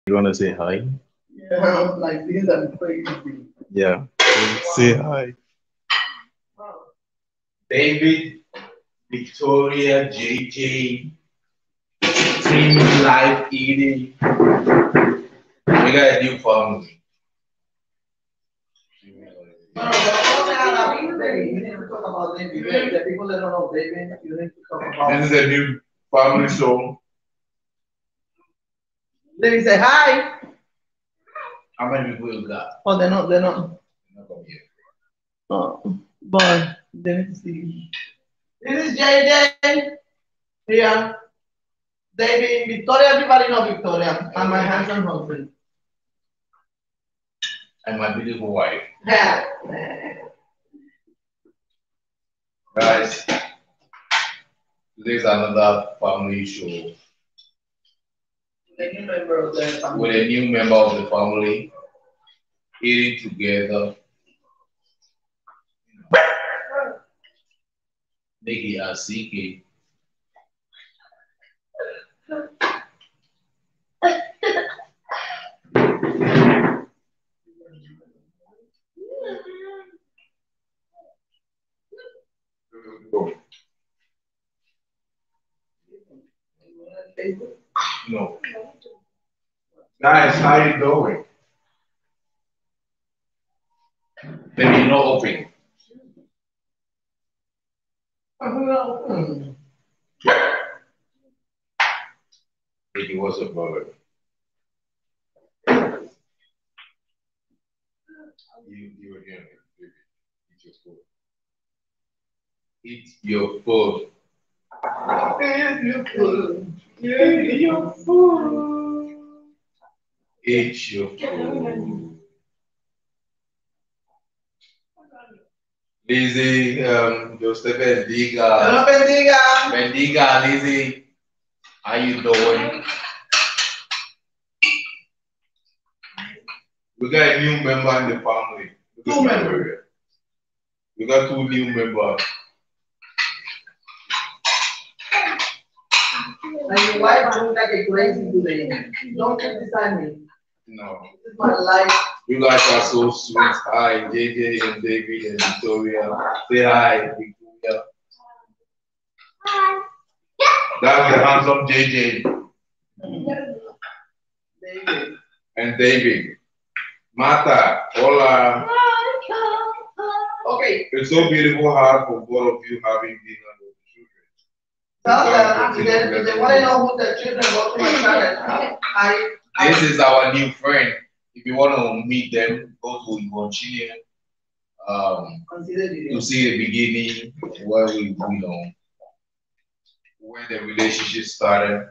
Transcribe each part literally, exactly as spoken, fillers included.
You wanna say hi? Yeah, like this and crazy. Yeah. Say hi. David, Victoria, J J, Team Life Eating. We got a new family. No, no, don't say I love you, David. You need to talk about David. The the people that don't know David, you need to talk This about. is a new family show. David say hi. How many people you got? Oh, they're not, they're not. Not gonna be Oh, boy, they need to see. This is J J here. David, Victoria, everybody know Victoria. And my handsome husband. And my beautiful wife. Yeah. Guys, today's another family show The new member of the with family. a new member of the family eating together. Nikki Asiki. No. Guys, how you doing? Maybe you're not open. Hmm. Nikki, what's up, brother? You, you were hearing it. Eat your food. Eat your food. Eat your food. Eat your food. Lizzie, um, Joseph Hello, Bendiga. bendiga. Bendiga, Lizzie. How you doing? We got a new member in the family. Two members. We got two new members. And your wife looks like a crazy today. Don't criticize me. No. This is my life. You guys are so sweet. Hi, J J and David and Victoria. Say hi, Victoria. That's the handsome J J David. and David. Martha, hola. Okay. It's so beautiful how for both of you having dinner with the children. Tell them if they, if they want to know who the children go to my channel. I, I This is our new friend. If you want to meet them, go to Igonchini um, consider to it. see the beginning, where we, you know, where the relationship started.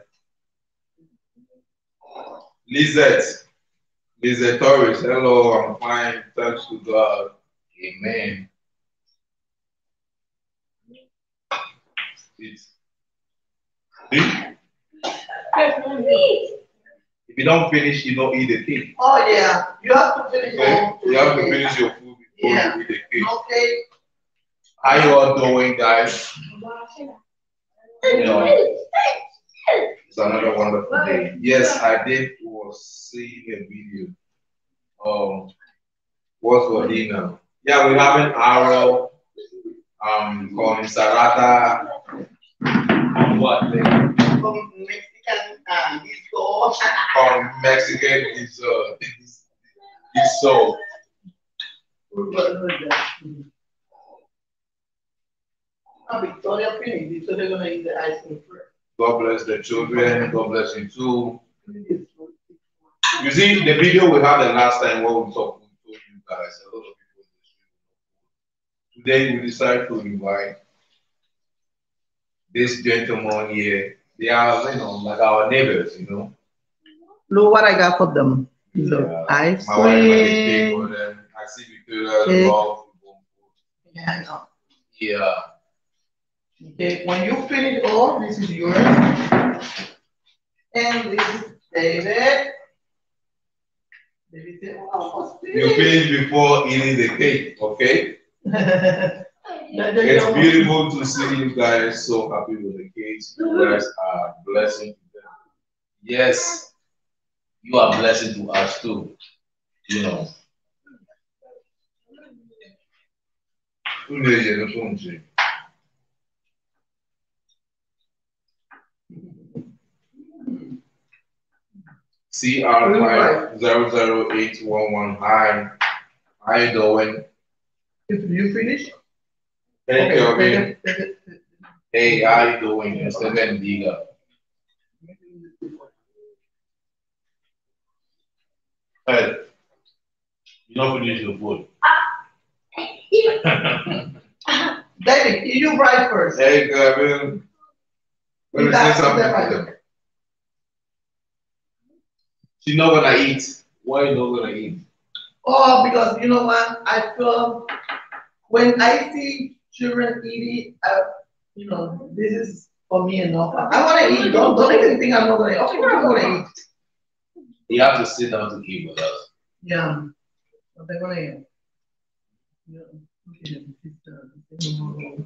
Lizette, Lizette Torres, hello, I'm fine, thanks to God. Amen. It's, if you don't finish, you don't eat the cake. Oh yeah, you have to finish Okay? your You have to cake. finish your food before Yeah. you eat the cake. Okay. How you all doing, guys? You know, it's another wonderful day. Yes, I did was seeing a video. Um, what's for dinner? Yeah, we have an arrow. Um, con Sarata. And what? They From Mexican uh, disco. call Mexican is uh is, is so. Uh, Victoria finished. Victoria gonna eat the ice cream first. God bless the children. God bless you too. You see the video we had the last time what we talked, we told you guys a lot of people in the street. Today we decided to invite this gentleman here. They are, you know, like our neighbors, you know. Look what I got for them. Look, Yeah. ice My wife made a cake for cream. them. I see Victoria Cake. love food. Yeah, I know. Yeah. Okay, when you finish all, this is yours. And this is David. David said, wow, what's You this? finish before eating the cake, okay? It's beautiful to see you guys so happy with the kids. You guys are blessing to them. Yes. you are a blessing to us too. You know. C R five zero zero eight one one. Hi. How you doing? If you finish? Hey, Okay, Kelvin. take it, take it, take it. Hey, how you doing? Mister Bendiga. Hey, you don't finish your food. David, you write first. Hey, Kelvin. Let me say something to them. She's not gonna eat. Why you not gonna eat? Oh, because you know what? I feel when I see children eating, uh, you know, this is for me enough. I want to eat. Don't, don't even think I'm not going to eat. Of course I'm going to eat. You have to sit down to eat with us. Yeah. But they're going to eat. Yeah. Okay.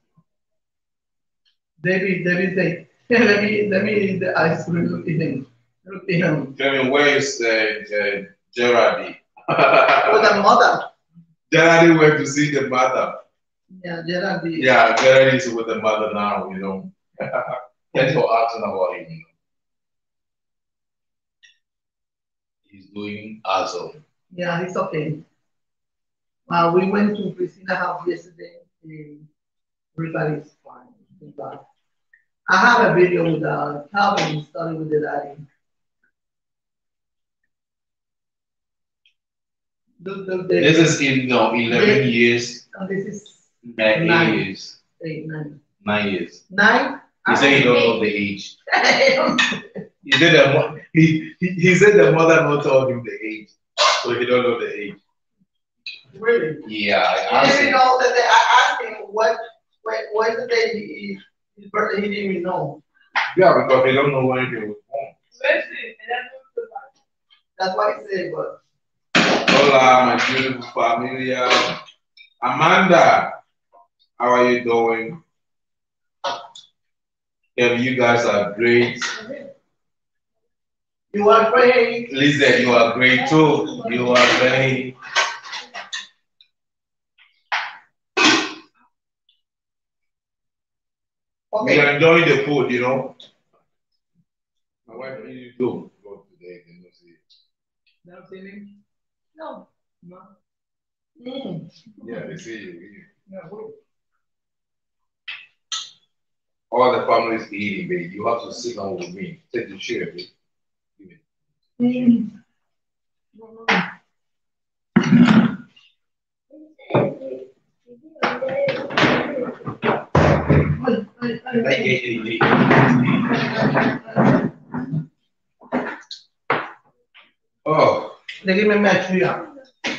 David, David say, let me, let me eat the ice cream. Look at him. Look at him. Kevin, where is uh, uh, Gerardy? With the mother. Gerardy went to see the mother. Yeah, Gerardy. Yeah, Gerardy is with the mother now, you know. Thanks for asking about him. He's doing awesome. Yeah, it's okay. Uh, we went to Christina's house yesterday and everybody's fine. But I have a video with uh, Calvin starting with the daddy. Look, look, this is in no eleven this, years. And this is nine, nine years. Eight, nine. Nine years. Nine? He said he don't know the age. he said the he, he he said the mother not told him the age, so he don't know the age. Really? Yeah. I didn't even know that they, I asked him what when when the day he, his birthday he didn't even know. Yeah, because they don't know when he was born. That's why he said, but. Hola, my beautiful familia. Amanda, how are you doing? Yeah, you guys are great. You are great. Listen, you are great too. You are very. Okay. We are enjoying the food, you know. My wife, what did you do? Go today, they don't see it. They don't see me? No. No. Mm. Yeah, they see you. No. All the family is eating, baby. You have to sit down with me. Take the chair, baby. Mm. Oh. They give me match here.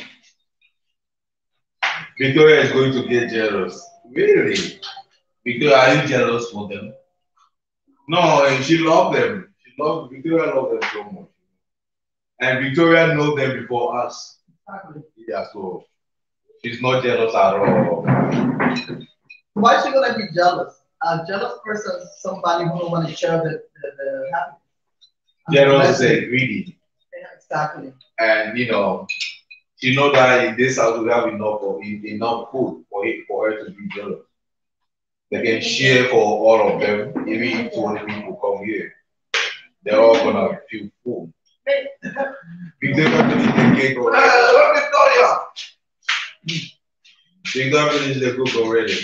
Victoria is going to get jealous. Really? Victoria, are you jealous for them? No, she loves them. She loves Victoria loves them so much. And Victoria knows them before us. Exactly. Yeah, so she's not jealous at all. Why is she gonna be jealous? A jealous person is somebody who don't want to share the, the, the happiness. Jealous is greedy. Yeah, exactly. And you know, she know that in this house we have enough of enough food for it for her to be jealous. They can share for all of them, even if twenty people come here. They're all gonna feel full. Victoria finish the cake already. Uh, Victoria! Victoria finish the cook already.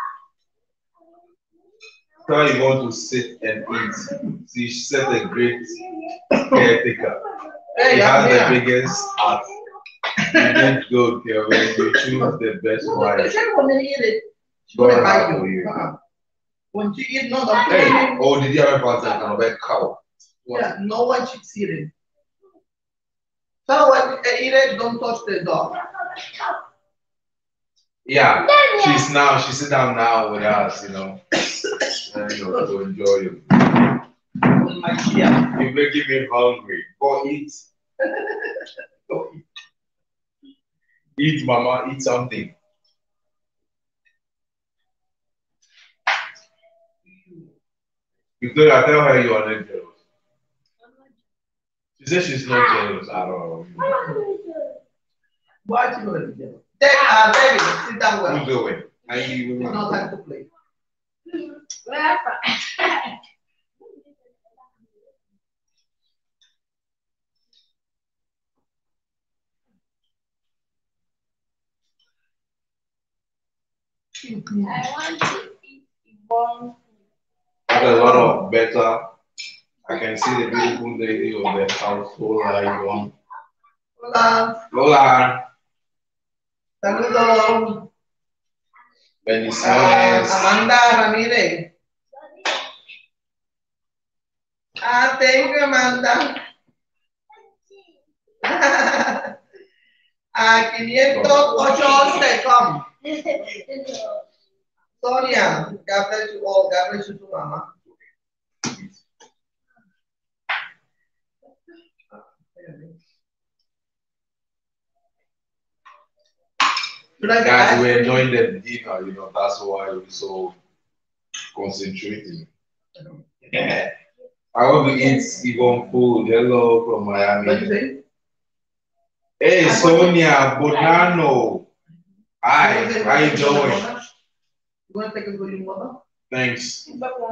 So you want to sit and eat. She set a great caretaker. Hey, she has yeah. the biggest heart. You did good, Kelvin. You choose the best one. She won't eat it. She Don't won't bite for you. you. Uh-uh. When she eat, no, don't Hey, eat. oh, did you have a contact on a bad cow? Yeah, no one should see it. So when they eat it, don't touch the dog. Yeah, she's now, she sit down now with us, you know, and you know, to enjoy you. Yeah. You're making me hungry. Go eat. Go eat. Eat, mama, eat something. Victoria, tell her you are not jealous. She says she's not jealous at all. Why are you going to be jealous? Hey, uh, David, sit down well. Who's doing? I you It's not time to play. I want to eat one. That's a lot of better. I can see the beautiful lady of the household I want. Hola. Hola. Saludos. Bendiciones. Uh, Amanda Ramirez. Ah, thank you, Amanda. Ah, quinientos once, come. Sonia, God bless you all. God bless you too, Mama. Guys, we're enjoying the dinner, you know, that's why we're so concentrating. Yeah. I want to eat Yvonne food. Hello from Miami. What you say? Hey, Sonia Bonano. Hi, how you doing? You want to take it with your mother? Thanks.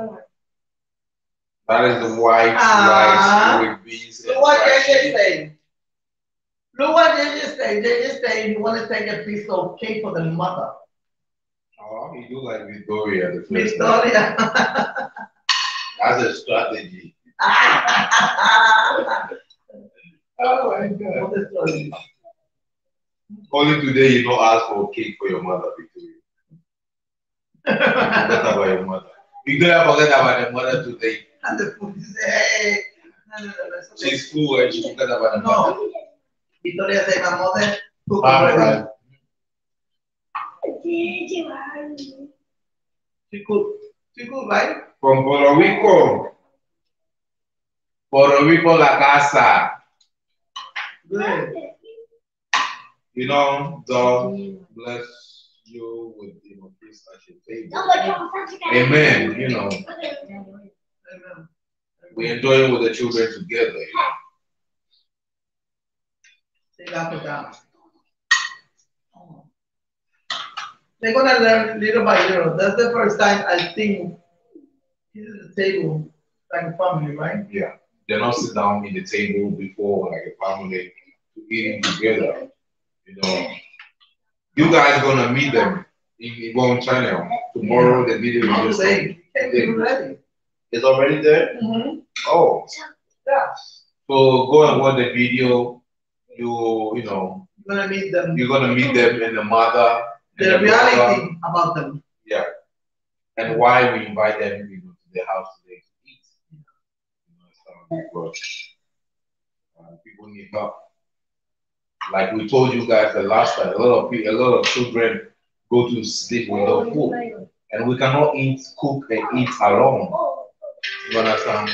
That is the white Ah. rice with beans. Look what they just say. Look what they just say. They just say you want to take a piece of cake for the mother. Oh, you do like Victoria. The first Victoria. That's a strategy. Oh my God. What is strategy? Only today you don't ask for cake for your mother, Victoria. Forget about your mother. Victoria forget about the mother today. And the food is hey. No, no, no, no. She's full and she forget about the No. mother. Victoria said my mother cooked Barbara. She cooked. She cooked, right? From Puerto Rico. Puerto Rico, La Casa. Good. You know, God bless you with, you know, peace at your table. Amen. You know, Amen. we enjoy it with the children together. You know. Take out the down. They're gonna learn little by little. That's the first time I think this is the table like a family, right? Yeah. They not sit down in the table before like a family eating together. You know. You guys gonna meet them in Yvonne channel. Tomorrow the video Not is just today. It's ready. It's already there? Mm-hmm. Oh. Yeah. So go and watch the video. You you know You're gonna meet them. you're gonna meet them and the mother. And The the reality mother. about them. Yeah. And why we invite them you know, to the house today to eat. You know, because uh, people need help. Like we told you guys the last time, a lot of people, a lot of children go to sleep with no food, and we cannot eat, cook, and eat alone. You understand?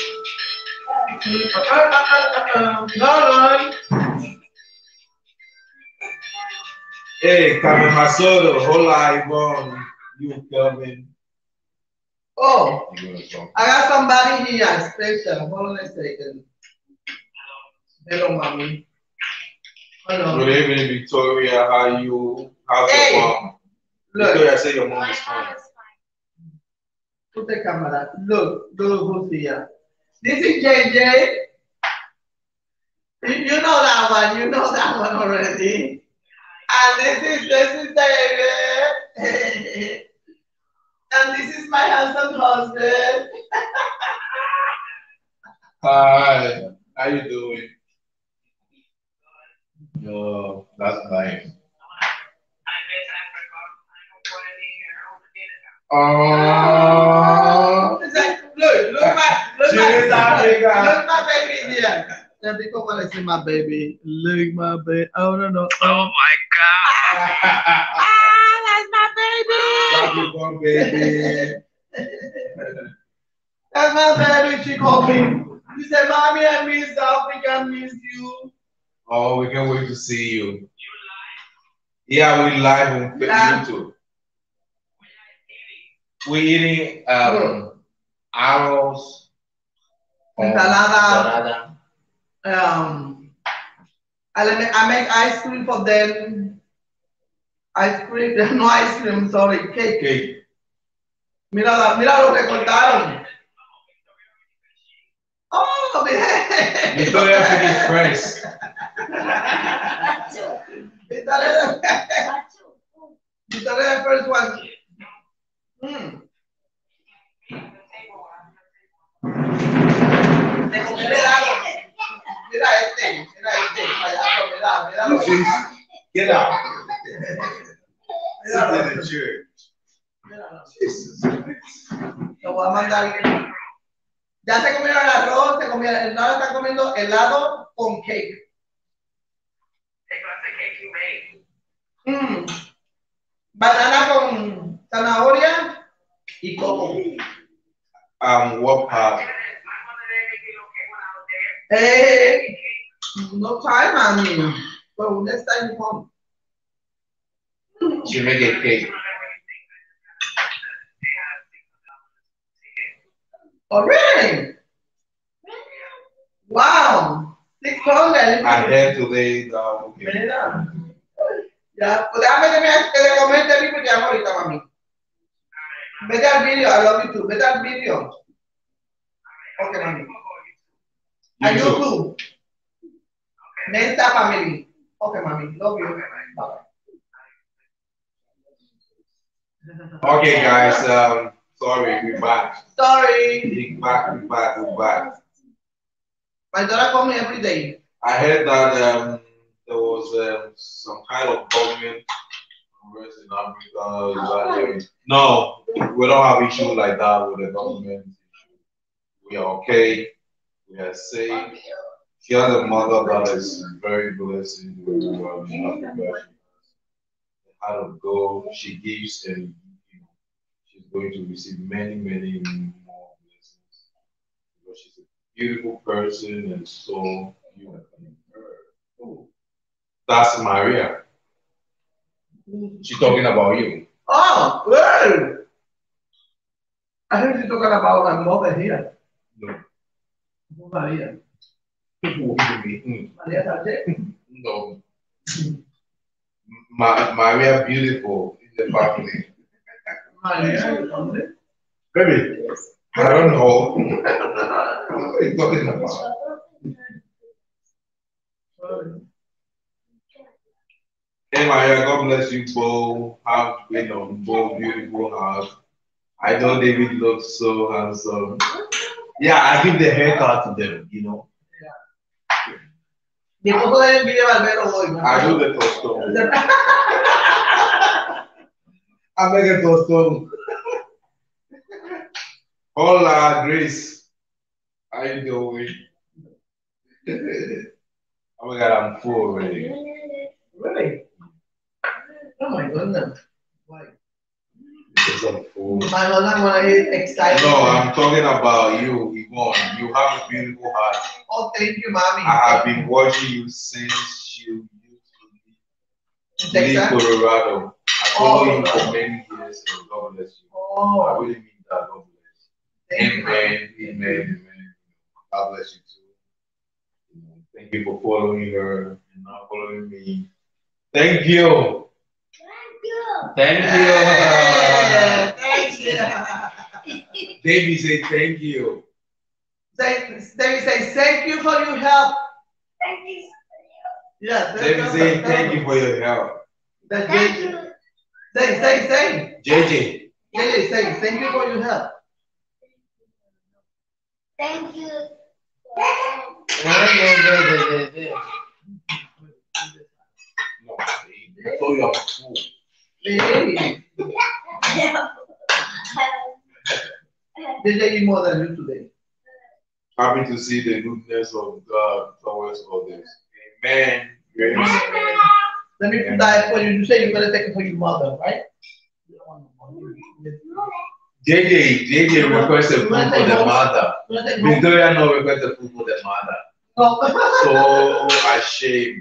Hey, Carmen Masodo, hola, Yvonne. You coming? Oh, You gonna come? I got somebody here special. Hold on a second. Hello, mommy. Hello. Good evening, Victoria. How you? How's Hey, your mom? look. Victoria, say your mom is fine. Put the camera. Look, look who's here. This is J J. You you know that one. You know that one already. And this is this is David. And this is my handsome husband. Hi. How you doing? Oh, that's nice. Oh, It's like, look, look my, look She my, is Africa. look my baby here. Then people want to see my baby. Look my baby. Oh no no. Oh my God. Ah, that's my baby. Happy born, baby. That's my baby. She called me. She said, "Mommy, I miss Africa. I miss you." Oh, we can't wait to see you. Yeah, we live on Yeah. YouTube. We're eating um, arroz, um, Ensalada. ensalada, Um, I, let me, I make ice cream for them. Ice cream, no ice cream, sorry, cake. Cake. Mira, la- mira lo que cortaron. Oh, bien. Victoria finished first. Victoria, Victoria, the first one. Mm. Te comí helado. Mira este, mira este, payaso, mira, mira lo que Get out. mira lo Sit in que- the chair. mira lo que- Jesus. Lo voy a mandar. Ya se comieron el arroz, se comieron, ahora están comiendo helado con cake. Mm. Banana con zanahoria y coco. Um, what part? Hey, no time, mommy. So next time you come. She make a cake. Oh, really? Wow. Six hundred. I heard today that okay. Mira. Ya, pues déjame que me que le comente rico y te llamo ahorita, mami. Vete al video, I love you too. Vete al video. Okay, mami. A YouTube. YouTube. Nesta family. Okay, mami. Love you. Bye. Okay, guys. Um, sorry, we back. Sorry. We back. We back. We back. My daughter call me every day. I heard that um, there was um, some kind of government unrest in Africa. Is that there? No, we don't have issue like that with the government. We are okay. We are safe. She has a mother that is very blessed with um, Africa. She had to go. She gives, and you know, she's going to receive many, many more blessings because she's a beautiful person and so beautiful. That's Maria. She's talking about you. Oh, good. I heard you talking about my mother here. No. Who's Maria? Mm, Maria Sanchez. no. Ma- Maria beautiful in the family. Maria, ¿dónde? Baby, I don't know. What are you talking about? Hey Maria, God bless you both. Have you know both beautiful hearts. I know David looks so handsome. Yeah, I give the haircut to them, you know. Mi esposo le envidia a Barbero hoy. ¿no? I do the tostón. I make a tostón. Hola, Grace. How you doing? Oh my God, I'm full already. Really? Oh my goodness. Why? Because I'm full. My mother wanna get excited. No, I'm talking about you, Yvonne. You have a beautiful heart. Oh, thank you, mommy. I have been watching you since you used to live in Texas? Colorado. I follow you for many years, and God bless you. I Oh, really mean that. God bless thank you. you. Amen. Amen. Amen. God bless you too. Thank you for following her and not following me. Thank you. Thank Yeah, you. thank you. David say thank you. Say, David say, thank you for your help. Thank you. Yes. David say thank you for your help. That's Thank J J. you. Say, say, say. J J. J J, say, thank you for your help. Thank you. No, I told you I'm full. Hey, J J eat more than you today. Happy to see the goodness of God towards others. Amen. Amen. Let me put that for you. You say you're gonna take it for your mother, right? J J, J J requested food for the mother. You wanna take home? Victoria no requested food for the mother. No. So ashamed.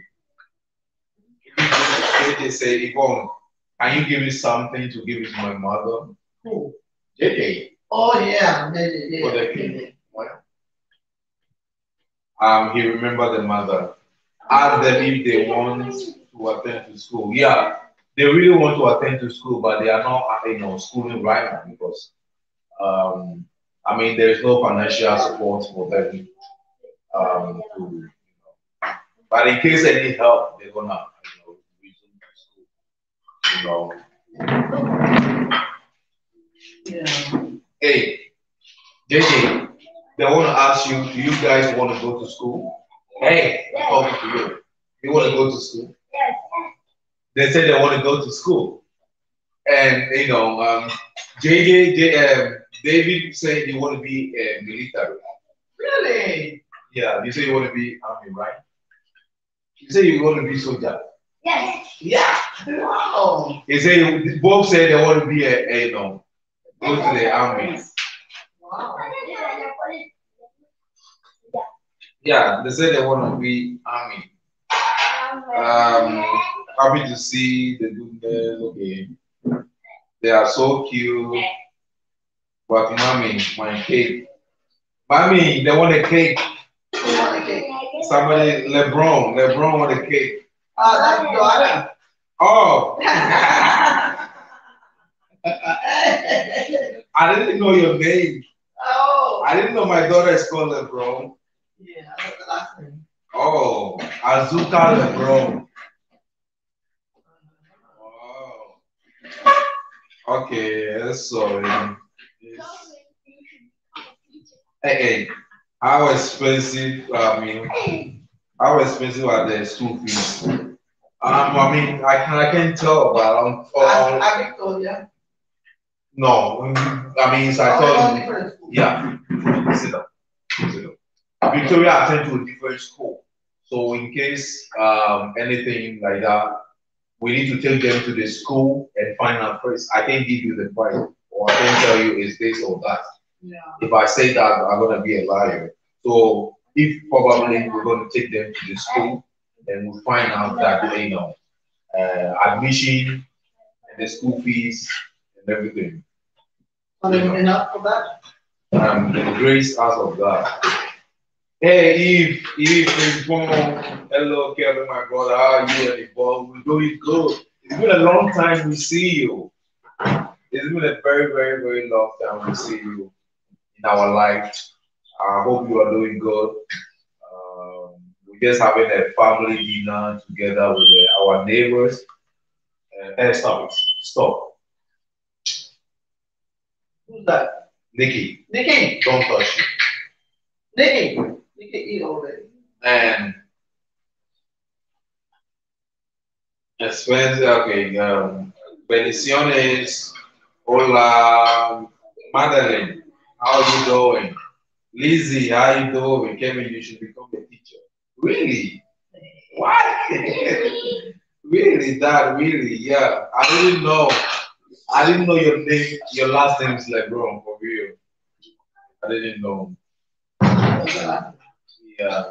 J J said, Yvonne, can you give me something to give it to my mother? Who? J J. Oh yeah, yeah, yeah, For the yeah. kid. Well, Um, he remembered the mother. Ask them if they want to attend to school. Yeah, they really want to attend to school, but they are not, you know, schooling right now because, um, I mean, there is no financial support for them um, to. But in case they need help, they're gonna, you know, resume to school. You know. Yeah. Hey, J J, they want to ask you, do you guys want to go to school? Hey, I'm talking to you. You want to go to school? They said they want to go to school. And, you know, um, J J, J, um, David said he want to be a military. Really? Yeah, you say you want to be army, right? You say you want to be soldier. Yes. Yeah. Wow. He said, both said they want to be a, a you know, go to the army. Wow. Yeah, they said they want to be army. Um, happy to see the goodness. Okay, they are so cute. But mommy, my cake. Mommy, they want a cake. Who want a cake? Somebody, LeBron, LeBron want a cake. Oh, that's your daughter. Oh, I didn't know your name. Oh. I didn't know my daughter is called LeBron. Yeah, that's the last name. Oh, Azuka LeBron. Wow. Okay, sorry. Hey, hey, how expensive? I mean, how expensive are the school fees? Um, I mean, I can I can tell, but I'm. I, Um, I Victoria. no, I mean, it's I Oh, told all you. different schools. Yeah, sit down. Sit down. Victoria attend to a different school, so in case um anything like that, we need to take them to the school and find out first. I can't give you the price, or I can tell you it's this or that. Yeah. If I say that, I'm gonna be a liar. So if probably we're gonna take them to the school, then we'll find out that you know uh, admission and the school fees and everything. Are they enough for that? Um, the grace out of God. Hey Eve, Eve is born. Hello, Kevin, my brother. How are you? And Paul, we're doing good. It's been a long time we see you. It's been a very, very, very long time we see you in our life. I hope you are doing good. Um, we're just having a family dinner together with uh, our neighbors. Uh, hey, stop it. Stop. Who's that? Nikki, Nikki. don't touch it. Nikki. Nikki eat already. And expensive, okay. Um, Bendiciones. Hola, Madeline. How are you doing? Lizzie, how you doing? Kevin, you should become a teacher. Really? What? Really? That really? Yeah. I didn't know. I didn't know your name. Your last name is LeBron for real. I didn't know. Yeah.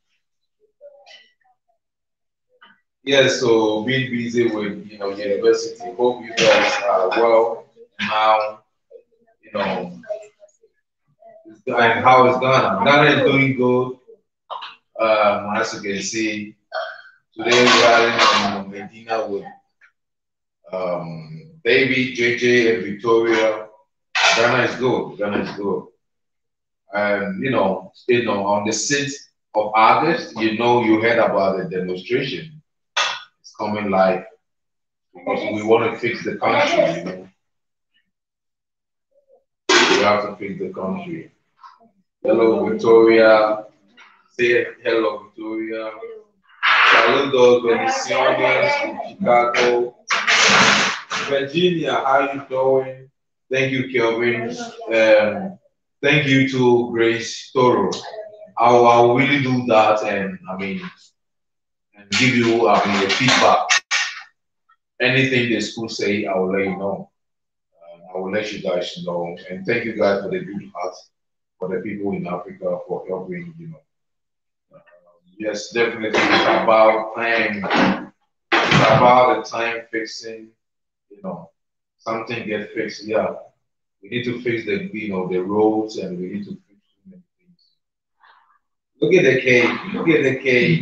Yeah. So being busy with you know university. Hope you guys are well now. You know, and how is Ghana? Ghana is doing good. Um, as you can see, today we are in Medina with um, David, J J, and Victoria. Ghana is good. Ghana is good. And you know, you know, on the sixth of August, you know, you heard about the demonstration. It's coming live because we want to fix the country. You know, we have to fix the country. Hello, Victoria. Say hello, Victoria. Saludos, bendiciones, Chicago. Virginia, how you doing? Thank you, Kelvin. Um, thank you to Grace Toro. I'll, I'll really do that, and I mean, and give you I mean the feedback. Anything the school say, I will let you know. Um, I will let you guys know, and thank you guys for the good heart for the people in Africa for helping. You know, uh, yes, definitely it's about time. It's about the time fixing. You know, something get fixed. Yeah, we need to fix the you know the roads, and we need to fix too many things. Look at the cake. Look at the cake.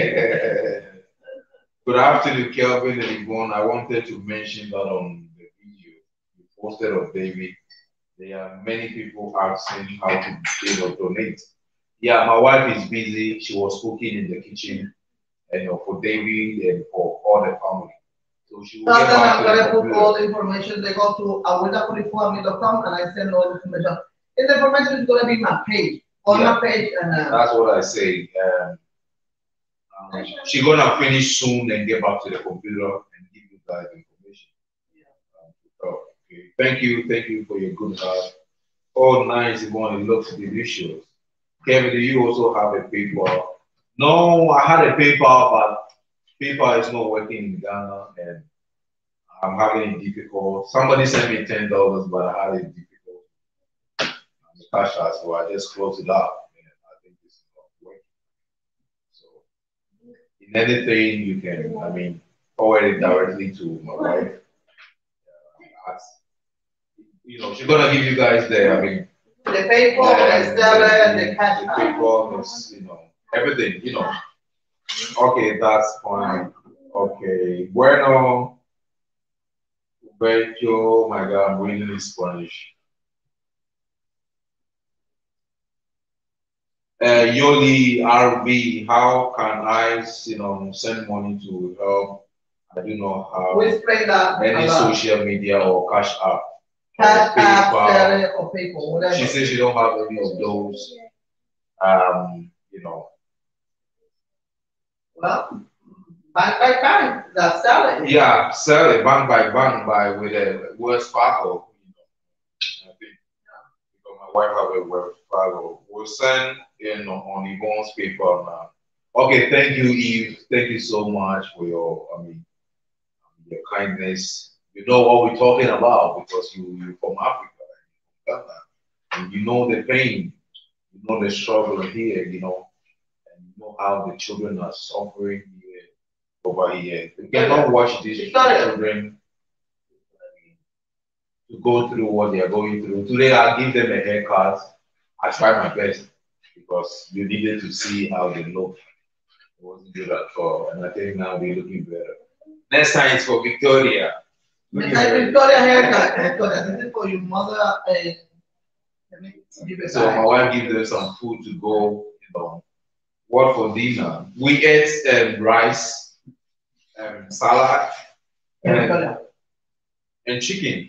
Good afternoon, Kelvin and Yvonne. I wanted to mention that on the video you posted of David. There are many people asking how to you know, donate. Yeah, my wife is busy. She was cooking in the kitchen, and you know, for David and for all the family. So she will get Sometimes back I'm to the gonna put computer. all the information. They go to aweda forty-four army dot com and I send all the information. And the information is gonna be my page, on Yeah. my page, and uh, That's what I say. Um, um, she's gonna finish soon and get back to the computer and give you guys information. Um, oh, okay. Thank you, thank you for your good heart. Oh, nice, Yvonne. It looks delicious. Kevin, do you also have a PayPal? No, I had a PayPal, but PayPal is not working in Ghana, and I'm having it difficult. Somebody sent me ten dollars, but I had it difficult. The cash out, so I just closed it up, and I think this is not working. So, in anything you can, I mean, forward it directly to my wife. Uh, ask, you know, she's gonna give you guys the, I mean, the PayPal, and the seller, the, the cash the app. PayPal is, you know, everything, you know. Okay, that's fine. Okay, bueno, Betcho, oh my God, I'm reading Spanish. Uh, Yoli R B, how can I, you know, send money to help? I do not have We explain that. any a lot. social media or cash app. Cash or app, PayPal. seller, or PayPal, whatever. She says she don't have any of those. Um, you know. Well, bank by bank, that's selling. Yeah, sell it bank by bank by with a Wells Fargo. You know, I think because my wife have a Wells Fargo. We'll send in on Yvonne's PayPal now. Okay, thank you, Eve. Thank you so much for your, I mean, your kindness. You know what we're talking about because you you from Africa, Ghana, and you know the pain, you know the struggle here, you know, and you know how the children are suffering here over here. You cannot watch these children to go through what they are going through. Today I'll give them a haircut. I try my best because you needed to see how they look. It wasn't good at all, and I think now they're looking better. Next time it's for Victoria. It's like Victoria haircut, Victoria, this is for your mother, and let me give it So my back. wife gives them some food to go, you know. What for dinner? We ate um, rice, um, salad, and, Victoria. and chicken.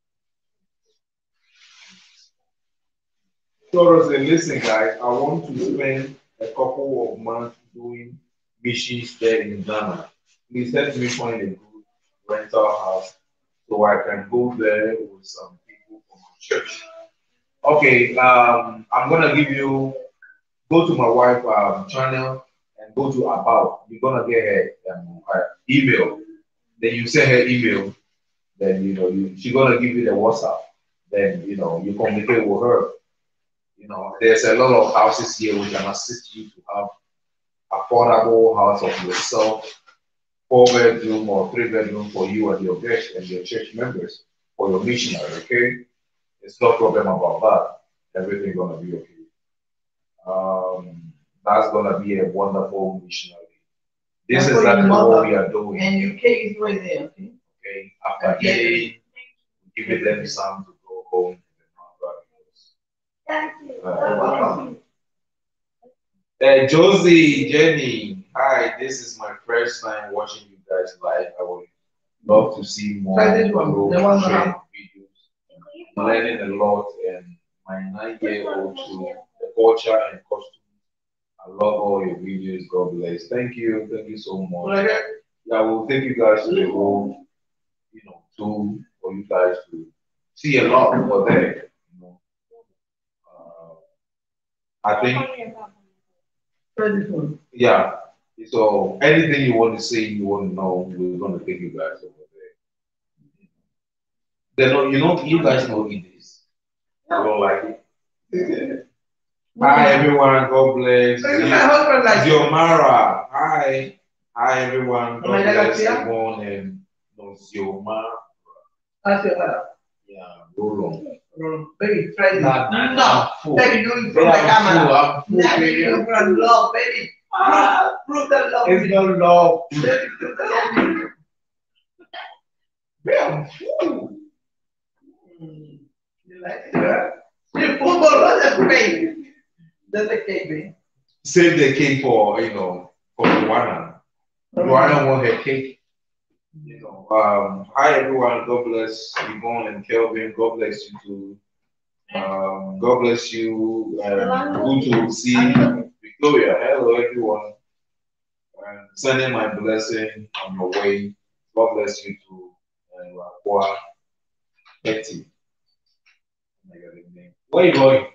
So I said, listen, guys, I want to spend a couple of months doing missions there in Ghana. Please help me find a good rental house so I can go there with some people from my church. Okay, um, I'm gonna give you go to my wife um, channel and go to about. You're gonna get her, um, her email. Then you send her email. Then you know you, she's gonna give you the WhatsApp. Then you know you communicate with her. You know there's a lot of houses here which can assist you to have affordable house of yourself, four bedroom or three bedroom for you and your guests and your church members for your missionary. Okay, it's no problem about that. Everything's gonna be okay. Um, that's gonna be a wonderful missionary. This That's is for your exactly what mother. we are doing. And your cake is right there, okay? Okay, after eating, give them some to go home. Thank you. Uh, welcome. Uh, Josie, Jenny, hi. This is my first time watching you guys live. I would love to see more Try this one, growth the one trend now. videos. I'm learning a lot, and my nine-year-old too. The culture and costume. I love all your videos. God bless. Thank you. Thank you so much. Okay. Yeah, we'll take you guys to the whole, you know, tool for you guys to see a lot over there. You know, uh, I think, Try this one. yeah. So anything you want to say, you want to know, we're gonna take you guys over there. They know, you know, you guys know eat this. I don't like it. Hi everyone. God bless. So you my husband like Ziomara. Hi. Hi everyone. God Am I bless Galatia? everyone and no Ziomara. I said, uh, Yeah, roll on. Um, baby, Freddy. Nah, nah, no, I'm full. baby, you in Yeah, front of the I'm camera. full, I'm full, Now baby. you from love, baby. Ah, prove that love. It's me. no love. Baby, prove that love. me. Yeah, I'm full. Mm, You like it? Yeah. You football, that's a cake. That's a cake, baby. Save the cake for, you know, for Joanna. Joanna want her cake. You know, um, hi everyone. God bless Yvonne and Kelvin. God bless you too. Um, God bless you. Um, good to see Victoria. Hello everyone. Um, sending my blessing on your way. God bless you too. And Rakwa Betty. Oh my God, his name. Where you going?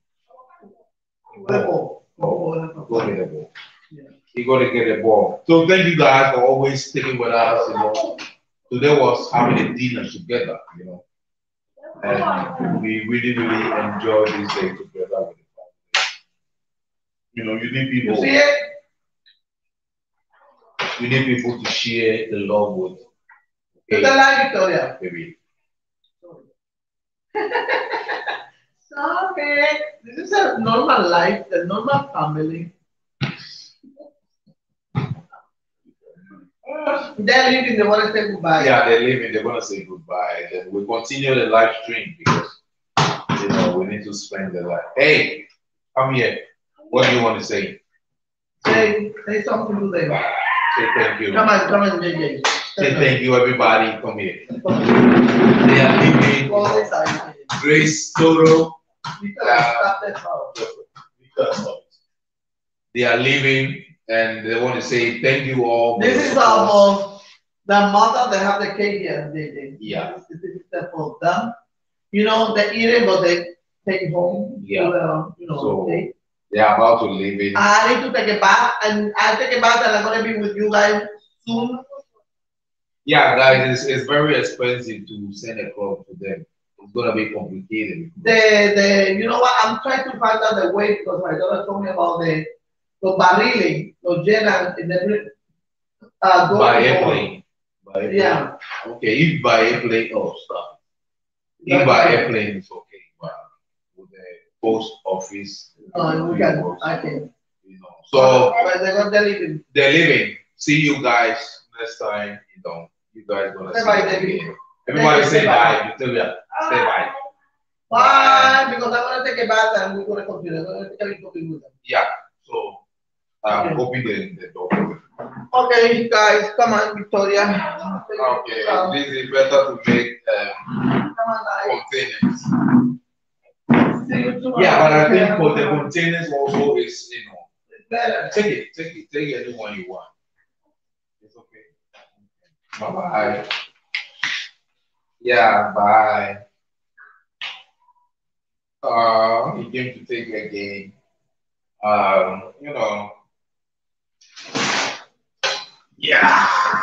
Ball. Oh, Oh, go get the ball. Yeah. You gotta get the ball. So thank you guys for always sticking with us. You know, today was having a dinner together. You know. And we really, really enjoy this day together with the family. You know, you need You people, see it? you need people to share the love with. You don't like Victoria. Baby. Stop it. This is a normal life, a normal family. They're leaving, they want to say goodbye. Yeah, they're leaving. They're gonna say goodbye. Then we continue the live stream because you know we need to spend the life. Hey, come here. What do you want to say? Say, say something to them. Say thank you. Come on, come on, J J. Say thank you, everybody. Come here. They are leaving. All this side. Grace Toro. Because stop that power. Because they are leaving and they want to say thank you all. This is almost the mother that have the cake here, J J. Yeah. This is the for them. You know, they eat it, but they take it home. Yeah. To, uh, you know, So okay. they are about to leave it. I need to take a bath, and I'll take a bath, and I'm gonna be with you guys soon. Yeah, guys, it's, it's very expensive to send a crop to them. It's gonna be complicated. The the you know what? I'm trying to find out the way because my daughter told me about the the barriling, the Jenna, and the uh, door By to door. airplane. By airplane. Yeah. Okay, if by airplane, oh stop. If That's by right. airplane, it's okay. But with the post office, Uh, we you can, know, I can. you know. So But they're gonna leave. they're leaving. See you guys next time. You know, you guys gonna Say see bye, them David. again. Everybody Say say bye. bye. Victoria, say bye. Bye, because I'm gonna take a bath and we're gonna continue. I'm gonna take a little bit with them. Yeah. So um, Okay. open the, the door. Okay, guys, come on, Victoria. Okay, Um, this is better to make um, come on, guys. containers. See you tomorrow. Yeah, but I think for the containers also is, you know, It's better. take it, take it, take any one you want. It's okay. Bye bye. Yeah, bye. Uh, he came to take again. Um, you know. Yeah.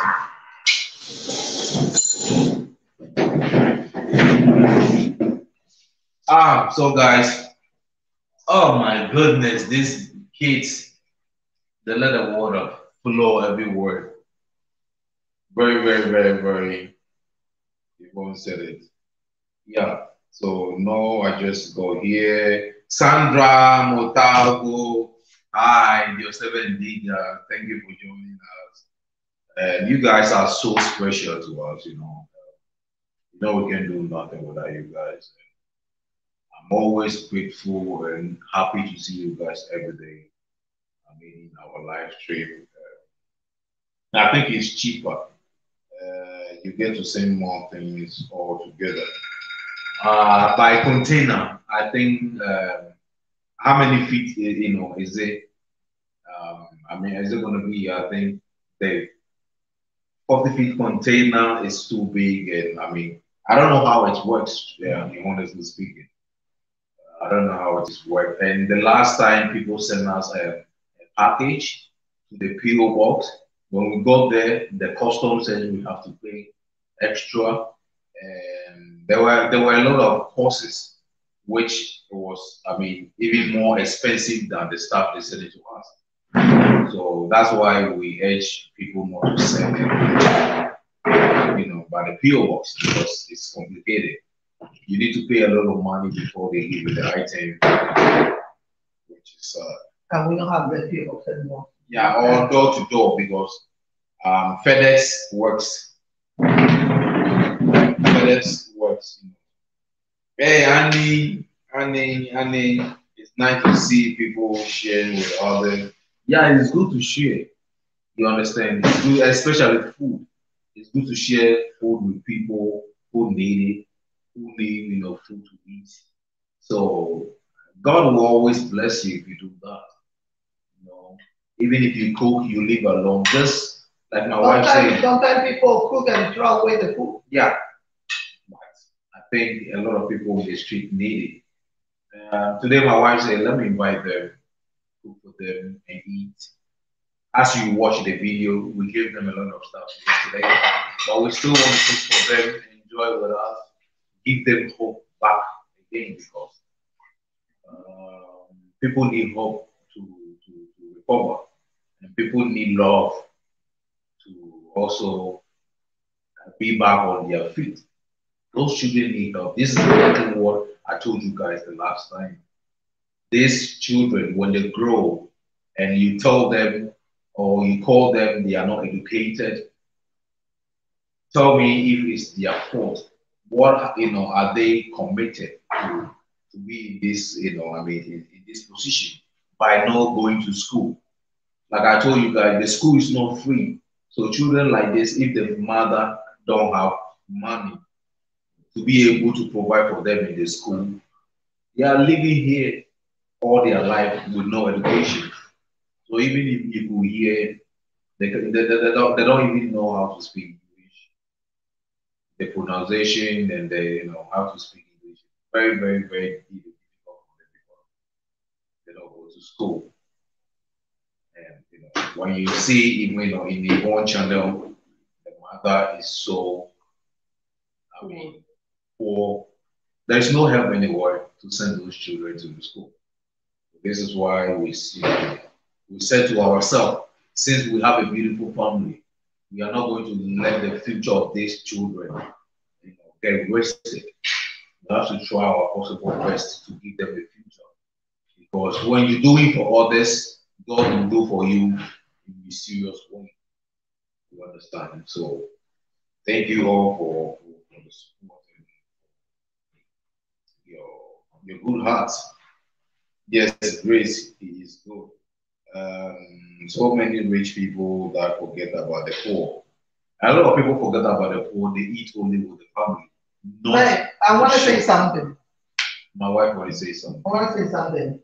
Um, so guys, oh my goodness, these kids, they let the water flow everywhere. Very, very, very, very, Yvonne said it. Yeah. So no, I just go here. Sandra Motago, hi, your seven Diga, thank you for joining us. And you guys are so special to us, you know. You know we can do nothing without you guys. I'm always grateful and happy to see you guys every day. I mean, in our live stream. Uh, I think it's cheaper. Uh, you get to send more things all together. Uh, by container, I think uh, how many feet, you know, is it? Um, I mean, is it going to be? I think the forty feet container is too big, and I mean, I don't know how it works. Yeah, honestly speaking, I don't know how it is work. And the last time people sent us a, a package to the P O box, when we got there, the customs said we have to pay extra, and there were there were a lot of courses, which was, I mean, even more expensive than the stuff they sent it to us. So that's why we urge people not to send it, you know, by the P O box because it's complicated. you need to pay a lot of money before they give you the item, which is uh, And we don't have the people anymore. yeah, or door to door because um, FedEx works. FedEx works. Hey, Annie, Annie, Annie. It's nice to see people sharing with others. Yeah, it's good to share. You understand? It's good, especially food. It's good to share food with people who need it, who need you know food to eat. So God will always bless you if you do that. You know, even if you cook, you live alone. Just like my wife Sometimes, said, sometimes people cook and throw away the food. yeah. But I think a lot of people in the street need it. Uh, today, my wife said, "Let me invite them, cook for them, and eat." As you watch the video, we gave them a lot of stuff yesterday, but we still want to cook for them, enjoy with us, give them hope back again because um, people need hope to, to, to recover, and people need love to also be back on their feet. Those children need help. This is exactly what I told you guys the last time. These children, when they grow and you tell them or you call them they are not educated, tell me if it's their fault. What you know are they committed to to be in this, you know, I mean in, in this position by not going to school? Like I told you guys, the school is not free. So children like this, if the mother don't have money to be able to provide for them in the school, they are living here all their life with no education. So even if you hear, they, they, they, they, don't, they don't even know how to speak English. The pronunciation and they you know how to speak English. Very, very, very difficult for them because they don't go to school. And you know, when you see even you know in the one channel, the mother is so I mean poor. There's no help anywhere to send those children to the school. This is why we see we said to ourselves, since we have a beautiful family, we are not going to let the future of these children you know, get wasted. We have to try our possible best to give them a future. Because when you do it for others, God will do for you in a serious way. You understand? So thank you all for, for the support and your, your good hearts. Yes, grace is good. Um, so many rich people that forget about the poor. A lot of people forget about the poor. They eat only with the family. But I want to say something. My wife want to say something. I want to say something.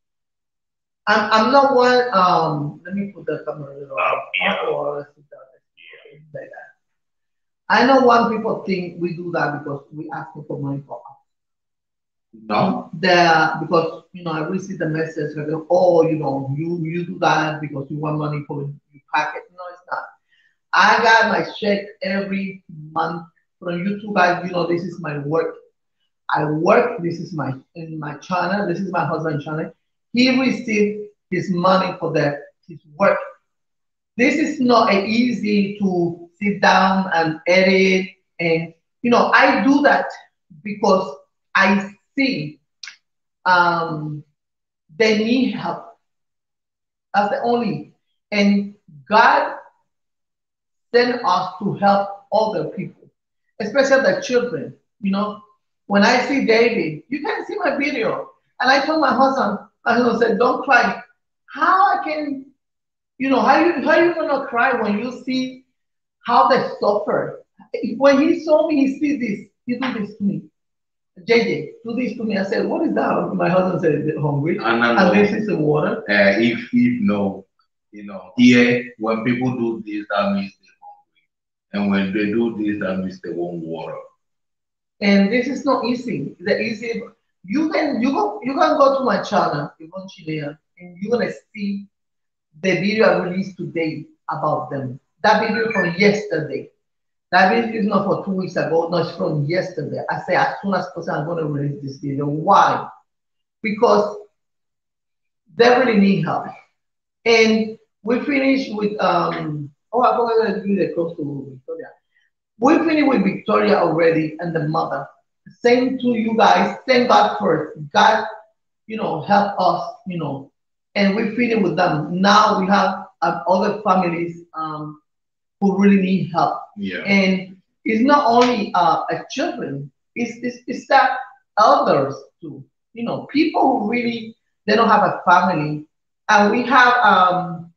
I'm, I'm not one. Um, let me put the camera a little Um, yeah. up or sit down, like that. I know one people think we do that because we asking for money for us. No. The because you know I received the message like oh you know you you do that because you want money for your pocket. No, it's not. I got my check every month from YouTube guys. You know this is my work. I work. This is my in my channel. This is my husband's channel. He received his money for that his work. This is not a easy to sit down and edit and you know I do that because I see um, they need help. That's the only. And God sent us to help other people, especially the children. You know, when I see David, you can see my video. And I told my husband, my husband said, don't cry. How I can, you know, how you how you gonna cry when you see how they suffer? When he saw me, he see this, he do this to me. J J, do this to me. I said, what is that? My husband said, is it hungry? And, And this is the water. Uh, if if no, you know, here when people do this, that means they're hungry, and when they do this, that means they want water. And this is not easy. The easy you can you go you can go to my channel, Yvonne Chilea, and you're gonna see the video I released today about them. That video from yesterday. That video is not for two weeks ago, no, it's from yesterday. I say as soon as possible, I'm going to release this video. Why? Because they really need help. And we finished with, um, oh, I forgot to do the close to Victoria. We finished with Victoria already and the mother. same to you guys. Thank God first. God, you know, help us, you know, and we feed it with them. Now we have uh, other families um, who really need help. Yeah. And it's not only uh, uh, children, it's, it's, it's that elders too. You know, people who really, they don't have a family. And we have um,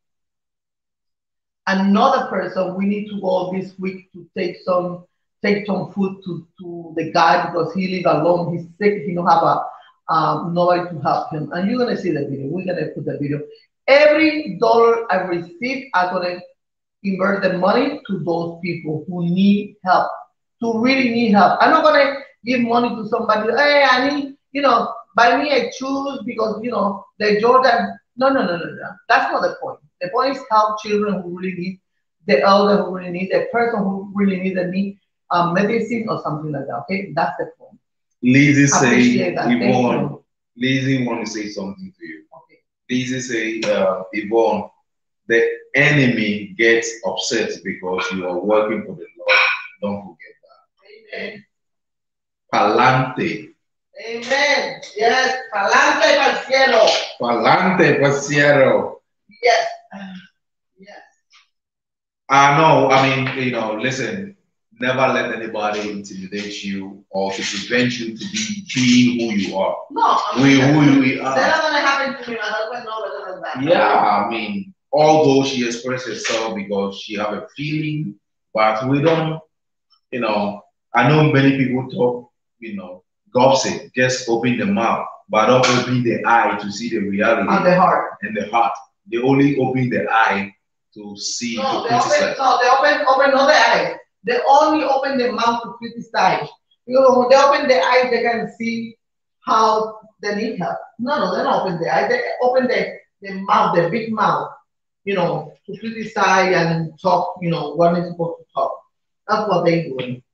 another person we need to go this week to take some take some food to, to the guy because he live alone. He's sick. He don't have a um, nobody to help him. And you're gonna see the video. We're gonna put the video. Every dollar I receive, I'm gonna invert the money to those people who need help, who really need help. I'm not gonna give money to somebody. Hey, I need, you know, buy me a shoes because you know the Jordan. No, no, no, no, no. That's not the point. The point is help children who really need, the elder who really need, the person who really needs a need um, medicine or something like that. Okay, that's the point. Lizzie say, Yvonne, Lizzie want to say something to you. Okay. Lizzie say, uh, Yvonne, the enemy gets upset because you are working for the Lord. Don't forget that. Amen. Palante. Amen. Yes. Palante pa'l cielo. Palante pa'l cielo. Yes. Yes. I know. I mean, you know, listen. Never let anybody intimidate you or to prevent you to be being who you are. No. I We mean, who we are. that's not gonna happen to me. My husband knows better than that. Yeah, I mean, although she expressed herself because she have a feeling, but we don't, you know, I know many people talk, you know, gossip, just open the mouth, but don't open the eye to see the reality. And the heart. And the heart. They only open the eye to see, No, to they open, criticize. no, they open, open not the eyes. They only open the mouth to criticize. You know, when they open the eyes, they can see how they need help. No, no, they don't open the eyes. They open the, the mouth, the big mouth, you know, to criticize and talk, you know, what they're supposed to talk. That's what they're doing.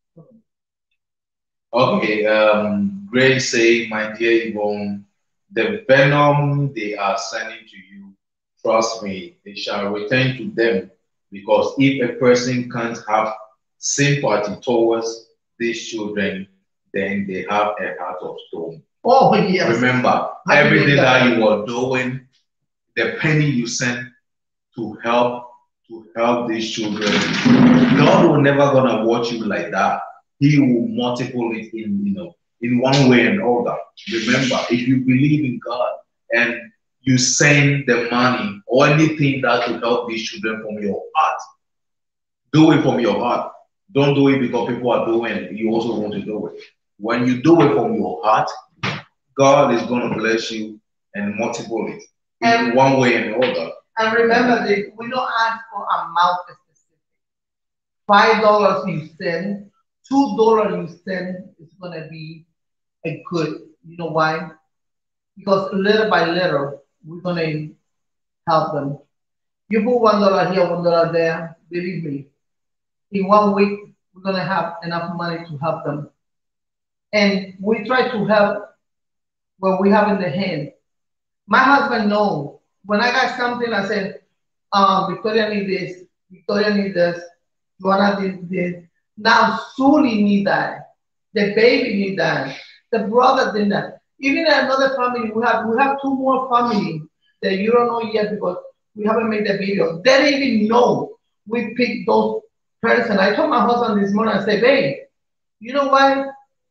Okay, um, Grace say, my dear Yvonne, the venom they are sending to you, trust me, they shall return to them. Because if a person can't have sympathy towards these children, then they have a heart of stone. Oh, yes. Remember, I everything believe that. that you are doing, the penny you send to help to help these children, God will never gonna watch you like that. He will multiply it in, you know, in one way and other. Remember, if you believe in God and you send the money or anything that will help these children from your heart, do it from your heart. Don't do it because people are doing it. You also want to do it. When you do it from your heart, God is going to bless you and multiply it in And- one way and another. And remember, this, we don't ask for amount specific. Five dollars you send, two dollars you send is gonna be a good. You know why? Because little by little, we're gonna help them. You put one dollar here, one dollar there. Believe me, in one week we're gonna have enough money to help them. And we try to help what we have in the hand. My husband knows. When I got something, I said, um, Victoria need this, Victoria need this, Joanna need this. Now Sully need that. The baby need that. The brother did that. Even another family, we have we have two more families that you don't know yet because we haven't made the video. They didn't even know we picked those person. I told my husband this morning, I said, babe, you know what?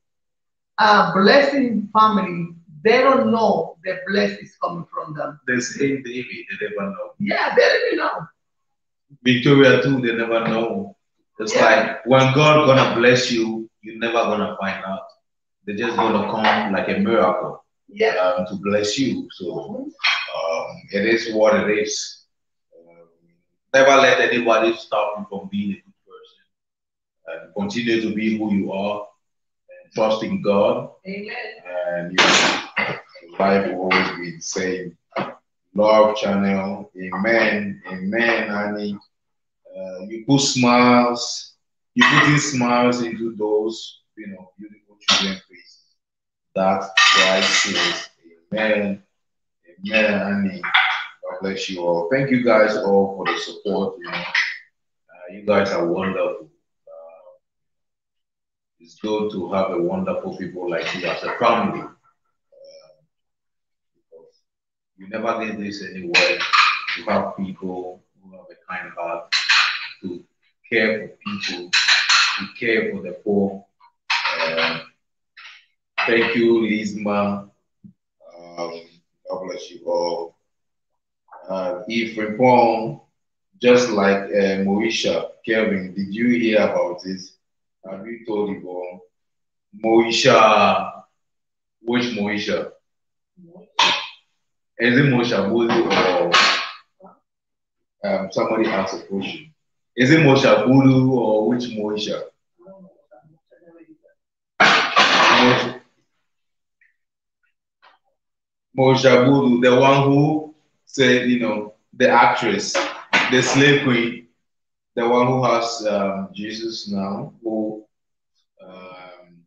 Uh, blessing family, they don't know the blessing is coming from them. The same David, they never know. Yeah, they didn't know. Victoria too, they never know. It's Yeah. like when God gonna bless you, you're never gonna find out. They're just gonna come like a miracle Yeah. um, to bless you. So um, it is what it is. Um, never let anybody stop you from being a good person. And continue to be who you are and trust in God. Amen. And your life will always be the same. Love channel. Amen. Amen, honey. Uh, you put smiles, you put in smiles into those, you know, beautiful children faces. That's Christ says. Amen. Amen, honey. God bless you all. Thank you guys all for the support. You know, uh, you guys are wonderful. Uh, it's good to have a wonderful people like you as a family. Uh, because you never get this anywhere. To have people who have a kind heart, to care for people, to care for the poor. Um, thank you, Lizma. Um, God bless you all. Uh, if Repon, just like uh, Moisha, Kevin, did you hear about this? Have you told Yvonne? Moisha, which Moisha? Is it Moisha Bulu or um, somebody asked a question? Is it Moisha Bulu or which Moisha? Moisha, Moisha Bulu, the one who said, you know, the actress, the slave queen, the one who has um, Jesus now, who, um,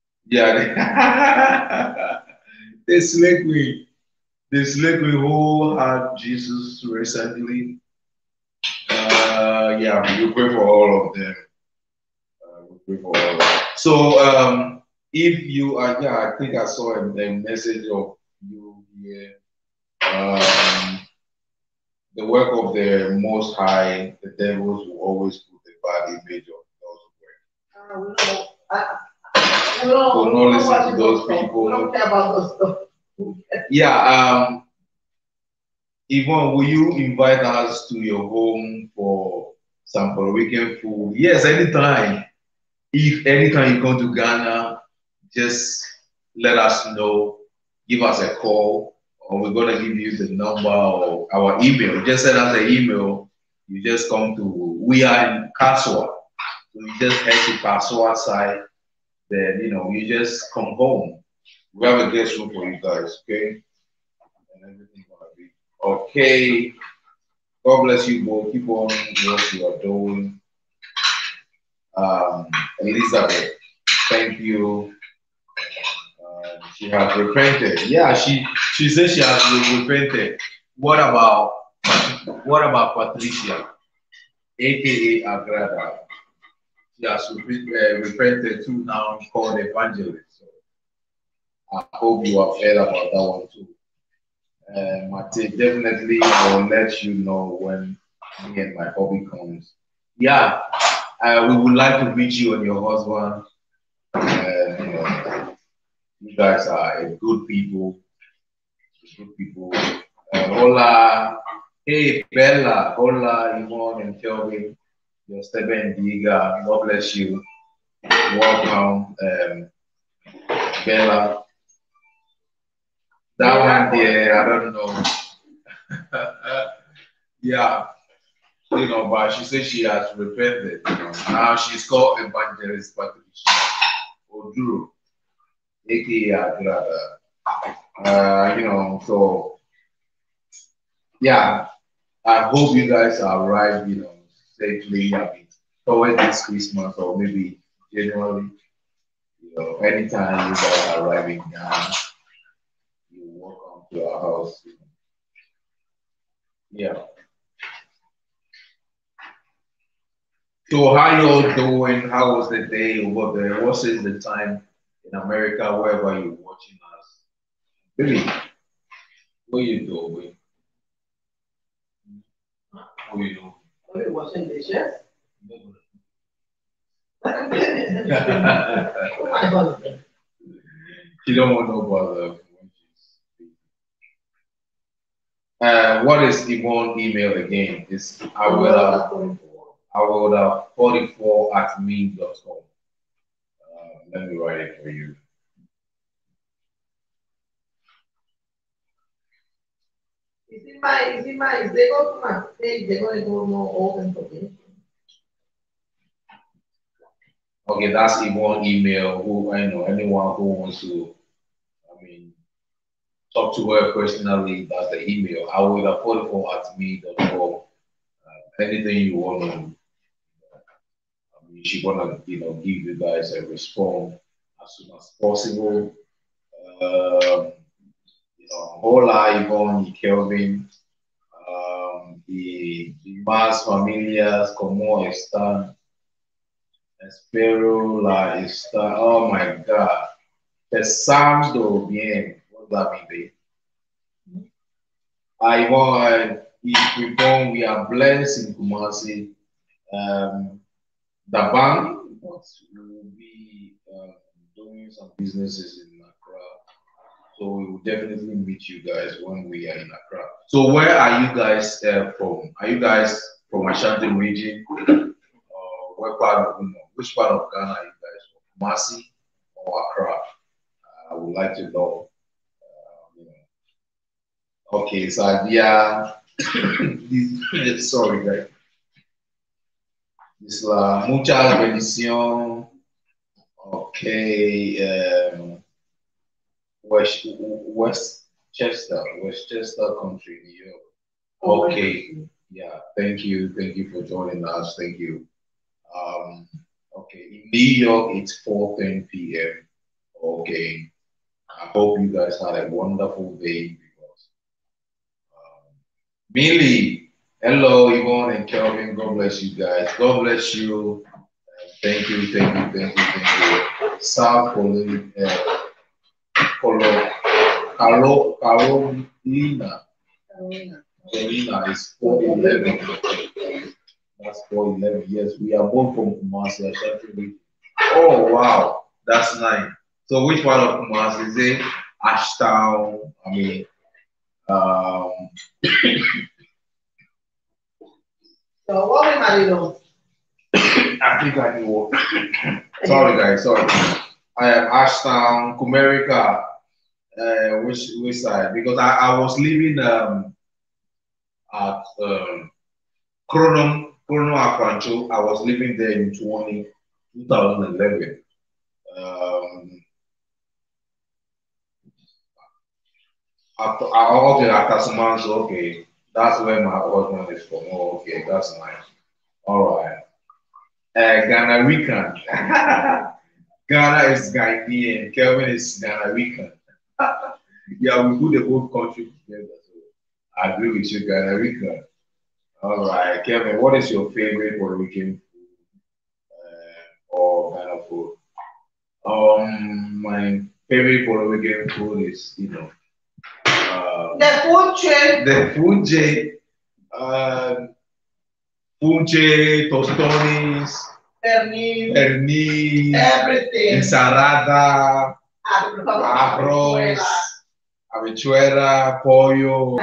yeah, the, the slave queen, the slave queen who had Jesus recently. Uh, yeah, we pray for all of them. Uh, we pray for all of them. So, um, if you are, yeah, I think I saw a, a message of you here. Um, the work of the Most High, the devils will always put a bad image of those work. Uh, we don't, I, we don't, So we not don't listen watch to those stuff. people. We don't care about those stuff. Yeah, um, Yvonne, will you invite us to your home for some Puerto Rican food? Yes, anytime. If anytime you come to Ghana, just let us know. Give us a call, or we're gonna give you the number or our email. Just send us an email. You just come to. We are in Kaswa, so you just head to Kaswa side. Then you know you just come home. We have a guest room for you guys, okay? And everything gonna be okay. God bless you both. Keep on what you are doing. Um, Elizabeth, thank you. Uh, she has repented. Yeah, she she says she has repented. What about what about Patricia, aka Agrada? She has repented, uh, repented too now, called evangelist. So I hope you have heard about that one too. Uh, Mate, definitely I will let you know when me and my hobby comes. Yeah, uh, we would like to meet you and your husband. Uh, you know, you guys are a good people. Good people. Uh, hola, hey Bella, hola Yvonne and Kelvin, your Steben Diga, God bless you. Welcome, um, Bella. That one there, I don't know. Yeah, you know, but she said she has repented. You know. Now she's called Evangelist Patricia Oduro, aka Agrada. Uh, you know, so yeah, I hope you guys arrive, you know, safely. I mean, towards this Christmas or maybe January. You know, anytime you guys are arriving now, you welcome to our house. You know. Yeah. So how y'all doing? How was the day over there? What is the time in America, wherever you're watching us? Billy, what you doing? What you doing? We're washing dishes. She don't want no bother. Uh, what is Yvonne email again? It's awela awela forty-four at me dot com. Uh, let me write it for you. You see my, you see my, if they go to my page, they're gonna go more old information. Okay, that's Yvonne email. Who I know anyone who wants to, I mean, talk to her personally. That's the email. Awela forty-four at me dot com. Uh, anything you want to, I mean, she gonna you know give you guys a response as soon as possible. Um, you know, hola Yvonne y Kelvin. Um, y, y más familias, ¿cómo están? Espero la está. Oh my God. Pensando bien. What does that mean, babe? I want, if we born, we are blessed in Kumasi. Um, the bank will be uh, doing some businesses in Accra. So we will definitely meet you guys when we are in Accra. So where are you guys uh, from? Are you guys from Ashanti region? Or what part of, you know, which part of Ghana are you guys from? Kumasi or Accra? Uh, I would like to know. Uh, you know. Okay, so yeah, sorry guys. It's la muchas bendición. Okay, um, West Westchester, Westchester Country, New York. Okay, yeah. Thank you, thank you for joining us. Thank you. Um, okay, in New York it's four ten p m. Okay, I hope you guys had a wonderful day because um, Millie, hello, Yvonne and Kelvin. God bless you guys. God bless you. Uh, thank you, thank you, thank you, thank you. South Carolina, uh, Colo, Caro, Carolina, Carolina is four eleven. That's four eleven. Yes, we are both from Kumasi, Ashanti. Oh wow, that's nice. So which part of Kumasi is it? Ashtown. I mean, um, So what we might do? I think I know what. Sorry, guys. Sorry. I am Ashtown, Kumerica. Uh, which which side? Because I, I was living um at um Chronom Chrono Akrancho. I was living there in twenty, twenty eleven. Um, after, uh, okay, after some months, okay, that's where my husband is from. Oh, okay, that's nice. All right. Uh, Ghana Rican. Ghana is Ghanaian. Kelvin is Ghana Rican. Yeah, we put the whole country together. So I agree with you, Ghana Rican. All right, Kevin, what is your favorite Puerto Rican food uh, or kind of food? Um, my favorite Puerto Rican food is, you know, uh, The food chain. the funche, uh, funche, tostones, Pernil, pernil, everything. ensalada, Arroz, arroz, habichuela, pollo,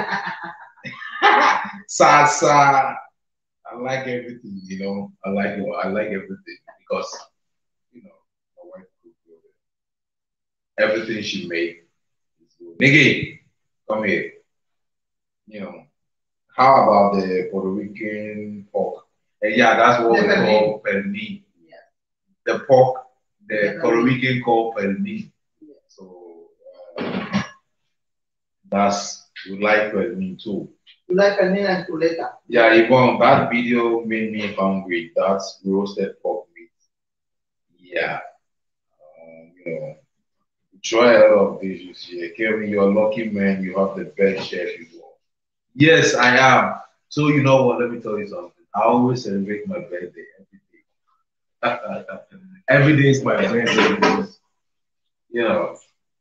salsa. I like everything, you know. I like I like everything because you know my wife cooks good. Everything she makes is good. Nigga, come here. You know, how about the Puerto Rican pork? And yeah, that's what The we pernil. call pernil. Yeah. The pork, the The Puerto pernil. Rican call pernil. Yeah. So uh, that's we like pernil too. You like pernil and chuleta. Yeah, Yvonne, that video made me hungry. That's roasted pork meat. Yeah, um, you know, try a lot of dishes here. Kevin, you're a lucky man. You have the best chef you want. Yes, I am. So you know what? Let me tell you something. I always celebrate my birthday every day. Every day is my birthday because, you know.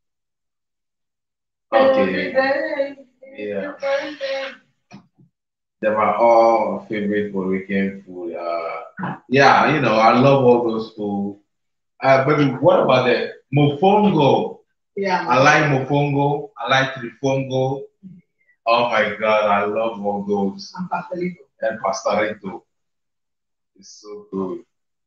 Every Okay. day is Yeah. your birthday. They are all favorite Puerto Rican food. Uh, yeah, you know, I love all those food. Uh, but what about the mofongo? Yeah. I like mofongo. I like trifongo. Oh my God, I love all those. And pastelito. And pastarito. It's so good.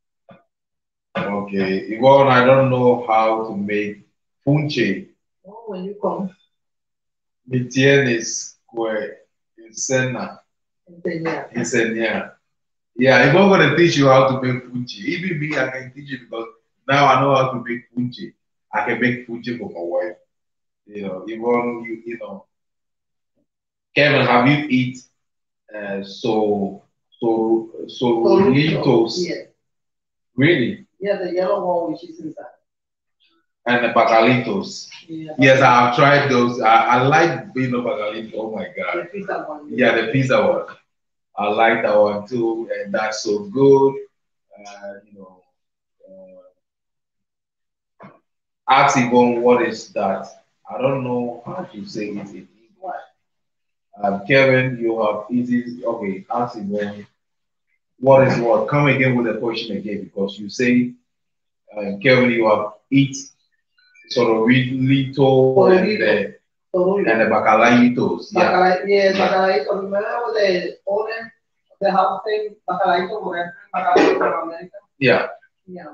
Okay, Yvonne, I don't know how to make punche. Oh, when you come, Mi tienes que enseñar. enseñar. Enseñar. Yeah, if I'm gonna teach you how to make punche, even me, I can teach you because now I know how to make punche. I can make punche for my wife. You know, even you, you know, Kevin, have you eat uh, so so so Doritos? Yeah. Really? Yeah, the yellow one which is inside. And the bacalitos. Yeah. Yes, I've tried those. I, I like being a bacalito. Oh my The god. pizza one. Yeah, the pizza one. I like that one too, and that's so good. Uh, you know, Uh, ask Yvonne what is that. I don't know how to say it in English. Um, Kevin, you have easy. Okay, ask Yvonne what is what. Come again with the question again because you say, uh, Kevin, you have eat sort of little and the and the bacalaitos. Yeah. Bacalai, yes, yeah. Bacalaito. Remember the owner of the house thing, Bacalaito, Bacalaito from America? Yeah. Yeah.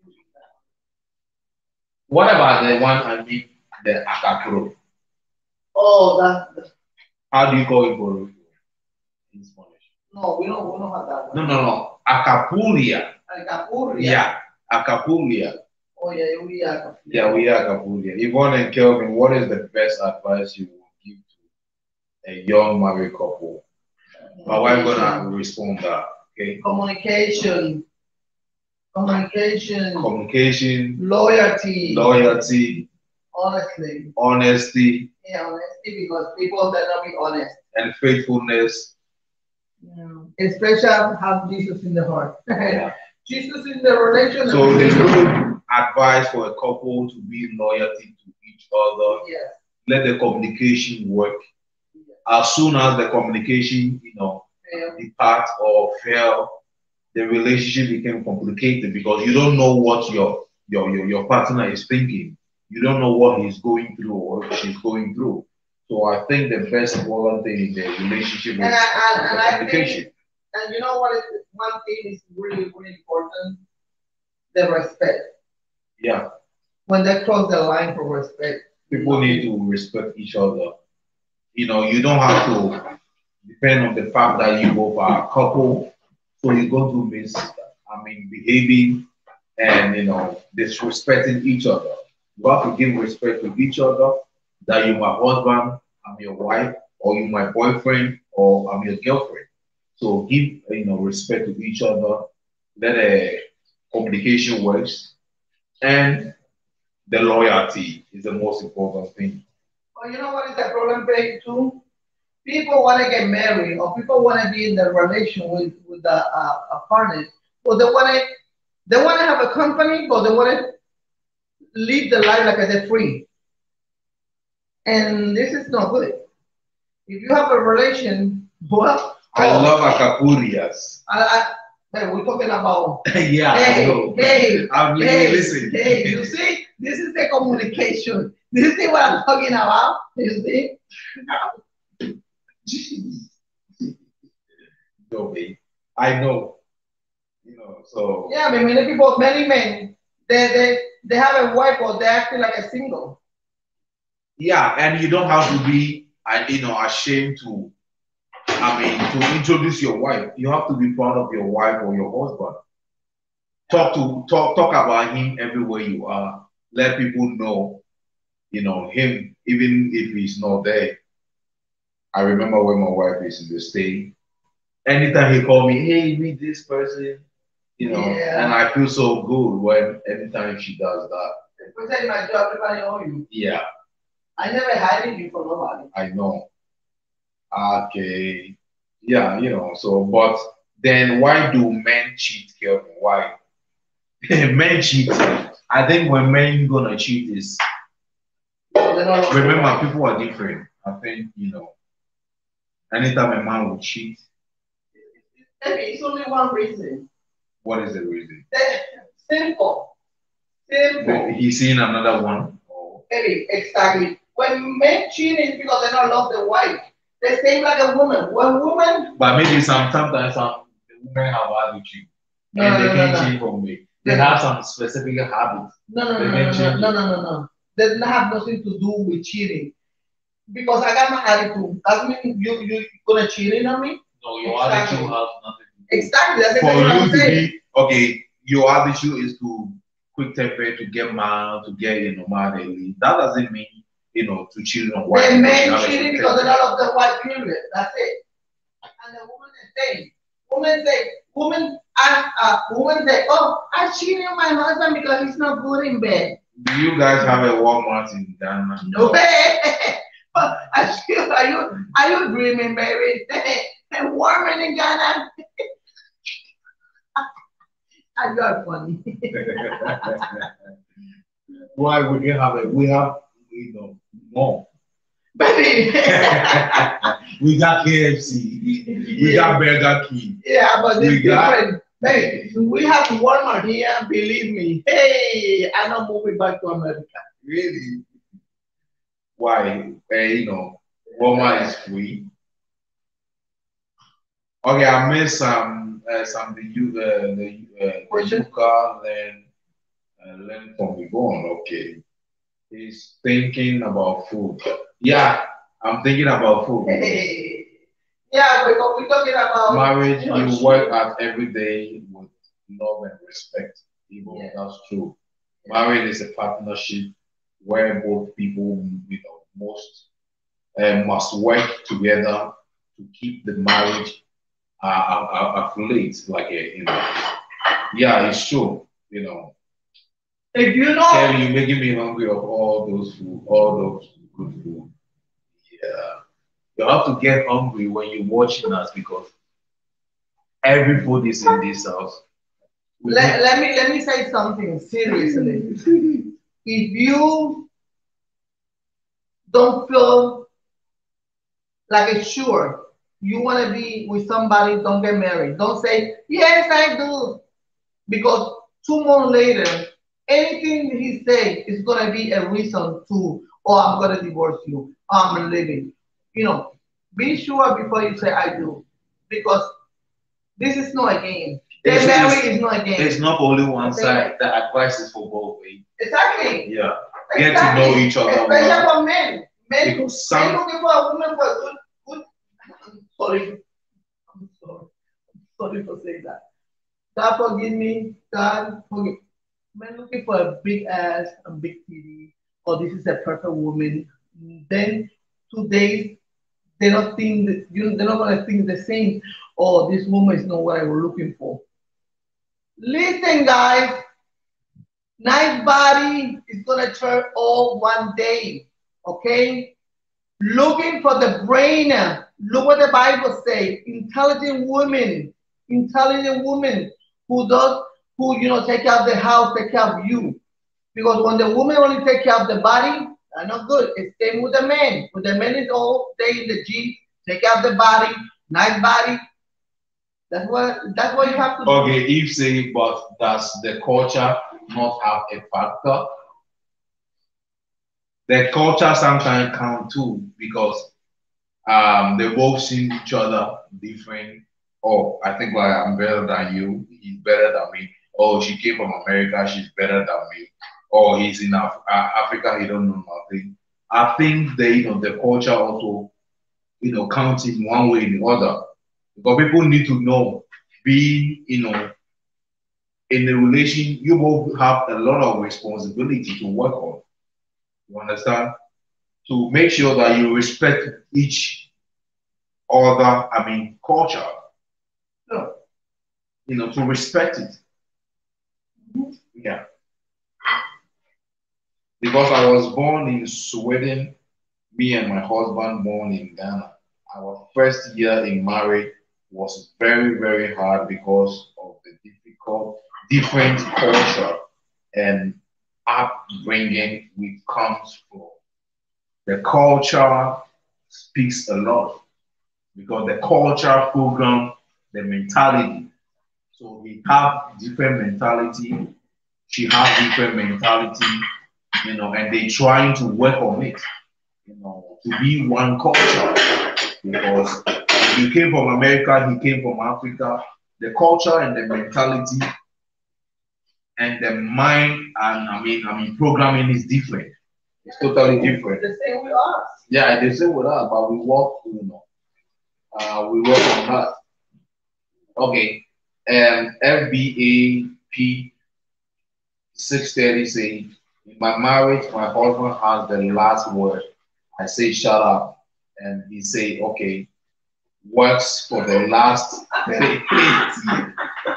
What about the one I mean, the acapulco? Oh, that. How do you call it for in Spanish? No, we don't, we don't have that one. No, no, no. Acapulia. Acapulia. Yeah, Acapulia. Oh, yeah, we are. Yeah, we are Acapulia. Yvonne and Kelvin, what is the best advice you would give to a young married couple? My wife gonna respond that. Okay. Communication. Communication. Communication. Loyalty. Loyalty. Honestly. Honesty. Yeah, honesty because people cannot be honest. And faithfulness. Yeah. Especially have Jesus in the heart. Yeah. Jesus in the relationship. So the good advice for a couple to be loyalty to each other. Yes. Let the communication work. Yes. As soon as the communication, you know, fail. depart or fail, the relationship became complicated because you don't know what your your your, your partner is thinking. You don't know what he's going through or she's going through. So I think the best important thing in the relationship is and I, and, and communication. I think, and you know what is one thing is really, really important? The respect. Yeah. When they cross the line for respect. People need to respect each other. You know, you don't have to depend on the fact that you both are a couple. So you're going to miss, I mean, behaving and, you know, disrespecting each other. You have to give respect to each other, that you're my husband, I'm your wife, or you're my boyfriend, or I'm your girlfriend. So give, you know, respect to each other, let the communication works, and the loyalty is the most important thing. Well, you know what is the problem, Peg, too? People want to get married, or people want to be in the relation with, with a, a, a partner, or they want to they want to have a company, but they want to live the life like they're free. And this is not good. If you have a relation, well, I oh, love acapurias. I, I, hey, we're talking about. Yeah, hey, I know. Hey, I'm hey, listening. Hey, you see, this is the communication. Do you see what I'm talking about? You see? No, babe. I know. You know, so. Yeah, I mean, many people, many men, they, they, they have a wife, but they're acting like a single. Yeah, and you don't have to be, uh, you know, ashamed to, I mean, to introduce your wife. You have to be proud of your wife or your husband. Talk to talk talk about him everywhere you are. Let people know, you know, him, even if he's not there. I remember when my wife is in the state. Anytime he called me, hey, meet this person, you know, yeah. And I feel so good when anytime she does that. Especially my job, everybody know you. Yeah. I never hiding you from nobody. I know. Okay. Yeah, you know, so, but then why do men cheat, Kelvin? Why? Men cheat. I think when men gonna cheat is, remember, people are different. I think, you know, anytime a man will cheat. It's only one reason. What is the reason? Simple. Simple. He's seen another one. Oh. Maybe, exactly. When men cheat, it's because they don't love the wife. They same like a woman. When woman. But maybe some, sometimes some women have attitude. No, and no, they no, can't no, change from me. They no. have some specific habits. No, no, no, no, no, no, no, no, no. They don't have nothing to do with cheating. Because I got my attitude. That means you you gonna cheat on me? No, your exactly. attitude has nothing to do. Exactly. That's For exactly you to saying. be okay, your attitude is to quick temper, to get mad, to get you know mad early. That doesn't mean you know to cheat on wife. The men cheating because they're not of the wife period. That's it. And the woman is saying, woman say, woman ask uh, woman say, oh, I cheated on my husband because he's not good in bed. Do you guys have a Walmart in Ghana? No way. Are you, are you are you dreaming, baby? And warming in Ghana. Ah, you are funny. Why we didn't have it? We have, you know, more. Baby. We got K F C. We got Burger King. Yeah, but We it's got- different. Baby, we have Walmart here, believe me. Hey, I'm not moving back to America. Really? Why? Uh, you know, Walmart is free. Okay, I missed some uh, some the you uh, the uh, Question? Yuka learn uh, learn from Yvonne. Okay, he's thinking about food. Yeah, I'm thinking about food. Hey. Yeah, because we're talking about Marriage, you know, you work at every day with love and respect. Even Yeah. that's true. Marriage is a partnership where both people, you know, most uh, must work together to keep the marriage uh, uh, uh, afloat. Like a, you know, yeah, it's true. You know, if you know Kevin, you're making me hungry of all those food, all those good food. Yeah, you have to get hungry when you're watching us because every food is in this house. We let, let me let me say something seriously. If you don't feel like it's sure you want to be with somebody, don't get married. Don't say, yes, I do. Because two months later, anything he say is going to be a reason to, oh, I'm going to divorce you. I'm leaving. You know, be sure before you say, I do. Because this is not a game. It's- Get married it's- is not a game. It's not only one Okay. side. The advice is for both ways. Exactly. Yeah. Get to know each other Especially well. for men. Men, Because men some looking for a woman for a good, good. I'm sorry. I'm sorry. I'm sorry for saying that. God forgive me. God forgive. Men looking for a big ass and big titty. Or this is a perfect woman. Then two days they don't think that you. They're not gonna think the same. Oh, this woman is not what I was looking for. Listen, guys. Nice body is gonna turn all one day. Okay? Looking for the brain. Look what the Bible says. Intelligent women. Intelligent women who does who you know take care of the house, take care of you. Because when the woman only take care of the body, that's not good. It's same with the man. When the man is all day in the gym, take care of the body, nice body. That's what that's what you have to do. okay, if say, but does the culture not have a factor? The culture sometimes count too because um they both see each other different. Oh, I think like I'm better than you. He's better than me. Oh, she came from America. She's better than me. Or he's in Af- uh, Africa. He don't know nothing. I think they, you know, the culture also, you know, counts in one way or the other. Because people need to know, being, you know, in a relation, you both have a lot of responsibility to work on. You understand? To make sure that you respect each other, I mean, culture. No. You know, to respect it. Yeah. Because I was born in Sweden, me and my husband born in Ghana. Our first year in marriage was very, very hard because of the difficult, different culture and upbringing we comes from. The culture speaks a lot because the culture program the mentality. So we have different mentality. She has different mentality, you know, and they trying to work on it, you know, to be one culture. Because you came from America, he came from Africa. The culture and the mentality and the mind and I mean, I mean, programming is different. It's totally different. The same with us. Yeah, they say with us, but we work, you know, uh, we work on that. Okay, um, F B A P six thirty say, in my marriage, my husband has the last word. I say, shut up. And he say, okay, works for the last eight years.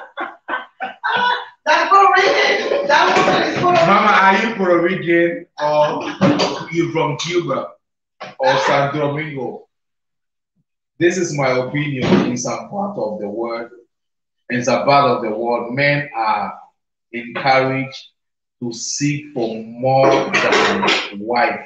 That's Puerto Rican. That woman is Puerto Rican. Mama, are you Puerto Rican or you from Cuba or Santo Domingo? This is my opinion in some part of the world. and Sabbath of the world, men are encouraged to seek for more than wife.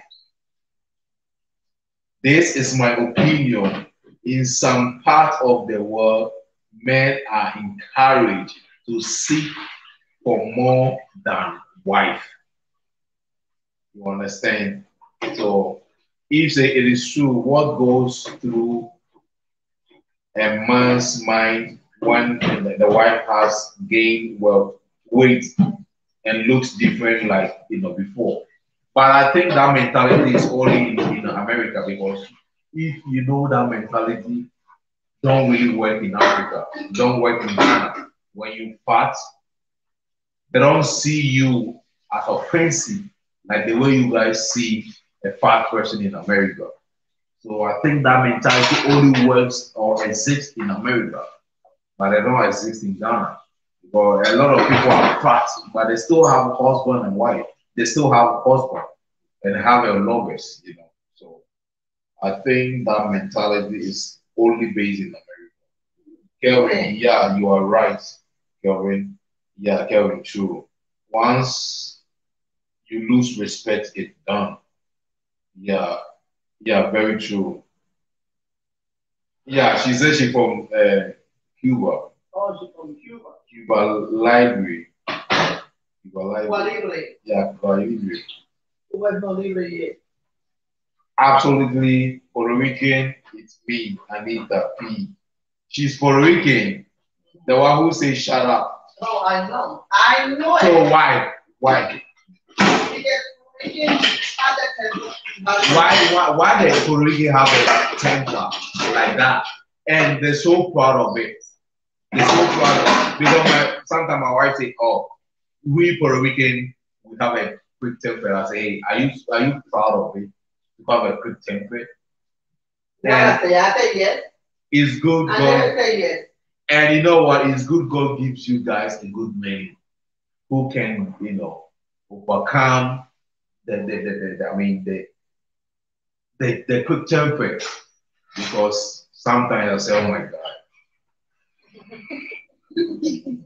This is my opinion. In some part of the world, men are encouraged to seek for more than wife. You understand? So, if say it is true, what goes through a man's mind when the wife has gained well weight and looks different like you know before? But I think that mentality is only in, in America, because if you know that mentality don't really work in Africa, don't work in Ghana. When you fat, they don't see you as offensive like the way you guys see a fat person in America. So I think that mentality only works or exists in America, but they don't exist in Ghana. Because a lot of people are fat, but they still have a husband and wife. They still have a husband and have a lovers, you know. So I think that mentality is only based in America. Kelvin, yeah, you are right. Kelvin, yeah, Kelvin, true. Once you lose respect, it's done. Yeah, yeah, very true. Yeah, she said she from uh, Cuba. Oh, she's from Cuba. Cuba Library. Cuba Library. Cuba Libre. Yeah, Cuba Libre. Cuba no Libre yet. Absolutely Puerto Rican. It's me, Anita P. She's Puerto Rican. The one who says shut up. No, I know. I know So it. why? Why? Because Rican had a Why, why, why does Puerto Rican have a temper like that? And they're so proud of it. They're so proud of it. Because my, sometimes my wife say, oh, we Puerto Rican, we have a quick temper. I say, hey, are you, are you proud of it? You have a quick temper? Yeah, I say, I say yes. It's good, I God. never say yes. And you know what? It's good God gives you guys a good man who can, you know, overcome the, the, the, the, the I mean, the, the, the quick temper. Because sometimes I say, oh my God.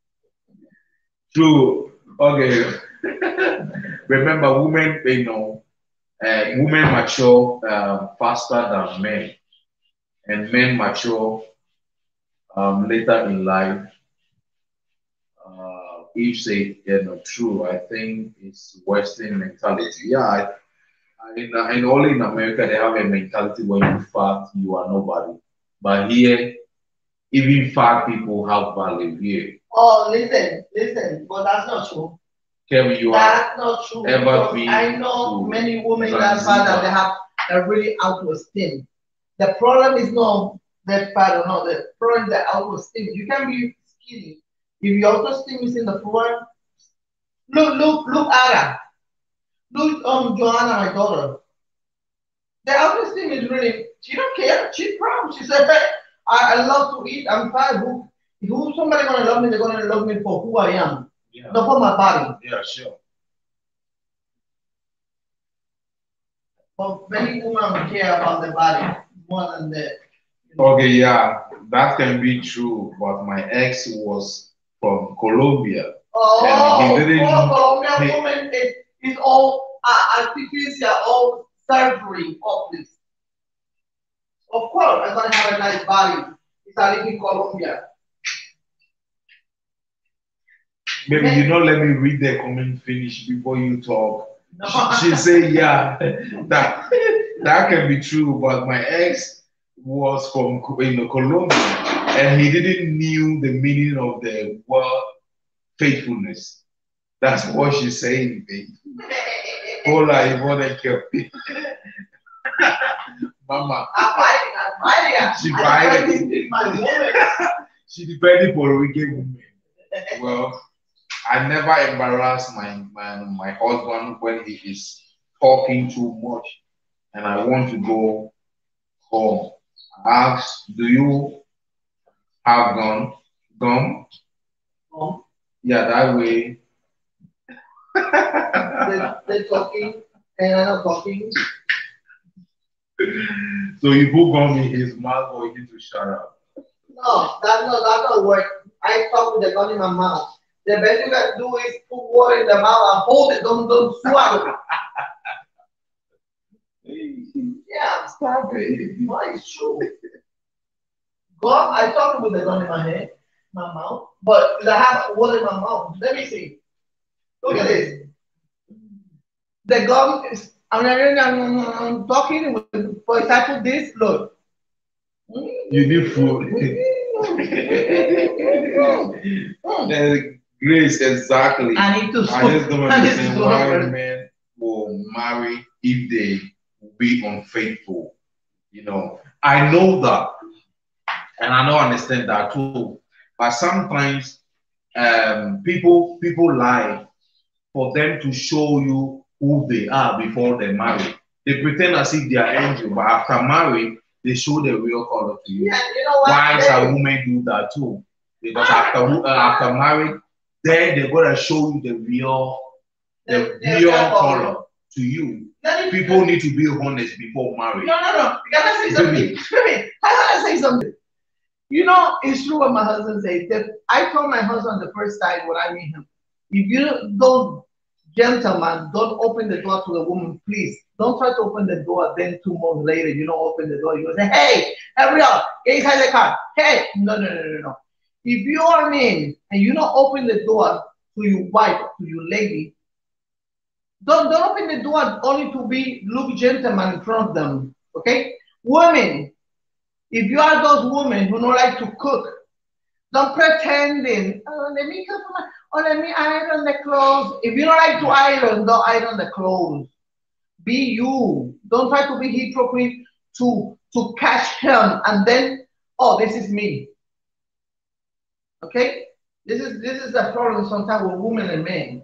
True. Okay. Remember, women, you know, uh, women mature um, faster than men, and men mature um, later in life. Uh, if say you know true, I think it's Western mentality. Yeah, I, I, in, and only in America they have a mentality when you fat, you are nobody. But here, even fat people have value here. Oh, listen, listen, but that's not true. Kevin, you That's not true. ever because been I know to many women that Zanzibar? fat that they have a really autoesteem. The problem is not that fat or not. The problem is the autoesteem. You can be skinny if your autoesteem is in the floor. Look, look, look at her. Look, um, Joanna, my daughter. The autoesteem is really. She don't care. She's proud. She said, "Hey, I, I love to eat. I'm fat. Who, who somebody gonna love me? They're gonna love me for who I am, Yeah. not for my body." Yeah, sure. But many women care about the body more than the. Okay, yeah, that can be true, but my ex was from Colombia. Oh, And he didn't- for Colombian he- women, it, it's all uh, artificial, all surgery, all this. Of course, I'm gonna have a nice body. It's I live in Colombia. Maybe you don't let me read the comment finish before you talk. No. She, she say, yeah, that that can be true, but my ex was from you know, Colombia, and he didn't knew the meaning of the word faithfulness. That's what she's saying, baby. Hola, you want to kill me. Mama. I'm fighting, I'm fighting. She I'm fighting. fighting my woman. She depended Puerto Rican woman. Well, I never embarrass my, my my husband when he is talking too much and I want to go home. I ask, do you have gum? Gum? Oh, Yeah, that way. they, they're talking, and I'm not talking. So you put gum in his mouth or you need to shut up. No, that's not, that's not work. I talk with the gun in my mouth. The best you can do is put water in the mouth and hold it. Don't don't swallow it. Yeah, stop it. Why it's true? God, I talk with the gun in my head, my mouth, but I have water in my mouth. Let me see. Look at this. The gun is. I'm, I'm, I'm talking with, for example, this. Look. You need food. Grace, exactly. I need to. I just don't I need understand to why swallow. men will marry if they will be unfaithful. You know, I know that, and I know understand that too. But sometimes, um, people people lie for them to show you who they are before they marry. They pretend as if they are angel, but after marriage, they show the real color to you. Yeah, you know what? Why They- some women do that too? Because after uh, after marriage, then they're gonna show you the real the the- real the- color to you. Let me- People need to be honest before marriage. No, no, no. You gotta say something. Wait, I gotta say something. You know, it's true what my husband says. That I told my husband the first time when I meet him, if you don't, gentlemen, don't open the door to the woman, please. Don't try to open the door. Then two months later, you don't open the door. You say, "Hey, hurry up, get inside the car." Hey, no, no, no, no, no. If you are in and you don't open the door to your wife, to your lady, don't don't open the door only to be look gentleman in front of them. Okay, women. If you are those women who don't like to cook, don't pretending. Oh, let me cook my, or let me iron the clothes. If you don't like to iron, don't iron the clothes. Be you. Don't try to be hypocrite to to catch him and then, oh, this is me. Okay, this is this is the problem sometimes with women and men.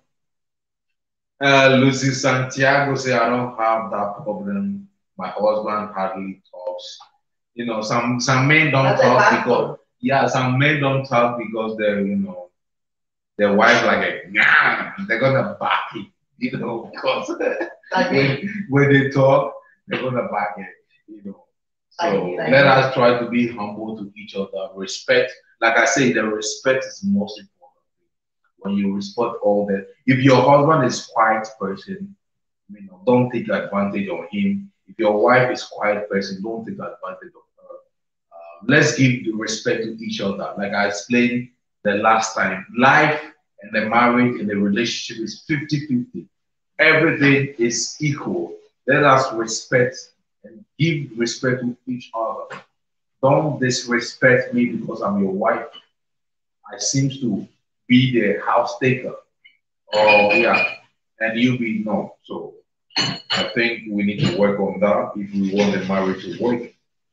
Uh, Lucy Santiago say I don't have that problem. My husband hardly talks. You know, some some men don't That's a talk factor. because yeah, some men don't talk because they're you know their wife like a nah, they're gonna back it. You know, because Like me. when, when they talk, they're gonna back it. You know, so I mean, I let know. us try to be humble to each other. Respect, like I say, the respect is most important. When you respect all that, if your husband is quiet person, you know, don't take advantage of him. If your wife is quiet person, don't take advantage of her. Uh, let's give the respect to each other. Like I explained the last time, life and the marriage and the relationship is fifty-fifty. Everything is equal. Let us respect and give respect to each other. Don't disrespect me because I'm your wife. I seem to be the house taker. Or yeah, and you be no. So I think we need to work on that if we want the marriage to work.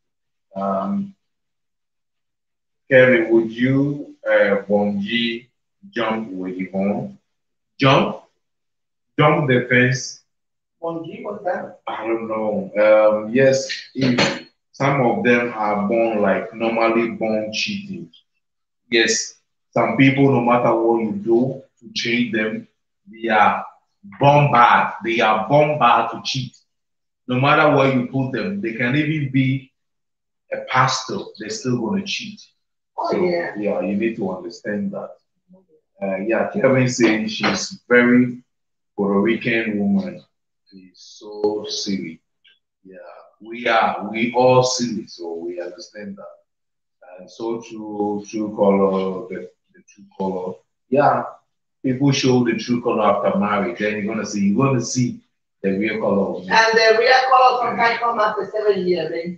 Um, Kevin, would you uh, bungee jump with Yvonne? Jump? Jump the fence? one G, what's that? I don't know. Um, yes, if some of them are born like normally born cheating. Yes, some people, no matter what you do to change them, they are born bad. They are born bad to cheat. No matter where you put them, they can even be a pastor, they're still going to cheat. Oh, So, yeah. yeah, you need to understand that. Uh, yeah, Kevin saying she's very Puerto Rican woman. She's so silly. Yeah, we are, we all silly, so we understand that. And so true, true color, the, the true color. Yeah, people show the true color after marriage. Then you're gonna see, you're gonna see the real color of me. And the real color sometimes come after seven years, eh?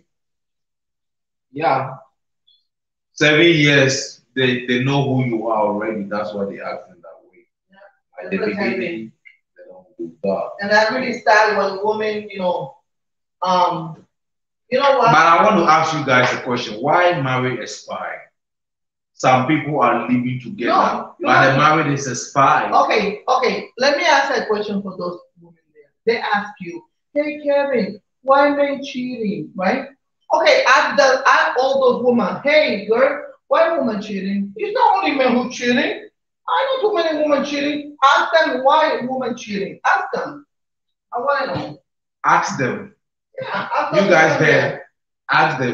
Yeah, seven years, they, they know who you are already. That's why they act in that way. At the beginning, they don't do that. And that really sad when women, you know, um, you know what? But I want to ask you guys a question. Why marry a spy? Some people are living together, No, you but the know- marriage is a spy. Okay, okay. Let me ask a question for those women there. They ask you, "Hey Kevin, why men cheating?" Right? Okay, ask the ask all those women, "Hey girl, why women cheating?" It's not only men who cheating. I know too many women cheating. Ask them why women cheating. Ask them. I want to know. Ask them. Yeah, ask You those guys women there, ask them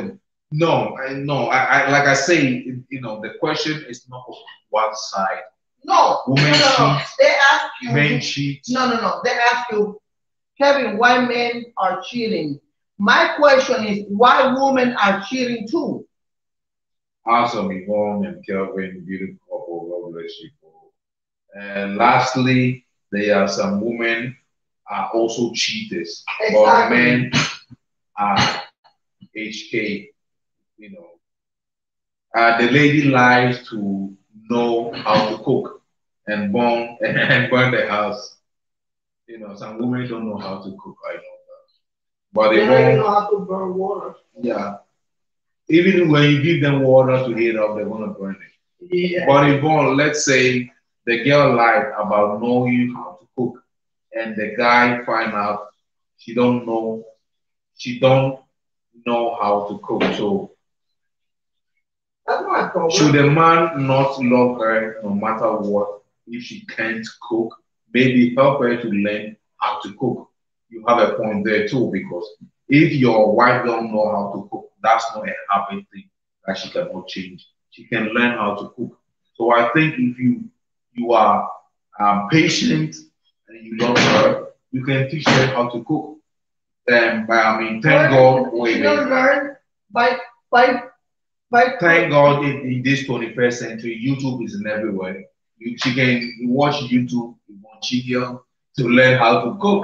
No, I, no. I, I like I say, you know, the question is not of one side. No, no, Women no, no. cheat, They ask you. men cheat. No, no, no. They ask you, Kevin, why men are cheating. My question is, why women are cheating too? Awesome, Yvonne and Kelvin, beautiful couple, God bless you. And lastly, there are some women are also cheaters, but Exactly. men are H K. You know, uh, the lady lies to know how to cook and burn and burn the house. You know, some women don't know how to cook. I know that, but They they don't even burn. know how to burn water. Yeah, even when you give them water to heat up, they're gonna burn it. Yeah. But Yvonne, let's say the girl lied about knowing how to cook, and the guy find out she don't know, she don't know how to cook. So That's not a should problem. a man not love her no matter what if she can't cook? Maybe help her to learn how to cook. You have a point there too, because if your wife don't know how to cook, that's not a habit thing that she cannot change. She can learn how to cook. So I think if you you are um, patient and you love her, you can teach her how to cook. Um, but I mean, thank God. Learn, Wait, you wait. don't learn by by by Thank God in, in this twenty-first century, YouTube is in everywhere. You, she can watch YouTube on Chigil to learn how to cook.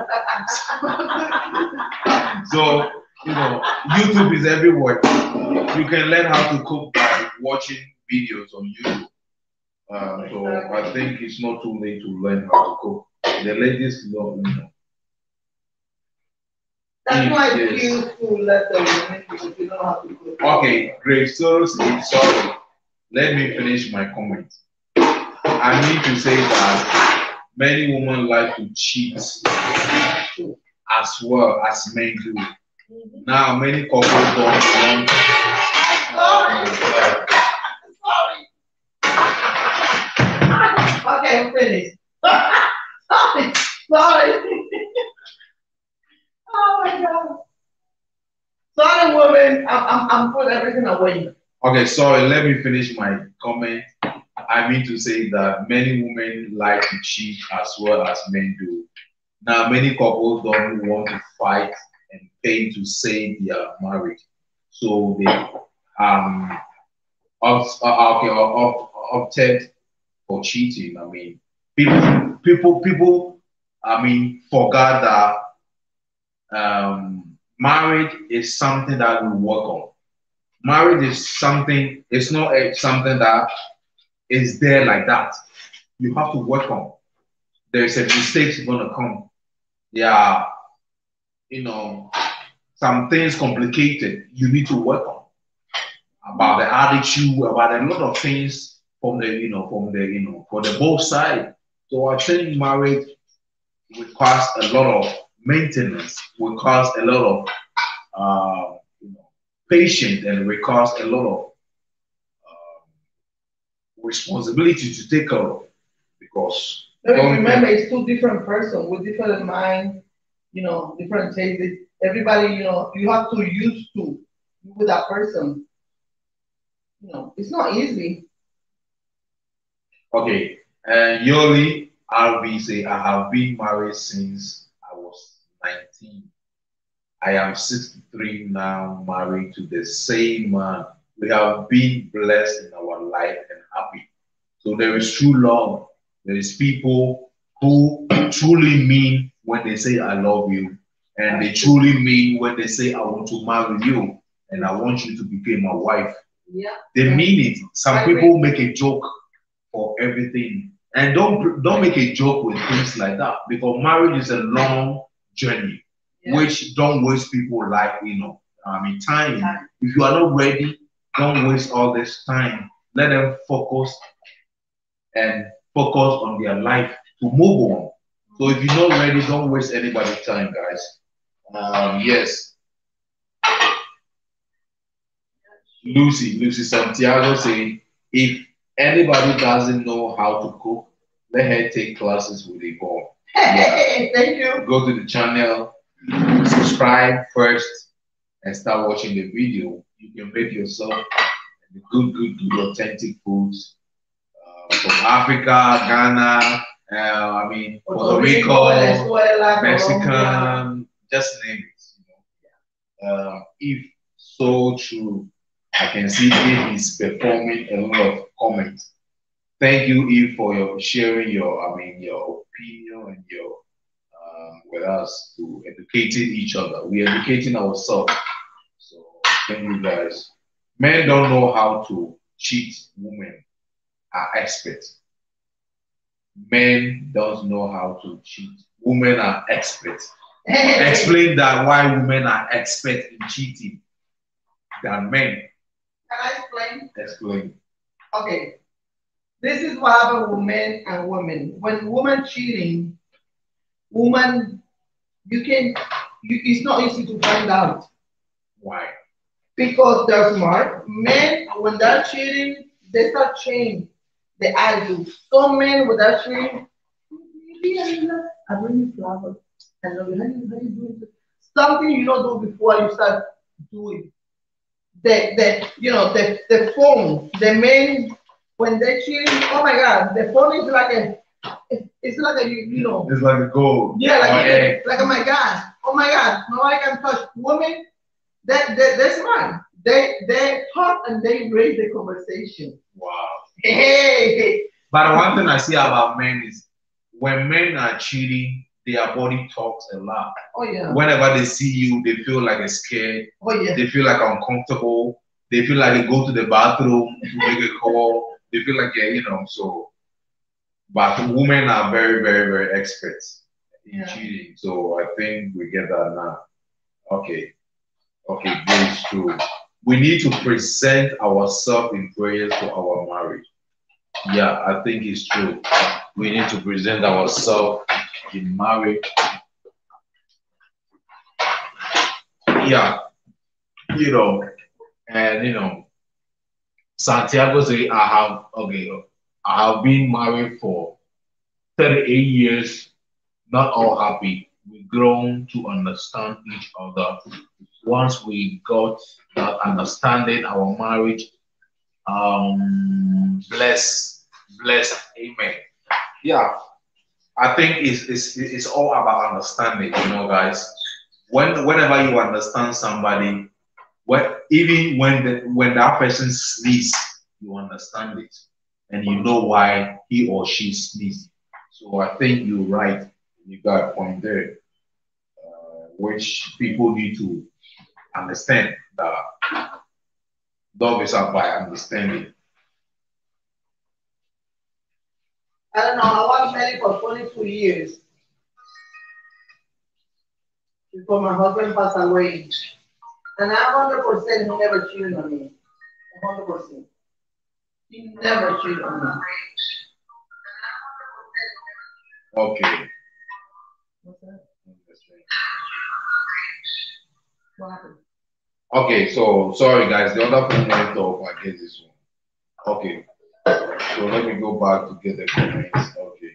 So, you know, YouTube is everywhere. You can learn how to cook by watching videos on YouTube. Uh, so I think it's not too late to learn how to cook. The ladies love, you know. That's why I Yes. choose to let the women because you know how to cook. Okay, great. So, sorry. Let me finish my comment. I need to say that many women like to cheat as well as men do. Now, many couples don't want. Sorry. Sorry. Okay, I'm finished. Sorry. Sorry. Oh my God. Sorry, woman. I'm, I'm, I'm putting everything away. Okay, sorry. Let me finish my comment. I mean to say that many women like to cheat as well as men do. Now, many couples don't want to fight and pay to save their marriage, so they um opt, uh, okay, opt, opted for cheating. I mean, people, people, people. I mean, forgot that um, marriage is something that we work on. Marriage is something. It's not a, something that is there like that. You have to work on. There's a mistake gonna come. Yeah, you know, some things complicated. You need to work on about the attitude, about a lot of things from the, you know, from the, you know, for the both side. So I think marriage requires a lot of maintenance, requires a lot of, uh, you know, patience, and requires a lot of um, responsibility to take care of because But don't remember, it's two different persons with different minds, you know, different tastes. Everybody, you know, you have to used to with that person. You know, it's not easy. okay. And Yoli R V say, I have been married since I was nineteen. I am sixty-three now, married to the same man. We have been blessed in our life and happy. So there is true love. There is people who truly mean when they say I love you, and they truly mean when they say I want to marry you and I want you to become my wife. Yeah. They mean it. Some people make a joke for everything, and don't don't make a joke with things like that because marriage is a long journey, Yeah. which don't waste people like you know. I mean, time. If you are not ready, don't waste all this time. Let them focus and focus on their life to move on. So if you're not ready, don't waste anybody's time, guys. Um, yes, Lucy, Lucy Santiago say if anybody doesn't know how to cook, let her take classes with Yvonne. Hey, thank you. Go to the channel, subscribe first, and start watching the video. you can make yourself the good, good, good, authentic foods uh, from Africa, Ghana, uh, I mean, Puerto Rico, Mexican, just name it. You know? uh, if so true, I can see Eve is performing a lot of comments. Thank you, Eve, for your sharing your, I mean, your opinion and your um, with us to educating each other. We're educating ourselves. So thank you guys. Men don't know how to cheat. Women are experts. Men don't know how to cheat. Women are experts. Explain that why women are experts in cheating than men. Can I explain? Explain. Okay. This is what happens with men and women. When women cheating, woman, you can, you, it's not easy to find out. Why? Because they're smart. Men, when they're cheating, they start changing the attitude. Some men, when they're cheating, I bring you flowers. I love you. How you, how you doing? Something you don't do before you start doing. The, the, you know, the, the phone, the men, when they're cheating, oh my God, the phone is like a, it's like a, you, you know. It's like a gold. Yeah, like, oh, a, like, oh my God, oh my God, nobody can touch. Women, they, they, they're smart. They, they talk and they raise the conversation. Wow. Hey. But one thing I see about men is when men are cheating, their body talks a lot. Oh yeah. Whenever they see you, they feel like they're scared. Oh yeah. They feel like uncomfortable. They feel like they go to the bathroom to make a call. They feel like yeah, you know. So, but women are very, very, very experts in yeah. cheating. So I think we get that now. Okay. Okay, this is true. We need to present ourselves in prayers for our marriage. Yeah, I think it's true. We need to present ourselves in marriage. Yeah, you know, and you know, Santiago say I have okay, I have been married for thirty-eight years, not all happy. We've grown to understand each other. Once we got that understanding, our marriage, um, bless, bless, amen. Yeah, I think it's, it's, it's all about understanding, you know, guys. When whenever you understand somebody, what even when the, when that person sneezes, you understand it, and you know why he or she sneezed. So I think you're right. You got a point there, uh, which people need to understand that love is up by understanding. I don't know. I was married for twenty-two years before my husband passed away, and I'm one hundred percent he never cheated on me. one hundred percent. He never cheated on me. Okay. What's that? What happened? Okay, so sorry guys, the other phone went off. I get this one. Okay, so let me go back to get the comments. Okay.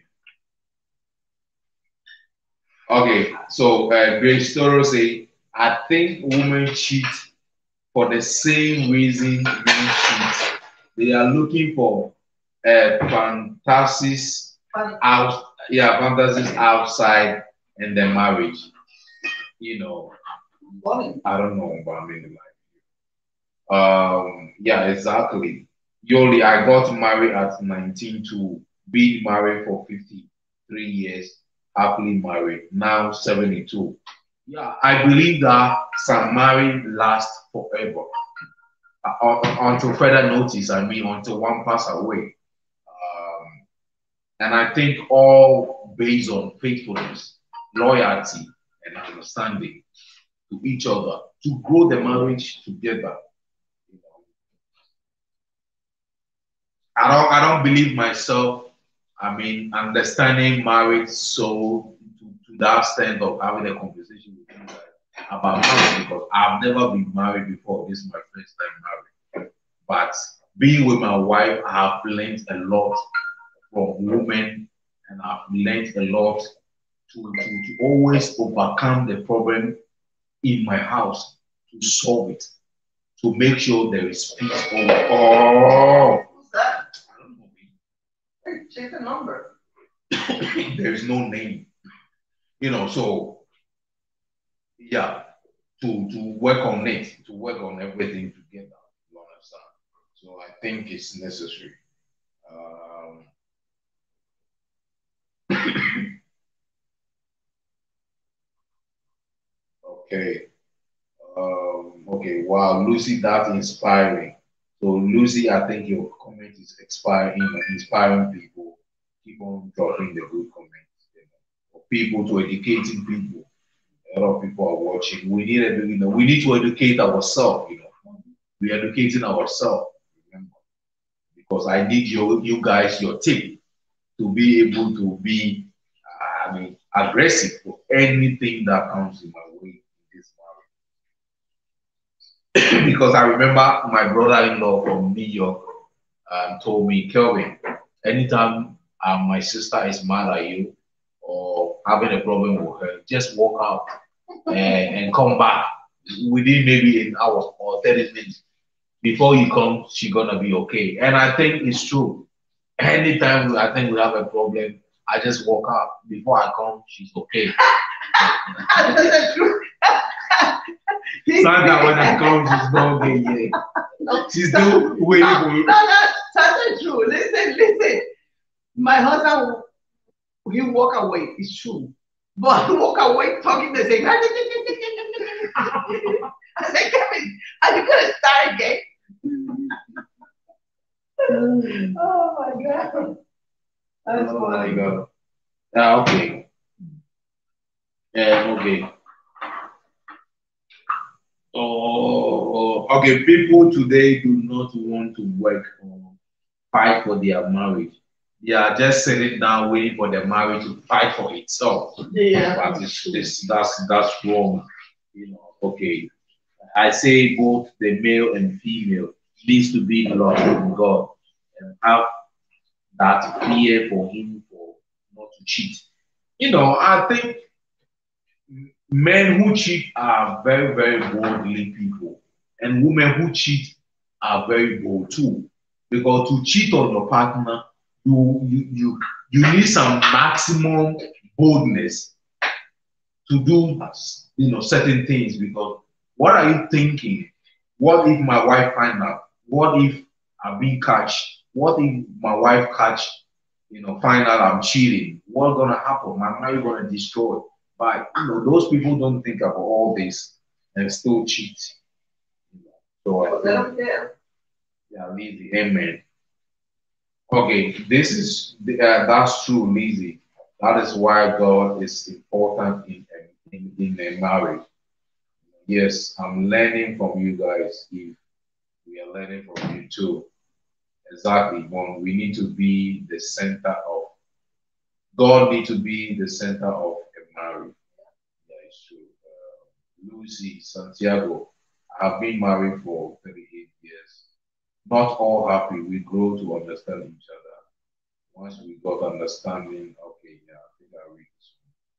Okay, so uh, Grace Toro say, I think women cheat for the same reason men cheat. They are looking for uh, fantasies out, yeah, fantasies outside in the marriage. You know, I don't know, but I mean, like, um, yeah, exactly. Yoli, I got married at nineteen to be married for fifty-three years, happily married, now seventy-two. Yeah, I believe that some marriage lasts forever. Uh, until further notice, I mean, until one pass away. Um, and I think all based on faithfulness, loyalty, and understanding to each other to grow the marriage together. You know. I don't I don't believe myself, I mean, understanding marriage so to, to that extent of having a conversation with you guys about marriage because I've never been married before. This is my first time married. But being with my wife, I have learned a lot from women and I've learned a lot to, to, to always overcome the problem in my house, to solve it, to make sure there is peace over all. Who's that? I don't know. Hey, check the number. There is no name. You know, so yeah, to to work on it, to work on everything together. You understand? So I think it's necessary. Um, okay. Um, okay. Wow, Lucy, that's inspiring. So Lucy, I think your comment is inspiring, inspiring people. Keep on dropping the good comments. You know, for people to educating people. A lot of people are watching. We need, to, you know, we need to educate ourselves. You know, we're educating ourselves. Remember, because I need you, you guys, your tip to be able to be, uh, I mean, aggressive for anything that comes in my way in this marriage. Because I remember my brother-in-law from New York um, told me, Kelvin, anytime um, my sister is mad at you or having a problem with her, just walk out and, and come back within maybe an hour or thirty minutes. Before you come, she's gonna be okay. And I think it's true. Anytime I think we have a problem, I just walk out. Before I come, she's okay. That's true. Santa, when I come, she's not okay yet. No, She's still waiting no, for no, me. no, that's true. Listen, listen. My husband, he walk away. It's true. But he walk away talking the same. I said, Kevin, are you gonna start again? Oh my God. That's Oh my funny. God. Ah, okay. Yeah, okay. Oh, oh, okay. People today do not want to work or fight for their marriage. They are just sitting down waiting for the marriage to fight for itself. Yeah. But it's, it's that's that's wrong. You know. Okay. I say both the male and female needs to be lost in God and have that fear for Him for not to cheat. You know, I think men who cheat are very, very boldly people, and women who cheat are very bold too. Because to cheat on your partner, you you you you need some maximum boldness to do, you know, certain things. Because what are you thinking? What if my wife find out? What if I'm being catch? What if my wife catch? You know, find out I'm cheating? What's gonna happen? My marriage gonna destroy. But you know, those people don't think about all this and still cheat. You know. So I But they think don't care. yeah, Lizzie, amen. Okay, this is uh, that's true, Lizzie. That is why God is important in in, in a marriage. Yes, I'm learning from you guys. If we are learning from you too, exactly. One, we need to be the center of God. Need to be the center of a marriage. That is true. Uh, Lucy Santiago, I've been married for thirty-eight years. Not all happy. We grow to understand each other. Once we got understanding, okay, yeah, I think I read this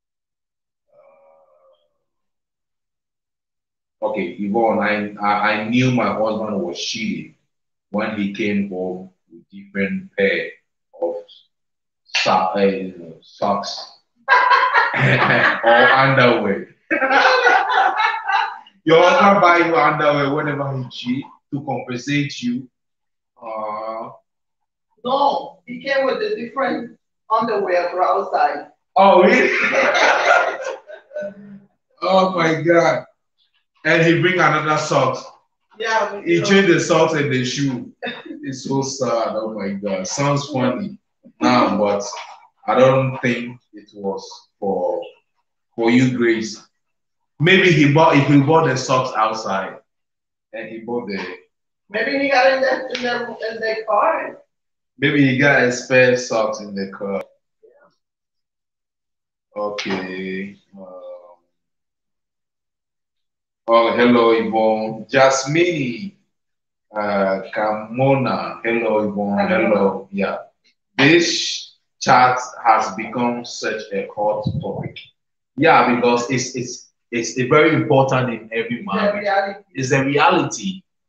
one. Uh, okay, Yvonne, I, I I knew my husband was cheating when he came home with different pair of so- uh, you know, socks or underwear. Your husband buy you underwear whenever he cheat to compensate you. Uh, No, he came with the different underwear for outside. oh, really? Oh my God. And he bring another socks. Yeah. He changed the socks and the shoe. It's so sad. Oh my God. Sounds funny now, but I don't think it was for for you, Grace. Maybe he bought if he bought the socks outside and he bought the Maybe he got in the in the in the car. maybe he got a spare socks in the car. Okay. Um, oh, hello, Yvonne. Jasmine. Uh, Kamona. Hello, Yvonne. Hello. Yeah. This chat has become such a hot topic. Yeah, because it's it's it's a very important in every The marriage. reality. It's a reality.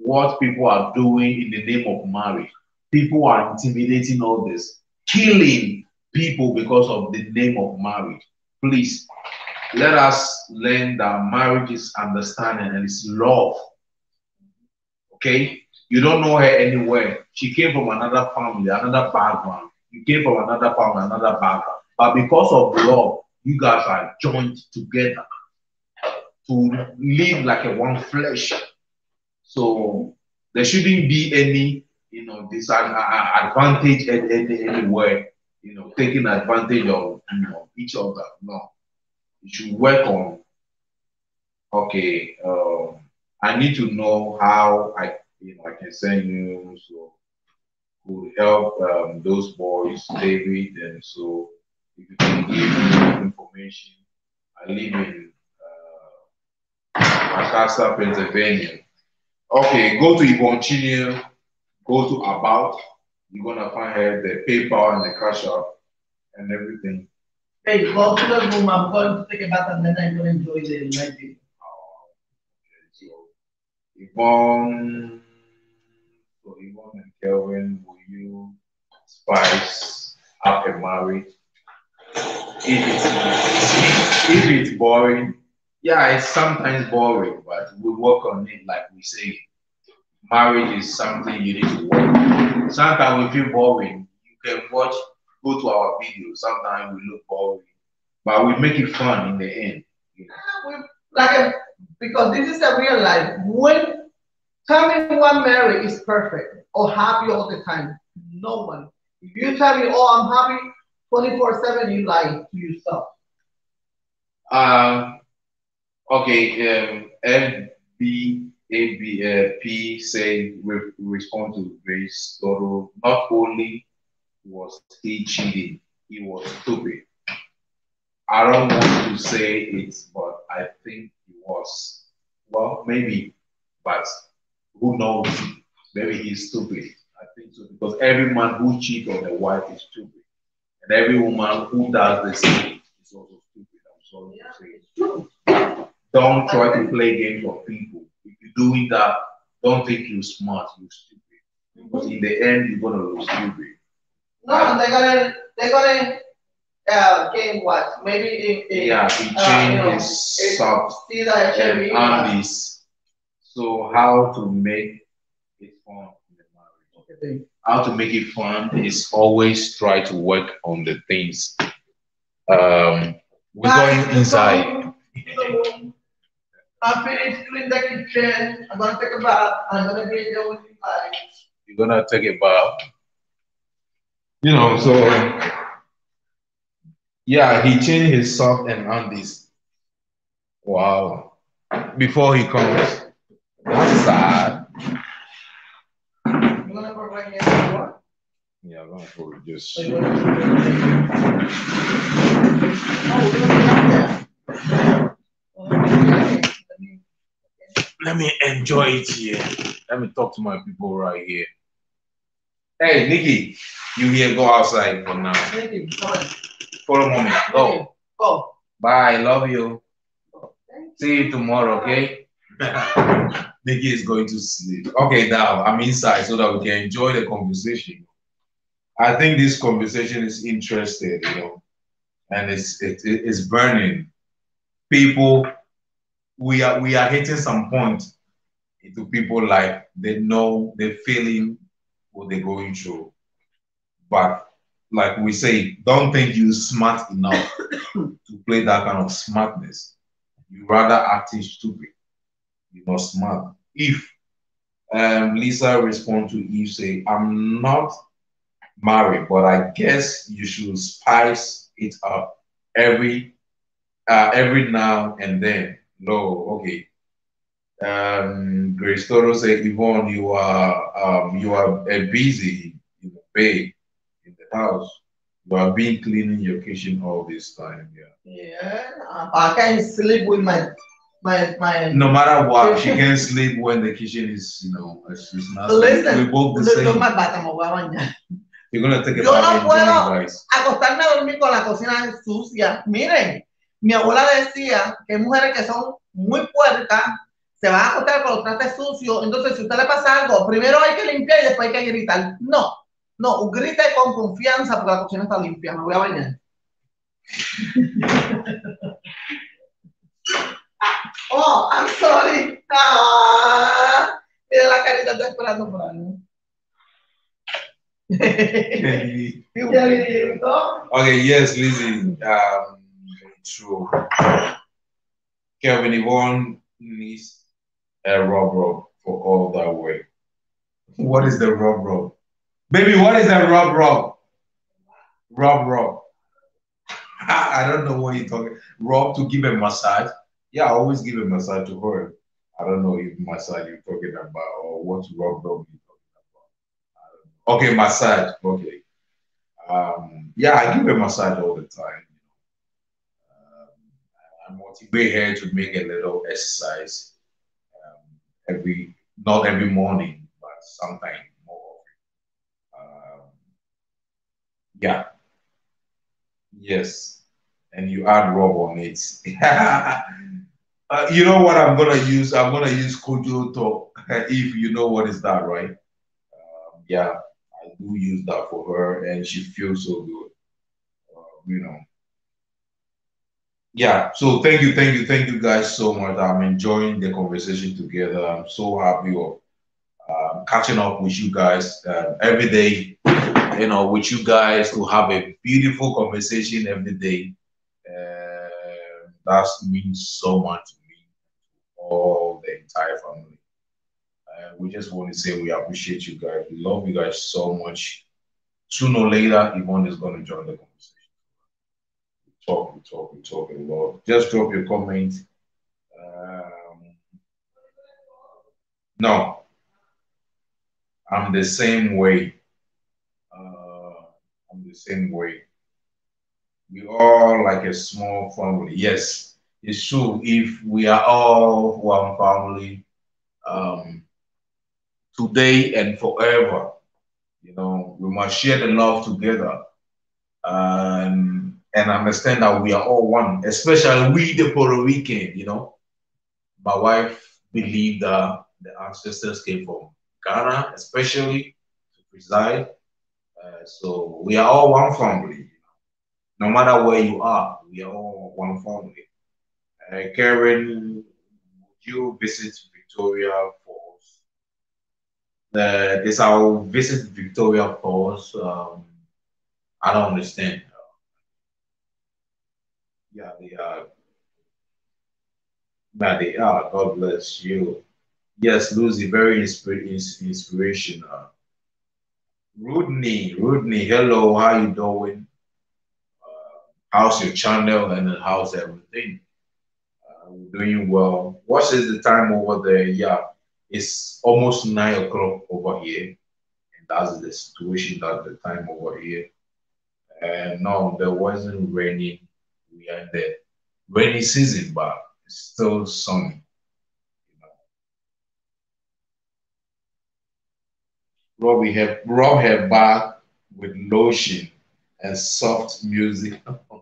what people are doing in the name of marriage. People are intimidating others, killing people because of the name of marriage. Please, let us learn that marriage is understanding and it's love. Okay? You don't know her anywhere. She came from another family, another background. You came from another family, another background. But because of love, you guys are joined together to live like a one flesh. So there shouldn't be any, you know, disadvantage any, anywhere, you know, taking advantage of, you know, each other. No. You should work on, okay, um, I need to know how I, you know, I can send you, so could help um, those boys, David, and so if you can give me information. I live in uh, Lancaster, Pennsylvania. Okay, go to Yvonne Chinio, go to About. You're gonna find her the PayPal and the Cash App and everything. Hey, go to the room. I'm going to take a bath and then I'm going to enjoy the night video. Oh, okay, so Yvonne, so Yvonne and Kelvin, will you spice up a marriage? If it's, if it's boring, yeah, it's sometimes boring, but we work on it like we say. Marriage is something you need to work. Sometimes we feel boring. You can watch, go to our videos. Sometimes we look boring, but we make it fun in the end. You know? Like, a, because this is a real life. When tell me one marriage is perfect or happy all the time. No one. If you tell me, oh, I'm happy twenty-four seven, you lie to yourself. Um. Okay. Um. M B A B uh, P say re- respond to Grace Toro. Not only was he cheating, he was stupid. I don't want to say it, but I think he was. Well, maybe, but who knows? Maybe he's stupid. I think so because every man who cheats on a wife is stupid, and every woman who does the same is also stupid. I'm sorry to say it. Don't try to play games with people. If you're doing that, don't think you're smart. You're stupid. Because in the end, you're gonna look stupid. No, they're gonna they're gonna uh, gain what? Maybe in, in yeah, he changed uh, you know, his socks and undies. So how to make it fun in the marriage? Okay. How to make it fun is always try to work on the things. Um, we're going inside. I finished cleaning the kitchen. I'm gonna take a bath. I'm gonna be there with you guys. You're gonna take a bath. You know, so yeah, he changed his sock and undies. Wow. Before he comes. That's sad. You gonna provide me what? Yeah, I'm gonna probably just. Oh, we're gonna be Let me enjoy it here. Let me talk to my people right here. Hey, Nikki, you here? Go outside for now. Thank you. Come on. For a moment. Go. Go. Bye. Love you. See you tomorrow, okay? Nikki is going to sleep. Okay, now I'm inside so that we can enjoy the conversation. I think this conversation is interesting, you know, and it's it, it's burning. People, we are we are hitting some point into people like they know they're feeling what they're going through, but like we say, don't think you're smart enough to play that kind of smartness. You rather acting stupid. You're not smart. If um, Lisa respond to Eve say, I'm not married, but I guess you should spice it up every uh, every now and then. No, okay. Um, Grace Toro say, Yvonne, you are um, you are uh, busy in the bay in the house. You have been cleaning your kitchen all this time. Yeah. Yeah. I can't sleep with my my my. No matter what, she can't sleep when the kitchen is, you know, she's not. Listen, we both the look, same. look my bath, me voy a bañar. You're gonna take a Yo bath no and puedo join, guys. acostarme a dormir con la cocina sucia. Miren, mi abuela decía que hay mujeres que son muy puercas, se van a acostar con los trastes sucios, entonces si a usted le pasa algo, primero hay que limpiar y después hay que gritar. No, no, grite con confianza porque la cocina está limpia, me voy a bañar. Oh, I'm sorry. Ah, mira la carita, estoy esperando por algo. Okay, yes, Lizzie. Um, true. Kevin, Yvonne needs a rub rub for all that work. What is the rub rub? Baby, what is the rub rub? Rub rub. I don't know what you're talking. Rub to give a massage. Yeah, I always give a massage to her. I don't know if massage you're talking about or what rub rub you're talking about. Okay, massage. Okay. Um, yeah, I give a massage all the time. Um, I motivate her to make a little exercise um, every, not every morning, but sometime more. Um, yeah, yes, and you add rub on it. Uh, you know what I'm gonna use? I'm gonna use Kojo Talk. If you know what is that, right? Um, yeah, I do use that for her, and she feels so good. Uh, you know. Yeah. So thank you, thank you, thank you guys so much. I'm enjoying the conversation together. I'm so happy of uh, catching up with you guys uh, every day. You know, with you guys to have a beautiful conversation every day. Uh, that means so much to me, all the entire family. Uh, we just want to say we appreciate you guys. We love you guys so much. Sooner or later, Yvonne is going to join the conversation. We talk, we talk, we talk a lot. Just drop your comment. Um, no, I'm the same way. Uh, I'm the same way. We are like a small family. Yes, it's true. If we are all one family, um, today and forever, you know, we must share the love together and and understand that we are all one. Especially we, the Puerto Rican. You know, my wife believed that the ancestors came from Ghana, especially to preside. Uh, so we are all one family. No matter where you are, we are all one family. Uh, Karen, would you visit Victoria Falls? Uh, is our visit Victoria Falls? Um, I don't understand. Yeah, they are. Yeah, they are. God bless you. Yes, Lucy, very insp- ins- inspirational. Rudney, Rudney, hello, how you doing? Uh, how's your channel and how's everything? Uh, we're doing well. What is the time over there? Yeah, it's almost nine o'clock over here, and that's the situation at the time over here. And no, there wasn't raining. We are in the rainy season, but it's still sunny. You know. Rub her, rub her back with lotion and soft music.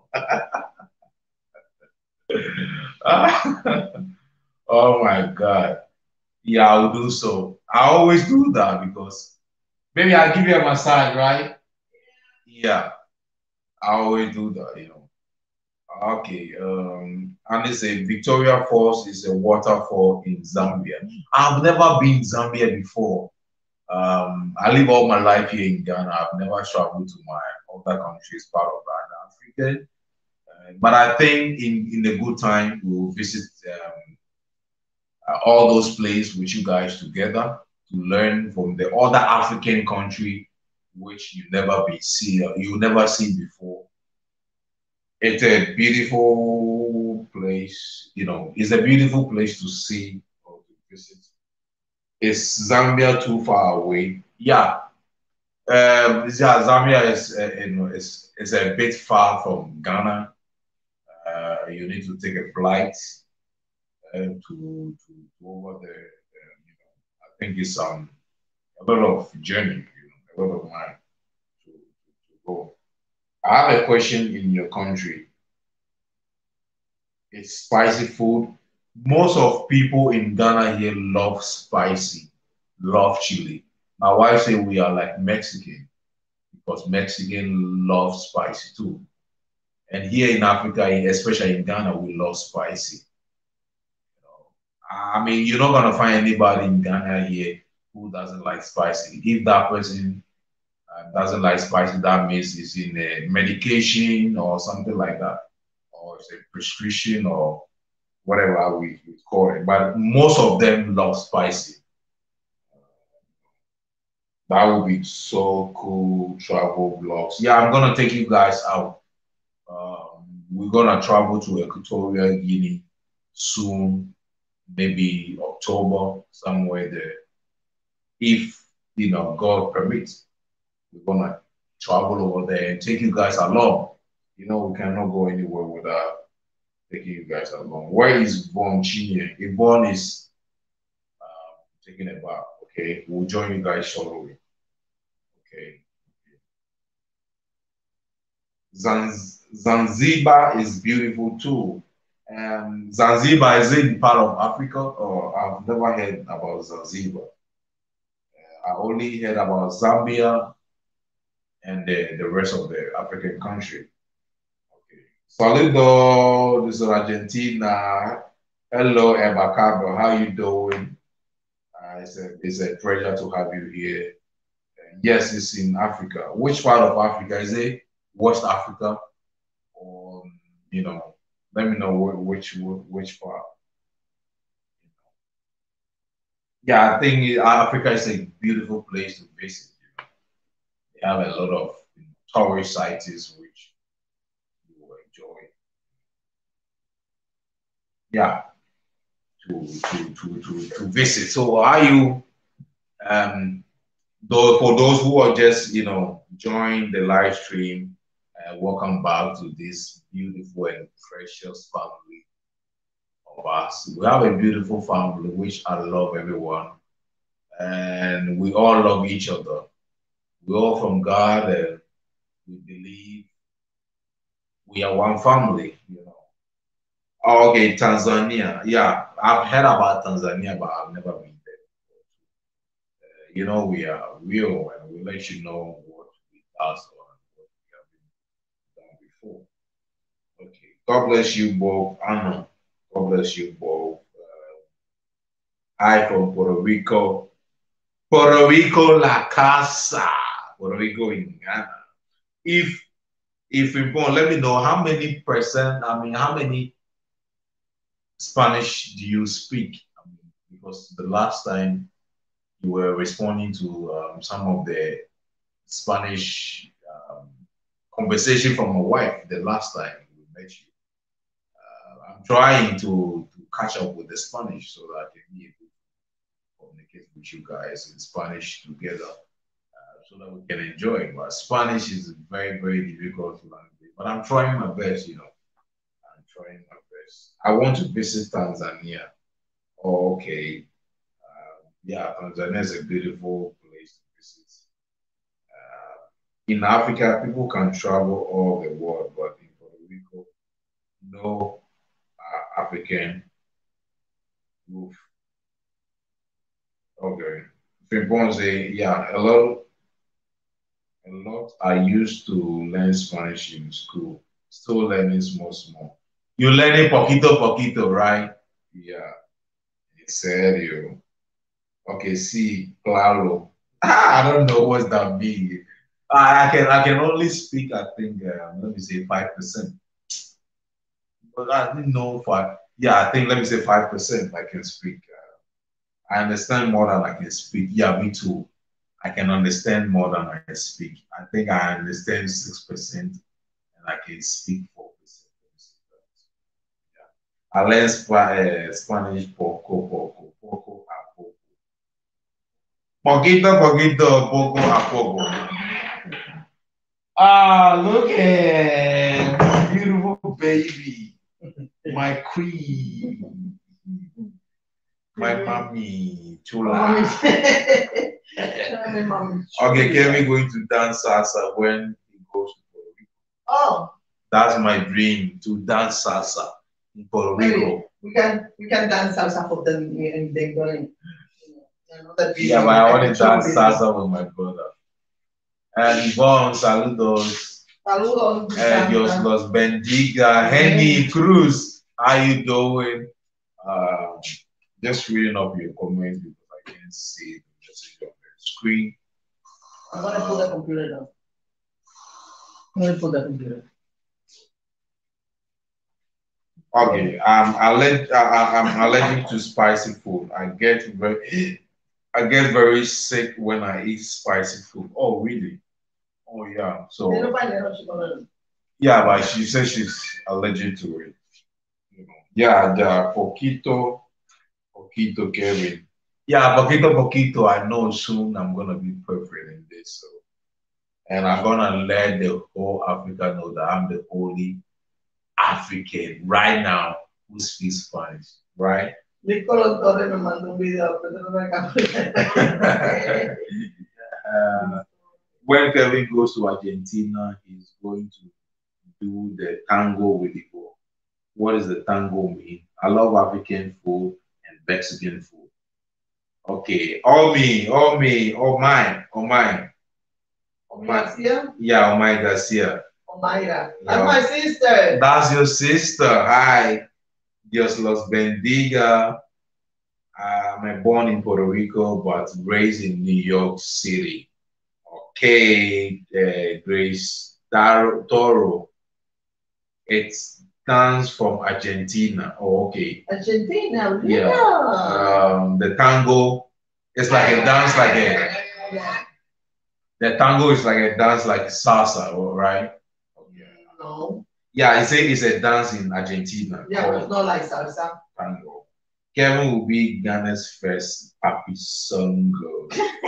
Oh my God. Yeah, I'll do so. I always do that because maybe I'll give you a massage, right? Yeah, I always do that, you know. Okay, um, and it's a Victoria Falls is a waterfall in Zambia. I've never been Zambia before. Um, I live all my life here in Ghana. I've never traveled to my other countries, part of Ghana, Africa. Uh, but I think in, in a good time, we'll visit um, uh, all those places with you guys together to learn from the other African country which you never be see you never seen before. It's a beautiful place, you know. It's a beautiful place to see or to visit. Is Zambia too far away? Yeah, um, yeah, Zambia is, uh, you know, is is a bit far from Ghana. Uh, you need to take a flight uh, to, to to over there. Um, you know, I think it's um a lot of journey, you know, a lot of time to, to, to go. I have a question in your country. It's spicy food. most of people in Ghana here love spicy, love chili. My wife say we are like Mexican because Mexican love spicy too. And here in Africa, especially in Ghana, we love spicy. You know, I mean, you're not gonna find anybody in Ghana here who doesn't like spicy. If that person uh, doesn't like spicy, that means it's in a medication or something like that, or it's a prescription or whatever we, we call it. But most of them love spicy. That would be so cool. Travel vlogs. Yeah, I'm gonna take you guys out. Um, we're gonna travel to Equatorial Guinea soon, maybe October, somewhere there. If you know God permits, we're gonna travel over there and take you guys along. You know, we cannot go anywhere without taking you guys along. Where is Yvonne Chinye? Yvonne is um, taking a bath. Okay, we'll join you guys shortly. Okay. Zanz- Zanzibar is beautiful too. Um, Zanzibar is it part of Africa? Or I've never heard about Zanzibar. I only heard about Zambia and the, the rest of the African country. Okay. Saludo, this is Argentina. Hello, Eva Cabro. How you doing? Uh, it's, a, it's a pleasure to have you here. Uh, yes, it's in Africa. Which part of Africa is it? West Africa, or you know, let me know which which part. Yeah, I think Africa is a beautiful place to visit. You know. They have a lot of you know, tourist sites which you will enjoy. Yeah, to to to to, to visit. So are you um though for those who are just you know join the live stream, uh, welcome back to this beautiful and precious family of us. We have a beautiful family which I love everyone, and we all love each other. We all from God, and we believe we are one family. You know. Oh, okay, Tanzania. Yeah, I've heard about Tanzania, but I've never been there. Uh, you know, we are real, and we let you know what we does or what we have been done before. Okay. God bless you both, Anna. God bless you both. Uh, I from Puerto Rico. Puerto Rico, La Casa. Puerto Rico in Ghana. If if we born, let me know how many percent, I mean, how many Spanish do you speak? I mean, because the last time you were responding to um, some of the Spanish um, conversation from my wife the last time we met you. Uh, I'm trying to, to catch up with the Spanish so that I can be able to communicate with you guys in Spanish together uh, so that we can enjoy it. But Spanish is a very, very difficult language. But I'm trying my best, you know. I'm trying my best. I want to visit Tanzania. Oh, okay. Uh, yeah, Tanzania is a beautiful place to visit. Uh, in Africa, people can travel all the world, but in Puerto Rico, no uh, African roof. Okay. Fimponze, yeah, a lot, a lot. I used to learn Spanish in school. Still learning small, small. You're learning poquito, poquito, right? Yeah. En serio. Okay, see, claro. Ah, I don't know what that means. I, I can I can only speak, I think, uh, let me say five percent. But I didn't know for, yeah, I think, let me say five percent I can speak. Uh, I understand more than I can speak. Yeah, me too. I can understand more than I can speak. I think I understand six percent and I can speak four percent. Yeah. I learned Spa- uh, Spanish poco, poco, poco, a poco. Poquito, poquito, poco a poco. Ah, look at my beautiful baby, my queen, my mommy, chula. Okay, Kevin going to dance salsa when he goes to Puerto Rico. Oh. That's my dream to dance salsa in Puerto Rico. We can we can dance salsa for them and they're going. Another Yeah, video. but I I want can to show dance you. salsa with my brother. And Yvonne, saludos. Saludos. And Dios Santa. los bendiga. Henny Cruz, how you doing? Uh, just reading up your comments because I can't see the message on the screen. I'm gonna put the computer down. I'm gonna put the computer. Okay, um, allergic, I, I'm allergic to spicy food. I get very, I get very sick when I eat spicy food. Oh, really? Oh, yeah. So, yeah, but she says she's allergic to it. You know. Yeah, the poquito, poquito, Kevin. Yeah, poquito, poquito. I know soon I'm gonna be perfect in this. So, and I'm gonna let the whole Africa know that I'm the only African right now who speaks Spanish, right? Nicolás Torres me mandó un video, pero no me uh, when Kevin goes to Argentina, he's going to do the tango with the ball. What does the tango mean? I love African food and Mexican food. Okay, all me, all me, all mine, all mine. Garcia? Yeah, all mine Garcia. Omaira. That's my sister. That's your sister. Hi. Dios los bendiga. Uh, I'm born in Puerto Rico, but raised in New York City. Okay, uh, Grace Taro, Toro. It comes from Argentina. Oh, okay. Argentina, yeah. Um, the tango, it's like a dance, like a. The tango is like a dance, like salsa, right? No. Yeah, I say it's a dance in Argentina. Yeah, but it's not like salsa. Tango. Kevin will be Ghana's first Papi Songo.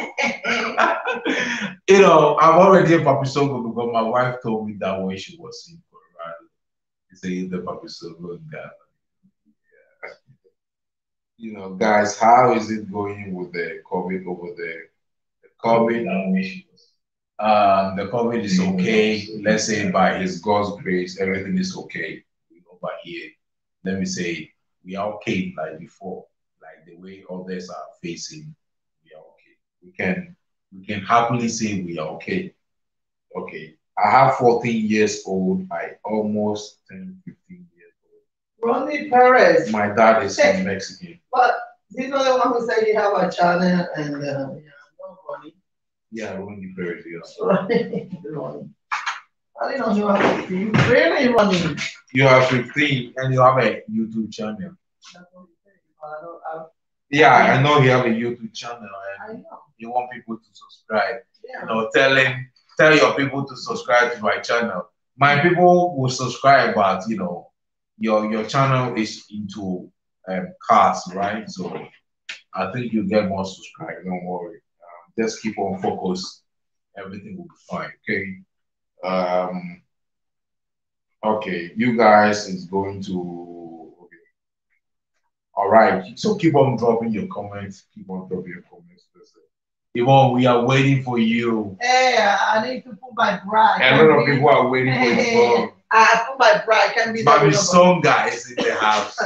You know, I'm already a Papi Songo because my wife told me that when she was in Colorado. She said the Papi Songo in Ghana. Yeah. You know, guys, how is it going with the COVID over there? The COVID. Um, the COVID is okay. Let's say by His God's grace, everything is okay. You know, but here, let me say, we are okay like before, like the way others are facing. We are okay. We can we can happily say we are okay. Okay. I have fourteen years old. I almost turned fifteen years old. Ronnie Perez. My dad is from Mexican. But you know the one who said you have a channel and uh, yeah, no Ronnie. Yeah, Ronnie Perez, yeah. Ronnie. I didn't know you have fifteen. Really, Ronnie? You have fifteen and you have a YouTube channel. That's what you say. I don't, I don't, yeah, I know you have a YouTube channel and I know. You want people to subscribe. Yeah. You know, telling tell your people to subscribe to my channel. My people will subscribe, but you know, your your channel is into um, cars, right? So I think you get more subscribers. Don't worry. Um, just keep on focus. Everything will be fine. Okay. Um. Okay, you guys is going to. Okay. All right. So keep on dropping your comments. Keep on dropping your comments. Yvonne, we are waiting for you. Hey, I need to put my bride. A lot of people are waiting for you. I put my bride. Can be Maybe some guys in the house.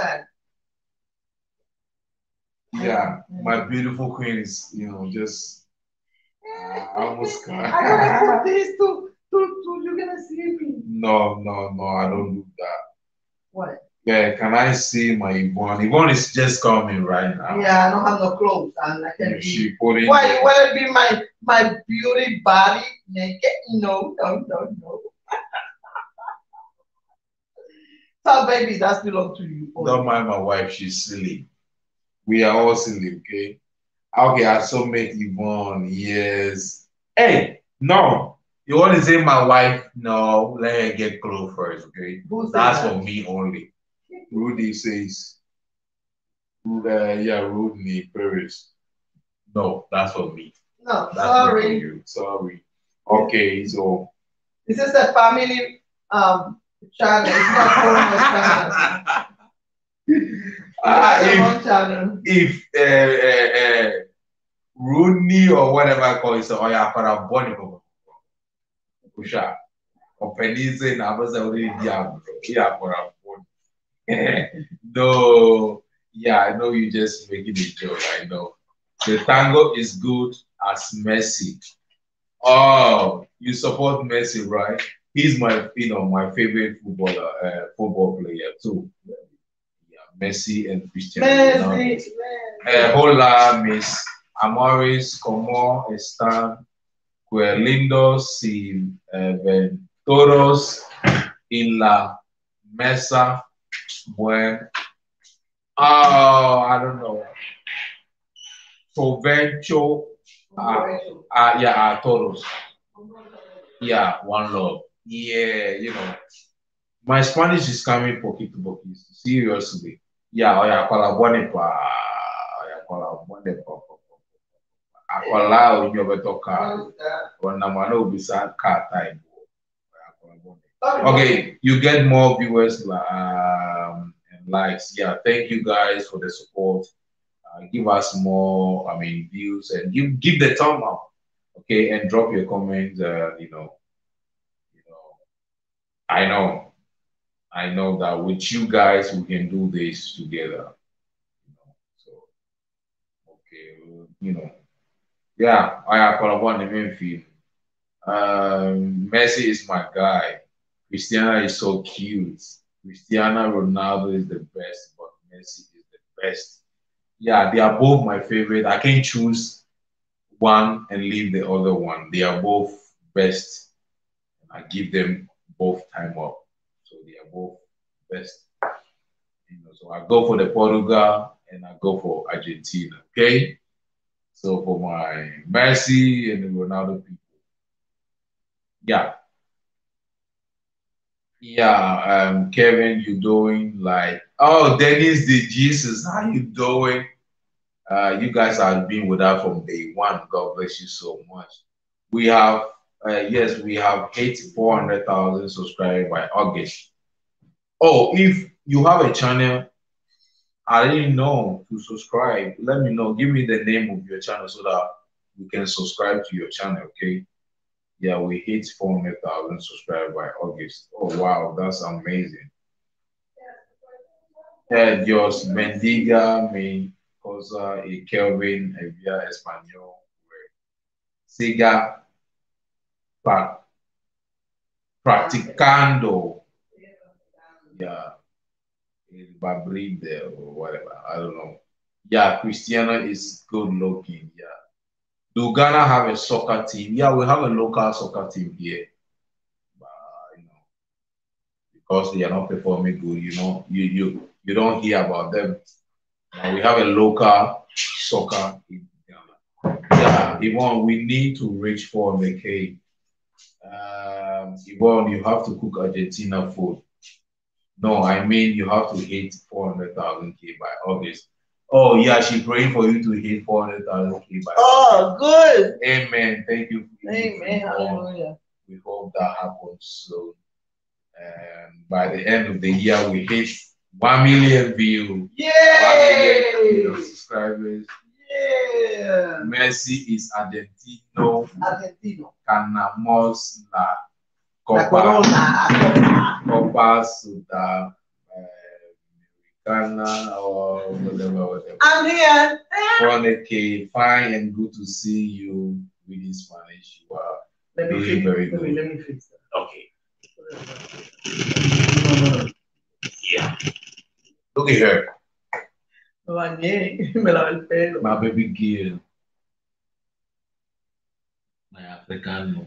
Yeah, my beautiful queen is, you know, just uh, almost. I'm gonna put this to, to, to, you're gonna see me. No, no, no, I don't do that. What? Yeah, can I see my Yvonne? Yvonne is just coming right now. Yeah, I don't have no clothes. And I can she be. Put in Why you wanna be my my beauty body naked? No, no, no, no. So baby, that's belong to you. Don't mind my wife, she's silly. We are all silly, okay? Okay, I so make Yvonne, yes. Hey, no. You want to say my wife? No, let her get clothes first, okay? Who's That's that? for me only. Rudy says, uh, yeah, Rudy Paris. No, that's for me. No, that's sorry. For you. Sorry. Okay, so. This is a family um channel. It's not channel. Uh, if channel. if uh, uh, uh, Rooney or whatever I call it, so I have a body for Pusha. Or Penize, and I was already young. Yeah, for a body. No, yeah, I know you just making a joke. I know. The tango is good as Messi. Oh, you support Messi, right? He's my, you know, my favorite footballer, uh, football player too. Yeah, Messi and Cristiano Ronaldo. Messi, Eh, hola, mis amores, ¿cómo están? Que lindos y eh, ven todos en la mesa. Bueno, oh, I don't know. Provecho, uh, uh, yeah, uh, todos. Yeah, one love. Yeah, you know, my Spanish is coming poquito poquito. Seriously. Yeah, oh yeah, para buone pa, oh yeah, para buone pa. Akwala onye obetoka, wana mwana obisa car time. Okay, you get more viewers um, and likes. Yeah, thank you guys for the support. Uh, give us more, I mean, views and give give the thumb up. Okay, and drop your comments. Uh, you know, you know, I know, I know that with you guys we can do this together. You know, so okay, you know, yeah, I have one the main field. Um, Messi is my guy. Cristiano is so cute. Cristiano Ronaldo is the best, but Messi is the best. Yeah, they are both my favorite. I can't choose one and leave the other one. They are both best. I give them both time up. So they are both best. You know, so I go for the Portugal and I go for Argentina. Okay. So for my Messi and the Ronaldo people. Yeah. Yeah, um, Kevin, you doing like, oh, Dennis the Jesus, how you doing? Uh, you guys have been with us from day one. God bless you so much. We have, uh, yes, we have hit four hundred thousand subscribers by August. Oh, if you have a channel, I didn't know to subscribe. Let me know. Give me the name of your channel so that we can subscribe to your channel, okay? Yeah, we hit four hundred thousand subscribers by August. Oh, wow, that's amazing. Eh, Dios bendiga mi cosa y Kelvin vía español. Siga pra- practicando. Yeah, el babride or whatever. I don't know. Yeah, Cristiano is good looking. Yeah. Do Ghana have a soccer team? Yeah, we have a local soccer team here. But, you know, because they are not performing good, you know, you you you don't hear about them. Uh, we have a local soccer in Ghana. Yeah, Yvonne, we need to reach four hundred K. Um, Yvonne, you have to cook Argentina food. No, I mean you have to hit four hundred thousand K by August. Oh, yeah, she's praying for you to hit four hundred thousand K by Oh, August. good. Amen. Thank you. Amen. Hallelujah. We hope that happens soon. And by the end of the year, we hit one million views. Yay! one million subscribers. Yeah. Messi is Argentino. Argentino. Ganamos la La Copa, corona. Copa Sudamericana or whatever, whatever. I'm here. four hundred K, fine and good to see you reading Spanish. You are Let me doing fix, very let me, good. let me fix that. Okay. Yeah. Look at her. Me bañé, me lavé el pelo. My baby girl. My Africano.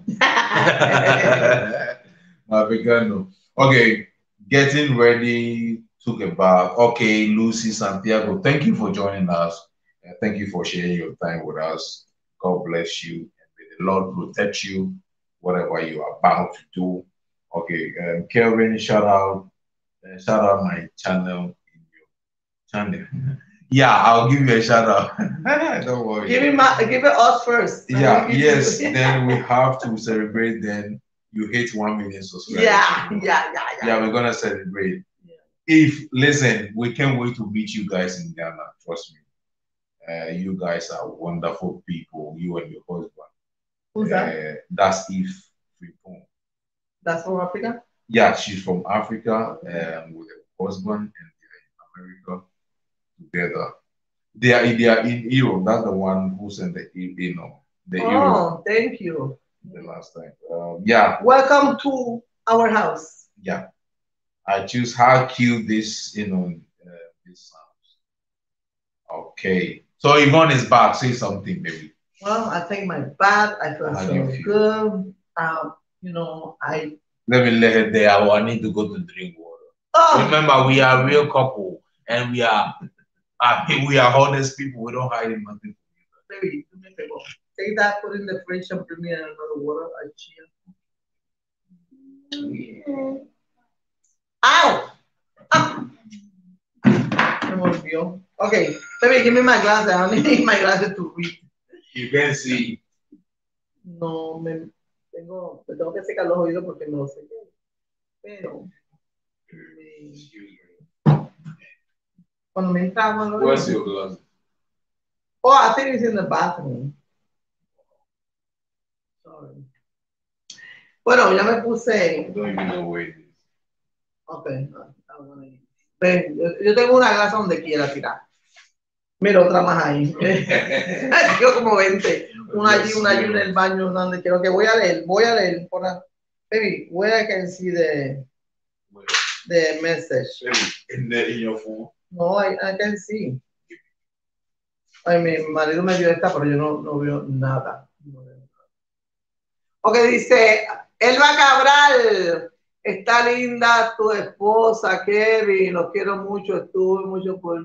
My Africano. Okay, getting ready to get back. Okay, Lucy Santiago, thank you for joining us. Uh, thank you for sharing your time with us. God bless you. And may the Lord protect you, whatever you are about to do. Okay, um, Kelvin, shout out, uh, shout out my channel in your channel. Yeah, I'll give you a shout out. Don't worry. Give it my, give it us first. Yeah, Give yes. you- Then we have to celebrate. Then you hit one million subscribers. Yeah, yeah, yeah, yeah. Yeah, we're gonna celebrate. Yeah. If listen, we can't wait to meet you guys in Ghana. Trust me. Uh, you guys are wonderful people. You and your husband. Who's that? Uh, that's Eve Frimpong. That's from Africa? Yeah, she's from Africa um, with a husband and they're in America together. They are, they are in Europe. That's the one who sent the e- you know the Europe Oh, thank you. the last time. Um, yeah, Welcome to our house. yeah. I choose how cute this you know uh, this sounds. Okay, so Yvonne is back. Say something, baby. Well, I take my bath. I feel How do you so feel? good. Um, you know, I Let me let her there. I need to go to drink water. oh Remember, we are a real couple, and we are uh, we are honest people. We don't hide nothing. baby, do me a favor. Take that, put in the fridge, and bring me another water. I chill. Ow! Ah! Se me olvidó. Okay, baby, give me my glasses. I need my glasses to read. You can see. No, me tengo, me tengo que secar los oídos porque me los sequé. Pero me- cuando me entra agua en los Where's oídos. your glass? Oh, I think it's in the bathroom. Sorry. Bueno, ya me puse. I don't even know where it is. Ok, no, no, no, no. Ven, yo, yo tengo una grasa donde quiera tirar. Mira, otra más ahí. Yo como veinte. Una allí, una allí en el baño, donde quiero que voy a leer, voy a leer. Por la, baby, where I can see the, Where? the message. In the in your phone. No, I, I can see. Ay, mi marido me dio esta, pero yo no, no veo nada. No veo nada. Ok, dice, Elba Cabral, está linda tu esposa, Kevin, los quiero mucho, estuve mucho por,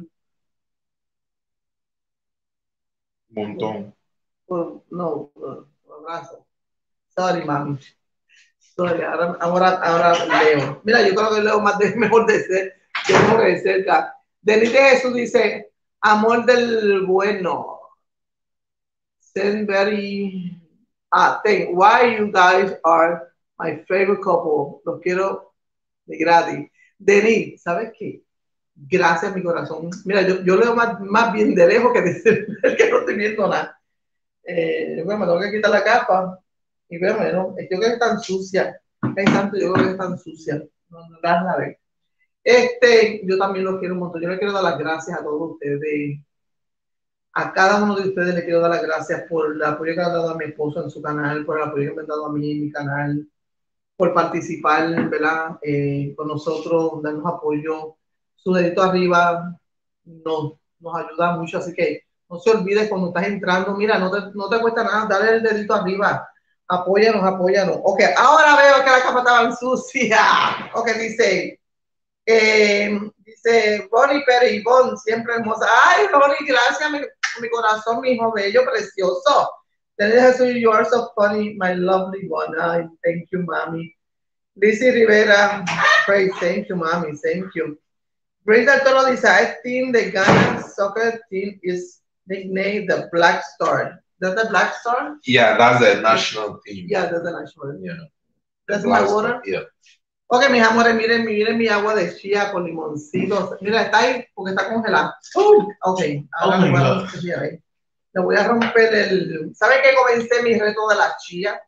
Montón. por no, por, por abrazo. Sorry, mami. Sorry, ahora, ahora, ahora leo. Mira, yo creo que leo más de, mejor de ser, mejor de cerca. Denis de Jesús dice, amor del bueno. Send very, ah, thank, why you guys are my favorite couple. Los quiero de gratis. Denis, ¿sabes qué? Gracias, mi corazón. Mira, yo, yo leo más, más bien de lejos que de cerca, que no estoy viendo nada. Eh, bueno, me tengo que quitar la capa. Y bueno, no, yo creo que es tan sucia. Hay tanto, yo creo que es tan sucia. No, no das la vez. Este, yo también los quiero un montón. Yo les quiero dar las gracias a todos ustedes. A cada uno de ustedes les quiero dar las gracias por el apoyo que han dado a mi esposo en su canal, por el apoyo que me han dado a mí en mi canal, por participar, ¿verdad? Eh, con nosotros, darnos apoyo. Su dedito arriba nos, nos ayuda mucho, así que no se olvide cuando estás entrando, mira, no te, no te cuesta nada, dale el dedito arriba. Apóyanos, apóyanos. Ok, ahora veo que la capa estaba sucia. Ok, dice, eh, dice Ronnie Pérez y Bon, siempre hermosa. Ay, Ronnie, gracias, mi, mi corazón, mi hijo bello, precioso. You are so funny, my lovely one. Ay, thank you, mami. Lizzie Rivera, praise, thank you, mami, thank you. Grace del Toro dice, I think the Ghana soccer team is nicknamed the Black Star. That's the Black Star? Yeah, that's the national team. Yeah, that's the national team. Yeah. That's The my Black water? Star, yeah. Ok, mis amores, miren, miren mi agua de chía con limoncito. Mira, está ahí porque está congelada. Uh, ok, ahora Oh my voy a God. romper, le voy a romper el... ¿Saben que comencé mi reto de la chía?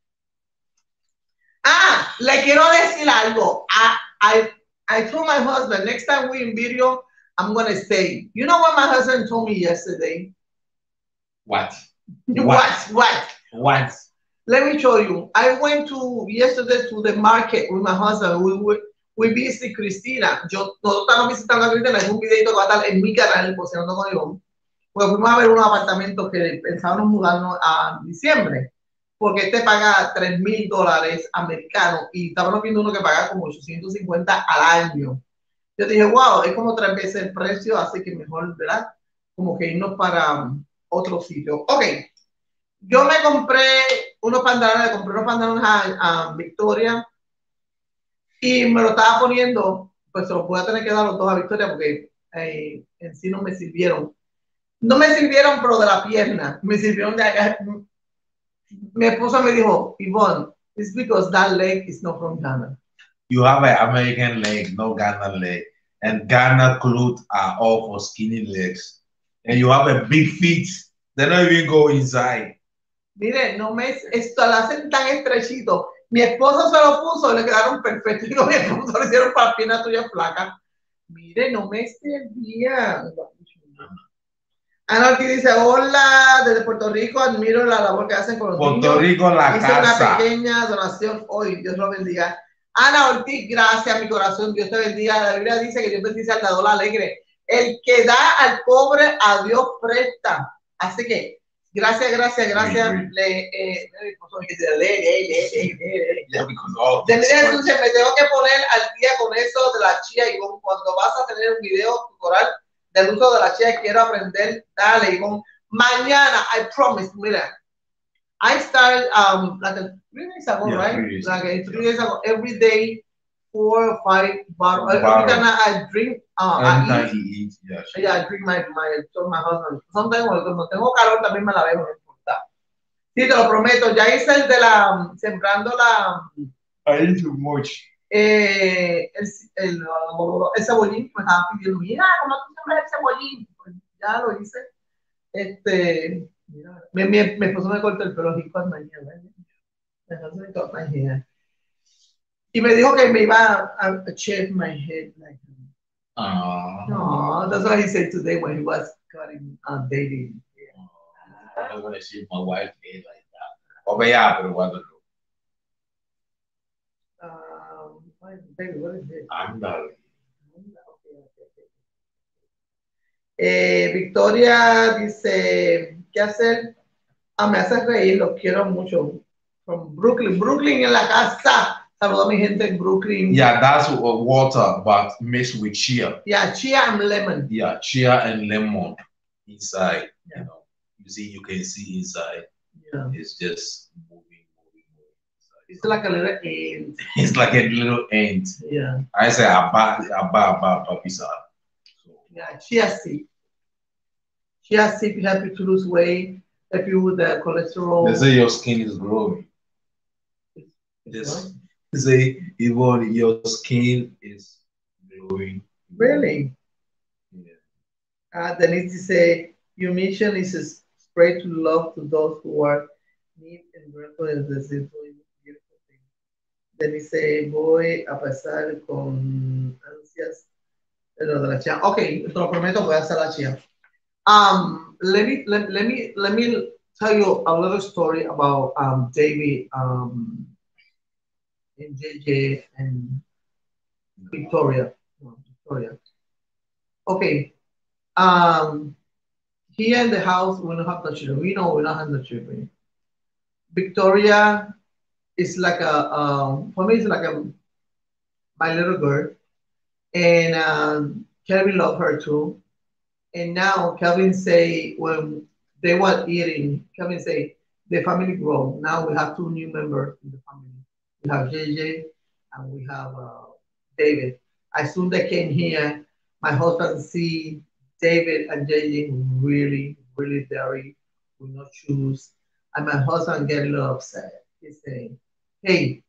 Ah, le quiero decir algo. I, I, I told my husband, next time we in video, I'm going to say, you know what my husband told me yesterday? What? What? What? What? Let me show you. I went to yesterday to the market with my husband. We we, we visit Cristina. Yo, nosotros estamos visitando a Cristina. Es un videito que va a estar en mi canal, Cocinando con Ivonne. Pues fuimos a ver unos apartamentos que pensábamos mudarnos a diciembre. Porque este paga tres mil dólares americanos y estábamos viendo uno que paga como ochocientos cincuenta al año. Yo dije, wow, es como tres veces el precio, así que mejor, ¿verdad? Como que irnos para otro sitio. Ok. Yo me compré unos pantalones, le compré unos pantalones a, a Victoria y me lo estaba poniendo, pues se los voy a tener que dar los dos a Victoria porque eh, en sí no me sirvieron. No me sirvieron, pero de la pierna, me sirvieron de acá. Mi esposa me dijo, Yvonne, it's because that leg is not from Ghana. You have an American leg, no Ghana leg. And Ghana clothes are all for skinny legs. And you have a big feet. They don't even go inside. Mire, no me, esto lo hacen tan estrechito. Mi esposo se lo puso y le quedaron perfectos. Y mi esposo le hicieron para piernas tuyas flacas. Mire, no me servía. Ana Ortiz dice, hola, desde Puerto Rico, admiro la labor que hacen con los Puerto niños. Rico, la Hice casa. una pequeña donación hoy, Dios lo bendiga. Ana Ortiz, gracias, mi corazón, Dios te bendiga. La Biblia dice que Dios bendice al dador alegre. El que da al pobre, a Dios presta. Así que, gracias, gracias, gracias. Oui, oui. Le, eh, le, le, le, le, le. Yeah, because all De these verdad, questions- entonces me tengo que poner al día con eso de la chía y con- cuando vas a tener un video tutorial del uso de la chía, quiero aprender, dale, y con mañana, I promise, mira, I started um like a, three days ago, Yeah, right? three days like ago, a, three yeah. days ago, every day, four or five bottles. Every Bottle. time I, I drink, uh, I Anytime eat, he eats, yeah, she- yeah, I drink my, my, so my husband. Sometimes cuando tengo calor también me la bebo, no importa. Sí, te lo prometo, ya hice el de la, sembrando la, I eat too much. eh, el, el, el cebollín, me estaban pidiendo, mira, ¿cómo tú sembras el cebollín? Pues ya lo hice. Este, mira, mi, mi, mi esposo me cortó el pelo rico al mañana. My husband got my hair. Y me dijo que me iba a, a shave my head like him. Ah. No, that's what he said today when he was cutting uh, dating. I don't want to see my wife made like that. Okay, yeah, pero cuando lo. Um, baby, what is it? Ándale. Eh, Victoria dice, ¿qué hacer? Ah, me hace reír, los quiero mucho. From Brooklyn, Brooklyn en la casa. Saludo a mi gente en Brooklyn. Yeah, that's uh, water, but mixed with chia. Yeah, chia and lemon. Yeah, chia and lemon inside. Yeah. You know, you see, you can see inside. Yeah. It's just moving, moving, moving. Inside. It's like a little ant. It's like a little ant. Yeah. I say abba, abba, abba, abba, pizza. So, Yeah, chia seed. Chia seed help you to lose weight, help you with the cholesterol. they say your skin is glowing. Yes. They say even your skin is glowing. Really? Yeah. Uh, Denise say, your mission is to spread to love to those who are need and grateful and this is doing beautiful thing. Denise say, voy a pasar con ansias de lo de la chia. Okay, te lo prometo, voy a hacer la chia. Um, let me let, let me let me tell you a little story about um David um and J J and Victoria. No, Victoria. Okay. Um, here in the house we don't have the children. We know we don't have the children. Victoria is like a um for me it's like a my little girl, and um, Kelvin love her too. And now Kelvin say when they were eating, Kelvin say the family grow. Now we have two new members in the family. We have J J and we have uh, David. As soon they came here, my husband see David and J J really, really dirty with no shoes. And my husband get a little upset. He's saying, hey,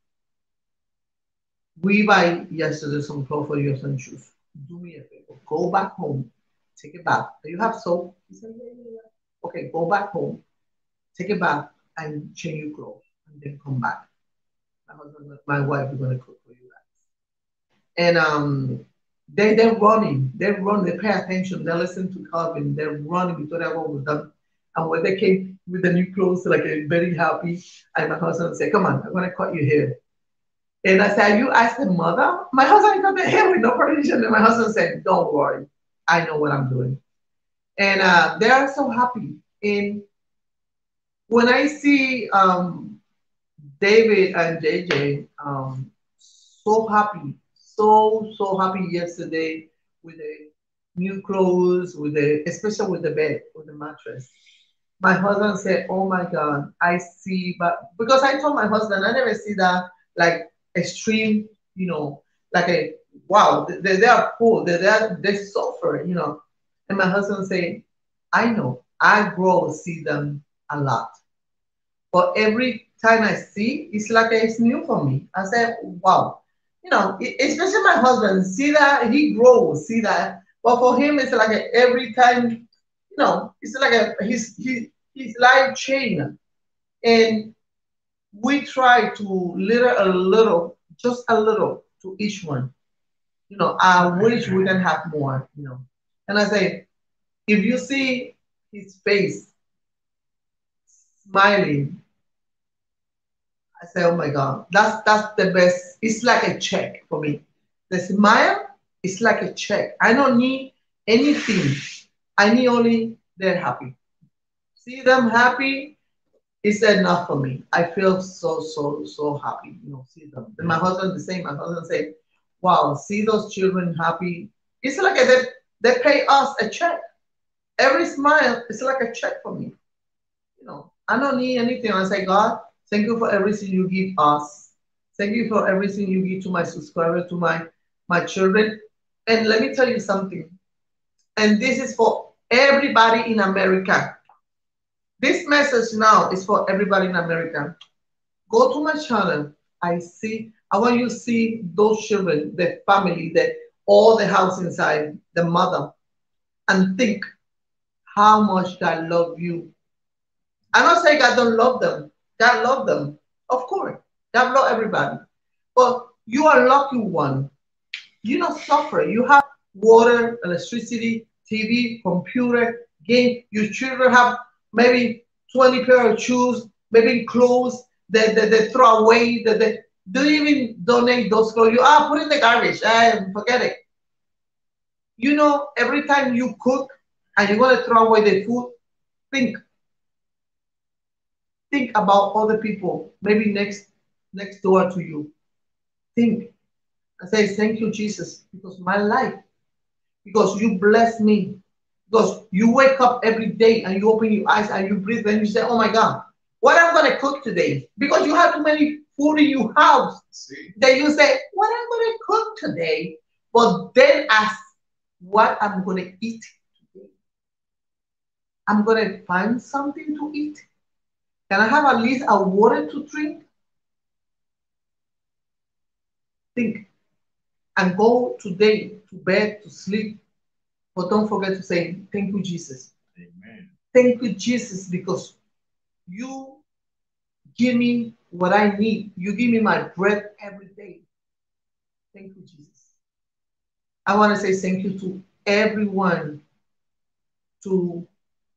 we buy yesterday some clothes for you and shoes. Do me a favor. Go back home. Take it back. Do you have soap? He said, yeah, yeah, yeah. Okay, go back home. Take it back and change your clothes and then come back. My husband, my wife is gonna cook for you guys. And um they they're running, they're running, they pay attention, they listen to Calvin, they're running Victoria what with them. And when they came with the new clothes, like uh, very happy, and my husband said, come on, I'm gonna cut your hair. And I said, you asked the mother? My husband got the hair with no permission. And my husband said, don't worry. I know what I'm doing. And uh, they are so happy. And when I see um, David and J J um, so happy, so, so happy yesterday with the new clothes, with the, especially with the bed, with the mattress. My husband said, oh my God, I see, but because I told my husband, I never see that like extreme, you know, like a, wow, they, they are poor, they, they, are, they suffer, you know. And my husband said, I know, I grow, see them a lot. But every time I see, it's like it's new for me. I said, wow. You know, e- especially my husband, see that he grows, see that. But for him, it's like a, every time, you know, it's like a his his his life change. And we try to little a little, just a little to each one. You know, I wish we can have more, you know. And I say, if you see his face smiling, I say, oh my God, that's that's the best. It's like a check for me. The smile is like a check. I don't need anything. I need only they're happy. See them happy is enough for me. I feel so so so happy. You know, see them. And my husband the same. My husband say, "Wow, see those children happy." It's like they they pay us a check. Every smile is like a check for me. You know, I don't need anything. I say, God, thank you for everything you give us. Thank you for everything you give to my subscribers, to my my children. And let me tell you something. And this is for everybody in America. This message now is for everybody in America. Go to my channel. I see. I want you to see those children, the family, the all the house inside, the mother, and think how much God love you. I'm not saying God don't love them. God love them. Of course. God love everybody. But you are lucky one. You don't suffer. You have water, electricity, T V, computer, game. Your children have maybe twenty pair of shoes, maybe clothes that they, they, throw away. That they don't even donate those clothes. You ah, put in the garbage. Ah, forget it. You know, every time you cook and you're gonna throw away the food, think think about other people, maybe next next door to you. Think and say, thank you, Jesus, because my life, because you bless me, because you wake up every day and you open your eyes and you breathe and you say, oh my God, what I'm gonna cook today? Because you have too many food in your house. See? That you say, what I'm gonna cook today? But then ask what I'm gonna eat today. I'm gonna find something to eat. Can I have at least a water to drink? Think and go today to bed to sleep. But don't forget to say, thank you, Jesus. Amen. Thank you, Jesus, because you give me what I need. You give me my breath every day. Thank you, Jesus. I want to say thank you to everyone to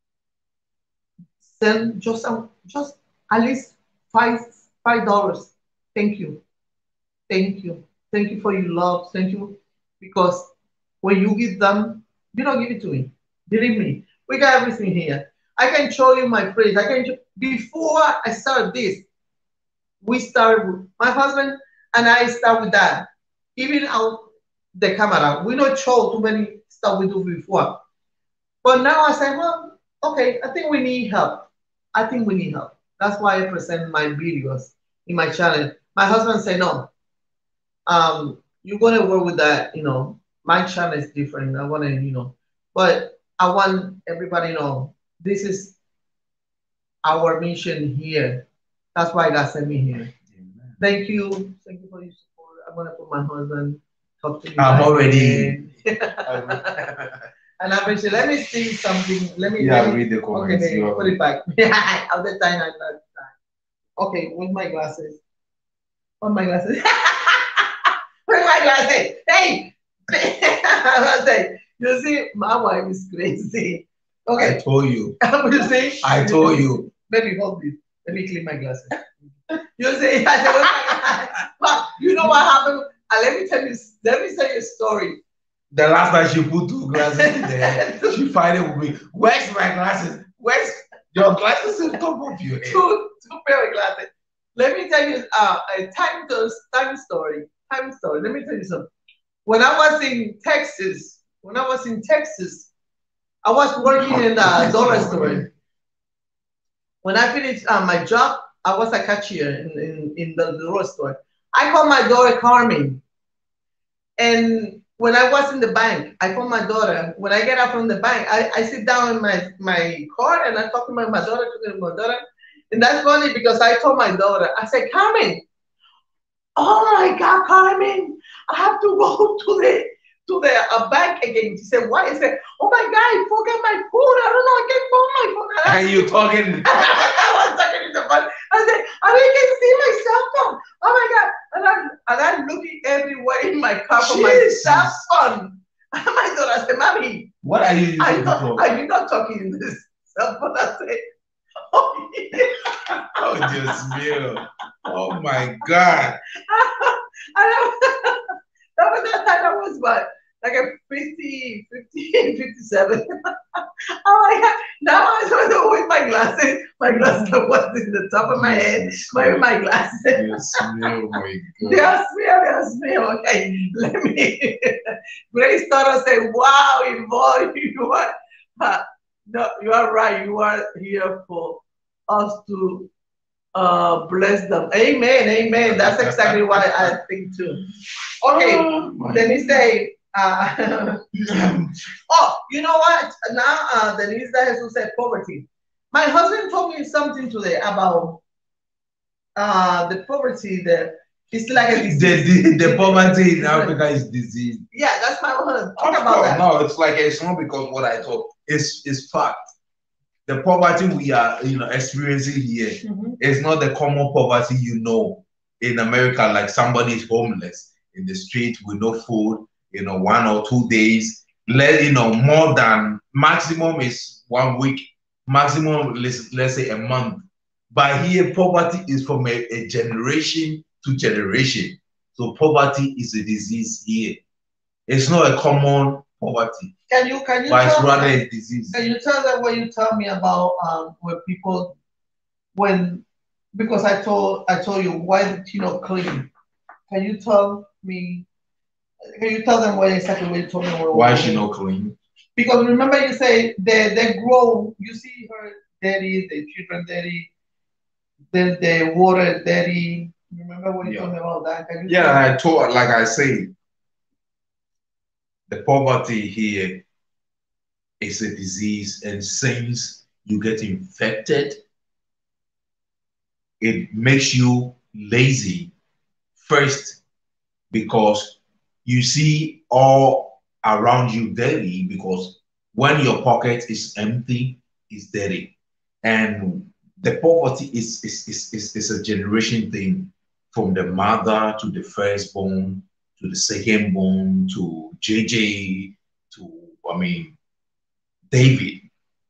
send just um, just at least five five dollars. Thank you. Thank you. Thank you for your love. Thank you. Because when you give them, you don't give it to me. Believe me. We got everything here. I can show you my praise. I can show, before I start this, we start with my husband and I start with that. Even out the camera. We don't show too many stuff we do before. But now I say, well, okay, I think we need help. I think we need help. That's why I present my videos in my channel. My husband say no. Um, you're gonna work with that, you know. My channel is different. I wanna, you know, but I want everybody to know this is our mission here. That's why God sent me here. Amen. Thank you. Thank you for your support. I'm gonna put my husband talk to you. I'm guys already. again. And I mentioned, let me see something. Let me, Yeah, let me read the okay, comments. baby, You put are- it back. All the time I'm not okay, where's my glasses? Where's my glasses? Where's my glasses? Hey! I was say, you see, my wife is crazy. I Okay, told you. you see? I told you. Baby, hold this. Let me clean my glasses. You see, I said, where's my glasses? But you know what happened? Uh, let me tell you, let me tell you a story. The last time she put two glasses in there, she fighting with me. Where's my glasses? Where's your glasses on top of your head? two, two pair of glasses. Let me tell you uh, a time, to, time story. Time story. Let me tell you something. When I was in Texas, when I was in Texas, I was working in a dollar store. When I finished uh, my job, I was a cashier in, in, in the dollar store. I called my daughter Carmen. And when I was in the bank, I called my daughter. When I get out from the bank, I, I sit down in my, my car and I talk to my, my daughter, to my daughter. And that's funny because I told my daughter, I said, Carmen, oh my God, Carmen, I have to go to the to the uh, bank again. She said, why? I said, oh my God, I forgot my phone. I don't know, I can't find my phone. And you talking? I was talking to the phone. I said, I didn't see my cell phone. Oh my God. And I'm, and I'm looking everywhere in my car for my Jesus. cell phone. And my daughter said, Mommy, What are you I using thought, for? are you not talking in this cell phone? I said, oh, yeah. Oh, just me. Oh my God. I know. That was that time I was what? Like a fifty, fifty, fifty-seven. Oh my God. Now I was with my glasses. My glasses was in the top of my head. My, my glasses. Yes, me, oh my God. Dios mío, Dios mío. Okay, let me. Grace Toro said, wow, Yvonne, you are, uh, no, you are right. You are here for us to uh, bless them. Amen, amen. That's exactly what I think too. Okay, Oh, Denise say, uh, oh, you know what? Now, uh, Denise Jesus said poverty. My husband told me something today about uh, the poverty. The it's like a The, disease. the, the poverty in Africa is disease. Yeah, that's my husband. Talk Of about course, that. no, it's like it's not because what I thought. It's it's fact. The poverty we are you know experiencing here Mhm. is not the common poverty you know in America, like somebody is homeless in the street with no food, you know, one or two days. Let you know more than maximum is one week, maximum let's, let's say a month. But here poverty is from a, a generation to generation. So poverty is a disease here. It's not a common poverty, Can you can you but it's tell rather me, a disease. can you tell them what you tell me about um where people when because I told I told you why the Tino clean. Can you tell me can you tell them what exactly what you told me what, Why is she not clean? because remember you say they they grow you see her dirty, the children dirty, then the water dirty. Remember what you Yeah. told me about that? Can you Yeah, tell me? I told, like I say, the poverty here is a disease, and since you get infected, it makes you lazy first because you see all around you dirty because when your pocket is empty, it's dirty. And the poverty is, is, is, is, is a generation thing from the mother to the firstborn to the secondborn to J J to, I mean, David.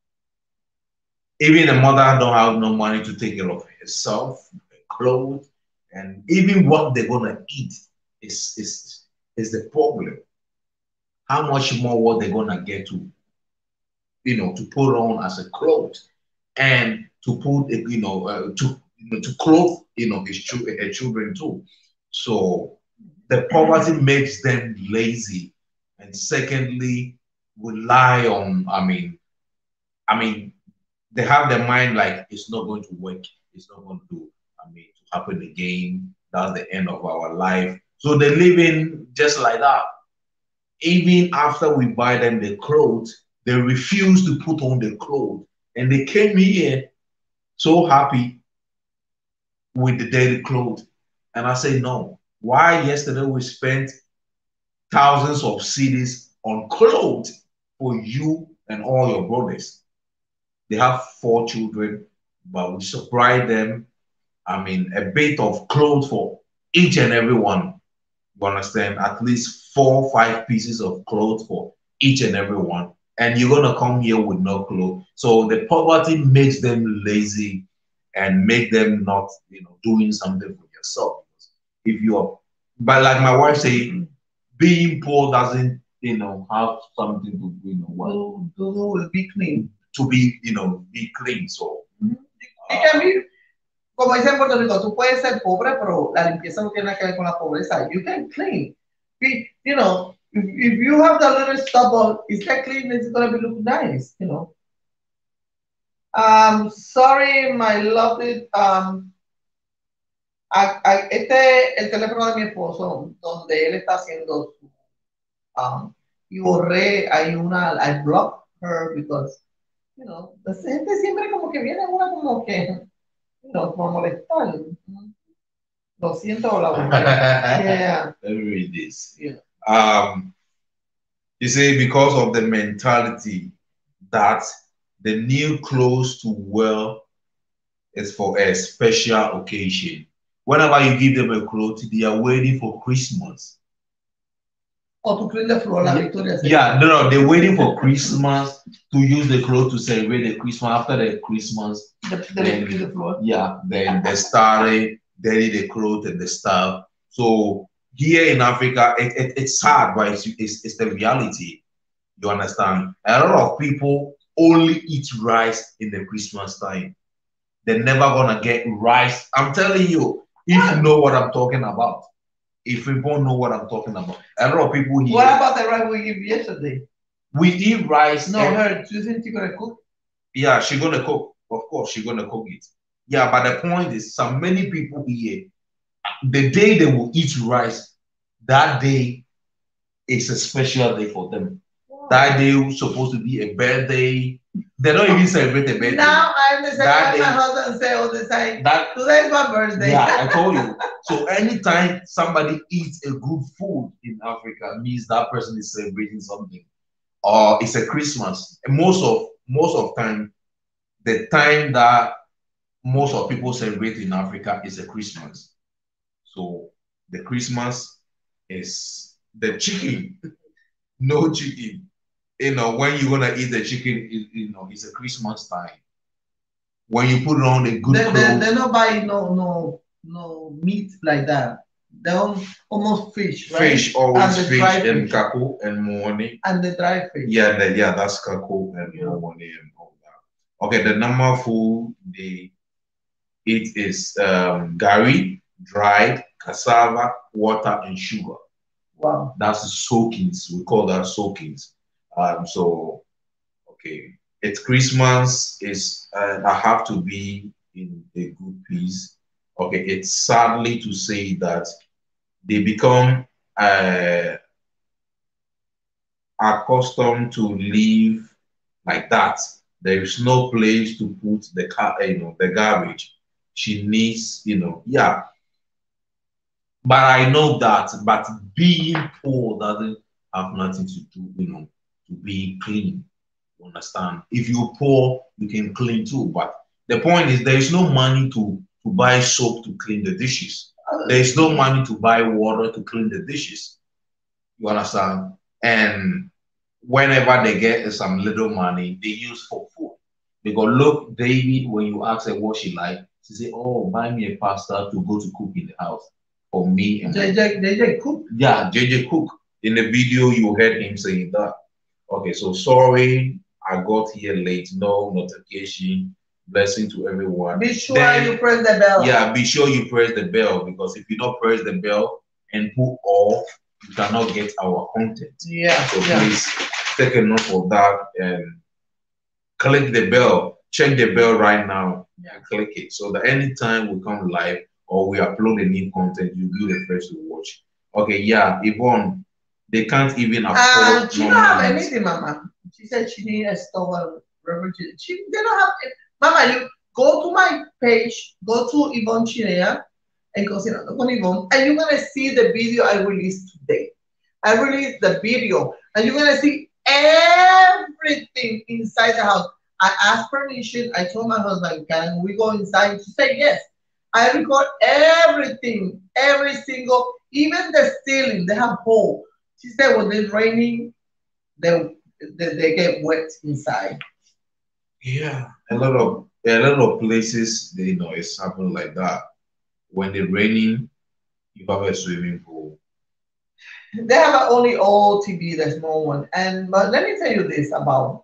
Even the mother don't have no money to take care of herself, clothes, and even what they're gonna eat is is is the problem. How much more what they're gonna get to, you know, to put on as a clothes and to put, you know, uh, to you know, to clothe, you know, his children, her children too. So the poverty makes them lazy, and secondly, rely on. I mean, I mean, they have their mind like it's not going to work, it's not going to, I mean, to happen again. That's the end of our life. So they're living just like that. Even after we buy them the clothes, they refuse to put on the clothes. And they came here so happy with the dirty clothes. And I say, no. Why yesterday we spent thousands of cedis on clothes for you and all your brothers? They have four children, but we supply them, I mean, a bit of clothes for each and every one. You understand? At least four, five pieces of clothes for each and every one. And you're gonna come here with no clothes. So the poverty makes them lazy and make them not, you know, doing something for yourself. If you're, but like my wife say, being poor doesn't, you know, have something to, you know, what Do do will be clean. to be, you know, be clean. So It can be, como dice en Puerto Rico, tú puedes ser pobre, pero la limpieza no tiene nada que ver con la pobreza. You can clean. Be, you know, if, if you have the little stubble, is that clean? It's gonna be look nice, you know. Um, sorry, my lovely, um, a, a, este el teléfono de mi esposo, donde él está haciendo su, um, y borré, hay una, I blocked her because, you know, la gente siempre como que viene una como que, you know, por molestar. Lo siento, la borré. Yeah. let me read this. Yeah. Um, You see, because of the mentality that the new clothes to wear is for a special occasion. Whenever you give them a clothes, they are waiting for Christmas. Or to clean the floor, like Victoria said. Yeah, no, no, they're waiting for Christmas to use the clothes to celebrate the Christmas. After the Christmas, The, the, then, clean the floor. yeah, then they started dirty the clothes and the stuff. So here in Africa, it, it, it's sad, but it's, it's, it's the reality. You understand? A lot of people only eat rice in the Christmas time. They're never gonna get rice. I'm telling you, if you know what I'm talking about, if you don't know what I'm talking about, a lot of people here. What about the rice we gave yesterday? We eat rice. No, and, her. Do you think she's gonna cook? Yeah, she's gonna cook. Of course, she's gonna cook it. Yeah, but the point is, so many people here, the day they will eat rice, that day is a special day for them. Wow. That day was supposed to be a birthday. They don't even celebrate a birthday. Now I understand why my husband say all the time. That today's my birthday. Yeah, I told you. So anytime somebody eats a good food in Africa, means that person is celebrating something, or it's a Christmas. And most of most of time, the time that most of people celebrate in Africa is a Christmas. So the Christmas is the chicken, no chicken. You know, when you're gonna eat the chicken, you know, it's a Christmas time. When you put it on a good they, clothes, they, they don't buy no no no meat like that. They don't almost fish, right? Fish, always fish and kako and money. And the dry fish. Yeah, the, yeah, that's kako and yeah. money and all that. Okay, the normal food they eat is um, gari, dried, cassava, water, and sugar. Wow. That's the soakings. We call that soakings. Um, so, okay, it's Christmas. Is uh, I have to be in a good peace. Okay, it's sadly to say that they become uh, accustomed to live like that. There is no place to put the car, you know, the garbage. She needs, you know, yeah. But I know that. But being poor doesn't have nothing to do, you know, to be clean. You understand? If you're poor, you can clean too. But the point is, there is no money to to buy soap to clean the dishes. There is no money to buy water to clean the dishes. You understand? And whenever they get some little money, they use for food. Because look, David, when you ask her what she like, she say, "Oh, buy me a pasta to go to cook in the house for me." And J J, J J cook. Yeah, J J cook. In the video, you heard him saying that. Okay, so sorry, I got here late. No notification. Blessing to everyone. Be sure then, you press the bell. Yeah, be sure you press the bell, because if you don't press the bell and put off, you cannot get our content. Yeah. So yeah. please take a note of that and click the bell. Check the bell right now yeah. and click it, so that anytime we come live or we upload a new content, you'll be the first to watch. Okay, yeah, Yvonne, they can't even afford. Uh, she don't have anything, Mama. She said she needs a stove. She they don't have it. Mama, you go to my page, go to Yvonne Chinea and Cocinando con Yvonne, and you're gonna see the video I released today. I released the video, and you're gonna see everything inside the house. I asked permission. I told my husband, "Can we go inside?" She said yes. I record everything, every single, even the ceiling. They have hole. She said when it's raining, they they, they get wet inside. Yeah, a lot of a lot of places, they, you know, it's happening like that. When it's raining, you have a swimming pool. They have only old T V, the small one. And but let me tell you this about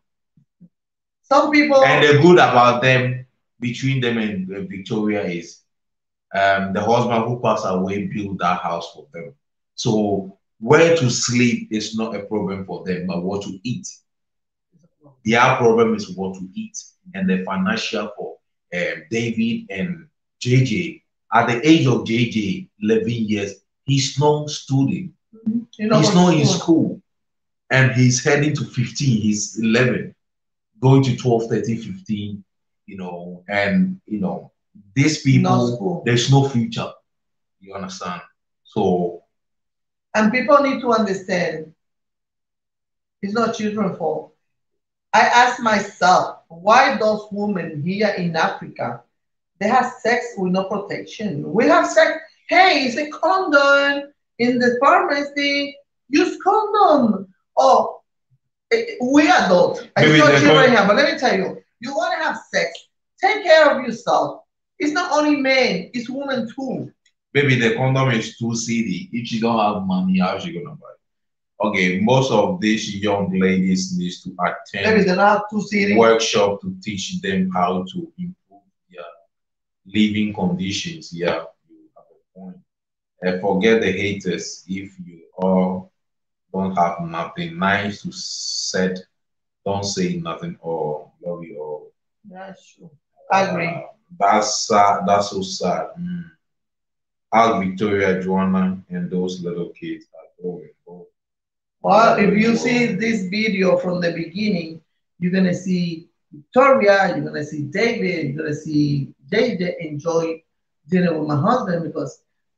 some people. And the good about them, between them and uh, Victoria, is um, the husband who passed away built that house for them. So where to sleep is not a problem for them, but what to eat. Their problem is what to eat, and the financial for uh, David and J J. At the age of J J, eleven years, he's not studying. Mm-hmm. You know, he's not in school, and he's heading to fifteen. He's eleven, going to twelve, thirteen, fifteen. You know, and you know, these people, there's no future. You understand? So, and people need to understand. It's not children's fault. I ask myself, why those women here in Africa, they have sex with no protection? We have sex. Hey, it's a condom in the pharmacy. Use condom. Oh, eh, we adults. I Maybe saw the children con- here, but let me tell you, you want to have sex, take care of yourself. It's not only men, it's women too. maybe the condom is too silly. If she don't have money, how she gonna buy? Okay, most of these young ladies needs to Maybe attend they're not too serious. workshop to teach them how to improve their living conditions. Yeah, you have a point. And forget the haters. If you all don't have nothing nice to said, don't say nothing or love you all. That's true. I agree. Uh, that's sad. That's so sad. Mm. How Victoria, Joanna, and those little kids are going. Oh, Well, if you see this video from the beginning, you're gonna see Victoria, you're gonna see David, you're gonna see J J enjoy dinner with my husband because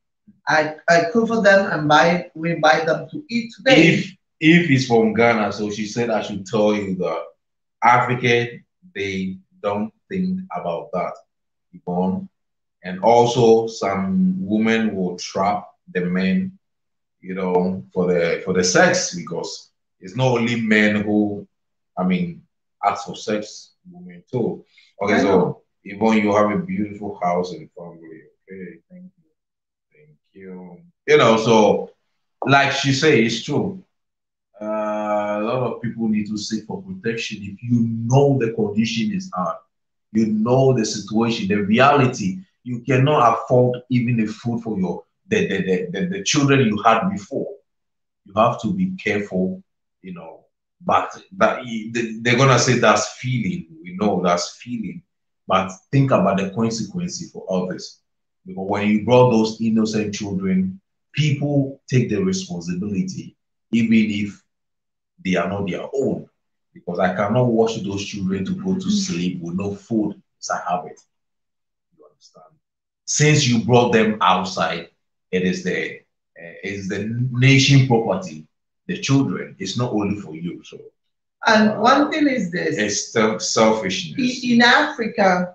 I I cook for them and buy we buy them to eat today. if if it's from Ghana, so she said I should tell you that African they don't think about that. Yvonne. And also some women will trap the men, you know, for the for the sex because it's not only men who, I mean, ask for sex, women too. Okay, I so know. Yvonne, you have a beautiful house and family. Okay, thank you, thank you. You know, so like she say, it's true. Uh, a lot of people need to seek for protection if you know the condition is hard. You know the situation, the reality. You cannot afford even the food for your the the, the, the, the children you had before. You have to be careful, you know. But that they're gonna say that's feeling. We know that's feeling, but think about the consequences for others. Because when you brought those innocent children, people take the responsibility, even if they are not their own. Because I cannot watch those children to go to sleep with no food. It's a habit. You understand? Since you brought them outside, it is the uh, it's the nation property. The children. It's not only for you. So And one thing is this: it's self- selfishness. in Africa,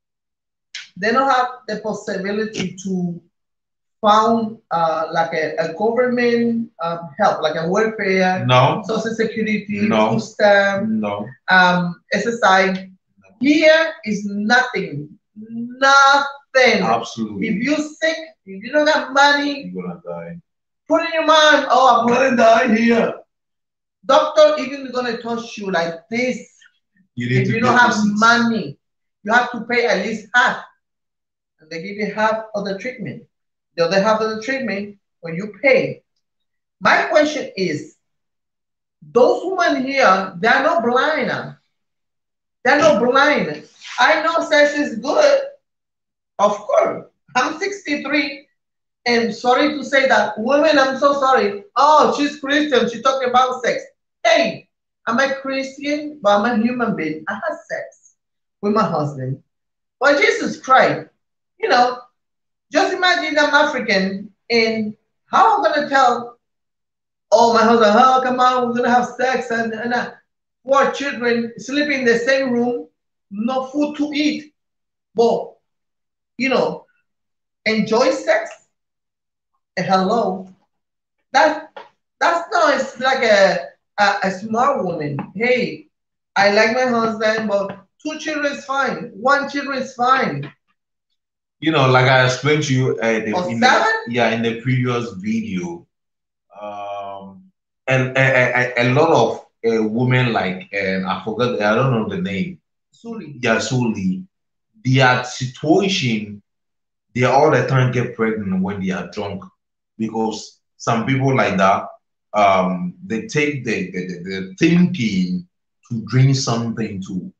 they don't have the possibility to found uh, like a, a government um, help, like a welfare, No, social security, No. food stamp, no, um, S S I. no. Here is nothing, nothing. Absolutely. If you sick, if you don't have money, You're gonna die. put in your mind, oh, I'm gonna die here. Doctor even gonna touch you like this. You need If to you get don't have receipts. money, you have to pay at least half, and they give you half of the treatment. The other half of the treatment when you pay. My question is, those women here, they're not blind. They're not blind. I know sex is good, of course. I'm sixty-three, and sorry to say that. Women, I'm so sorry. Oh, she's Christian. She's talking about sex. Hey, I'm a Christian, but I'm a human being. I have sex with my husband. But Jesus Christ, you know, just imagine I'm African, and how I'm gonna tell, oh, my husband, oh, come on, we're gonna have sex, and, and uh, four children sleeping in the same room, no food to eat, but you know, enjoy sex. And hello, that that's not it's like a, a a smart woman. Hey, I like my husband, but two children is fine. One children is fine. You know, like I explained to you uh, the, Or in seven? the, yeah, in the previous video, um, and a, a, a lot of uh, women like, and I forgot, I don't know the name, Suli. Yasuli, their situation, they all the time get pregnant when they are drunk because some people like that, um, they take the, the, the, the thinking to drink something to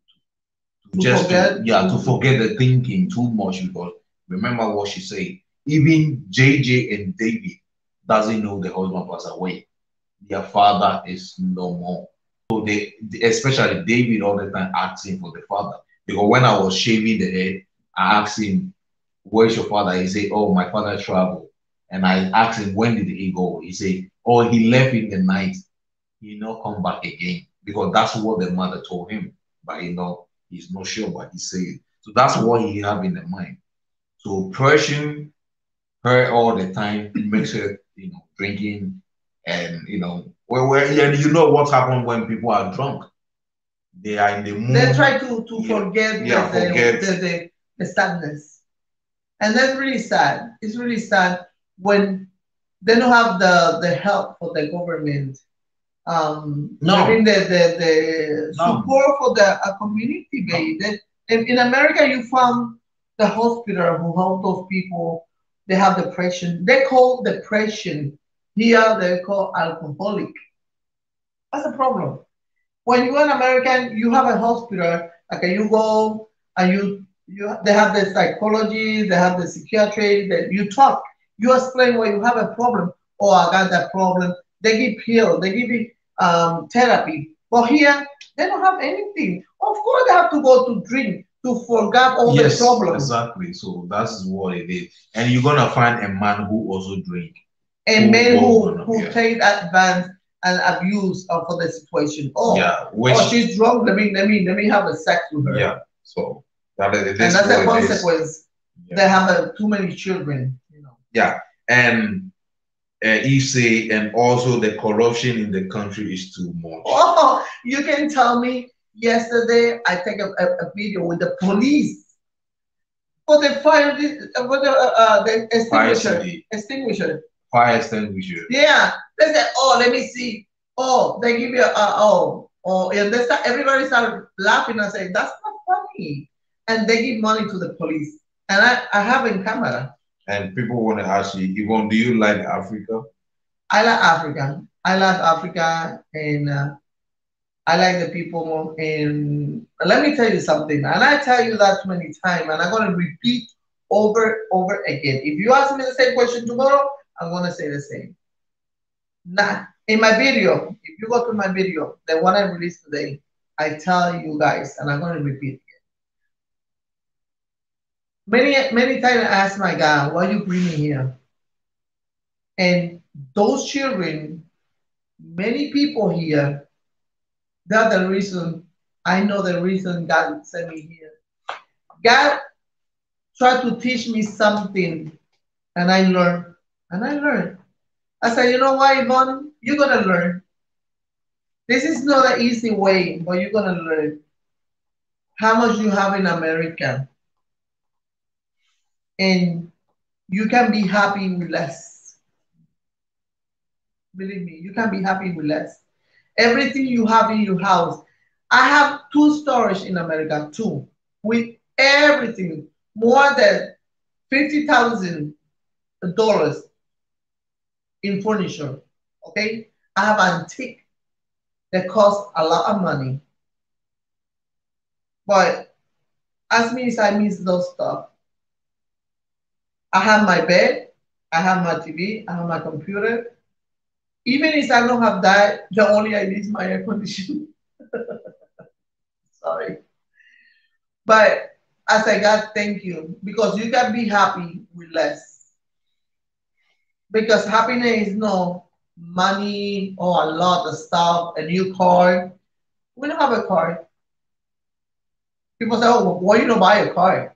To just forget. to, yeah to forget the thinking too much because remember what she said. Even J J and David doesn't know the husband passed away. Their father is no more. So they, especially David, all the time asking for the father. Because when I was shaving the head, I asked him, "Where's your father?" He said, "Oh, my father traveled." And I asked him, "When did he go?" He said, "Oh, he left in the night." he not come back again because that's what the mother told him. But you know, he's not sure what he said. So that's what he have in the mind. So pressure her all the time makes her, you know, drinking and you know, well, well, and you know what happens when people are drunk. They are in the mood. They try to, to Yeah. forget, Yeah, the, forget. The, the, the sadness. And that's really sad. It's really sad when they don't have the, the help for the government. Um, No. Giving the, the, the No. support for the uh, community. They, they, in, in America, you found the hospital who help those people. They have depression. They call depression. Here, they call alcoholic. That's a problem. When you're an American, you have a hospital, like you go and you you they have the psychology, they have the psychiatry, that you talk, you explain why you have a problem. Oh, I got that problem. They give pills, they give you um, therapy. But here, they don't have anything. Of course, they have to go to drink to forget all Yes, the problems. exactly. So that's what it is. And you're gonna find a man who also drink. A Who man go who, on, who yeah. take advance and abuse uh, for the situation. Oh, Yeah, which oh, she's drunk. Let me let me let me have a sex with her. yeah. So that is And this that's a what it is. consequence. Yeah. They have uh, too many children. You know. Yeah, and uh, you say, and also the corruption in the country is too much. Oh, you can tell me. Yesterday, I take a, a, a video with the police for the fire, uh, for the uh, uh, the Fire extinguisher, city, extinguisher. fire extinguisher. Yeah, they said, oh, let me see. Oh, they give you a uh, oh, oh, and they start, everybody started laughing and saying, that's not funny. And they give money to the police. And I, I have in camera. And people want to ask you, Yvonne, do you like Africa? I like Africa. I love Africa, and uh, I like the people. And let me tell you something. And I tell you that too many times, and I'm going to repeat over over again. If you ask me the same question tomorrow, I'm going to say the same. Now, in my video, if you go to my video, the one I released today, I tell you guys, and I'm going to repeat it. Many many times I ask my God, why you bring me here? And those children, many people here, that's the reason, I know the reason God sent me here. God tried to teach me something, and I learned, and I learned. I said, you know what, Yvonne, you're going to learn. This is not an easy way, but you're going to learn how much you have in America. And you can be happy with less. Believe me, you can be happy with less. Everything you have in your house. I have two storage in America, two, with everything, more than fifty thousand dollars in furniture. Okay? I have antique that cost a lot of money. But as means I miss those stuff. I have my bed, I have my T V, I have my computer. Even if I don't have that, the only I need is my air conditioning. Sorry. But as I God, thank you. Because you can be happy with less. Because happiness is no money or a lot of stuff, a new car. We don't have a car. People say, oh, why you don't buy a car?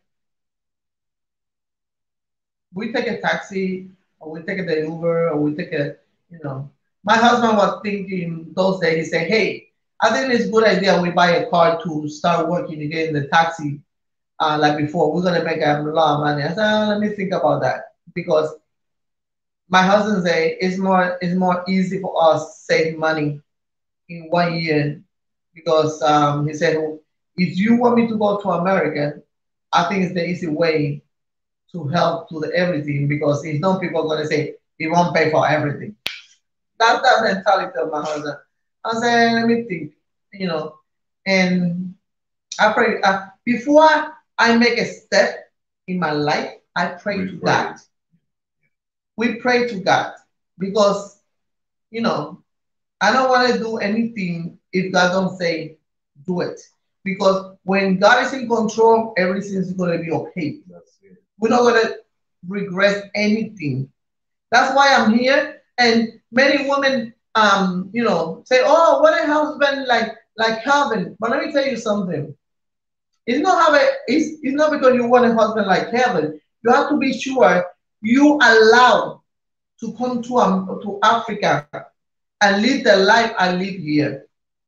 We take a taxi, or we take the Uber, or we take a, you know. My husband was thinking those days, he said, hey, I think it's a good idea we buy a car to start working again in the taxi uh, like before. We're going to make a lot of money. I said, oh, let me think about that. Because my husband said it's more, it's more easy for us to save money in one year. Because um, he said, if you want me to go to America, I think it's the easy way to help to the everything, because if not, people are going to say, he won't pay for everything. That's the mentality of my husband. I said, let me think, you know, and I pray, uh, before I make a step in my life, I pray We to pray. God. We pray to God, because, you know, I don't want to do anything if God don't say, do it. Because when God is in control, everything's going to be okay. That's it. We're not going to regret anything. That's why I'm here. And many women um, you know, say, oh, what a husband like like Calvin. But let me tell you something. It's not have a, it's, it's not because you want a husband like Calvin. You have to be sure you allow to come to um, to Africa and live the life I live here.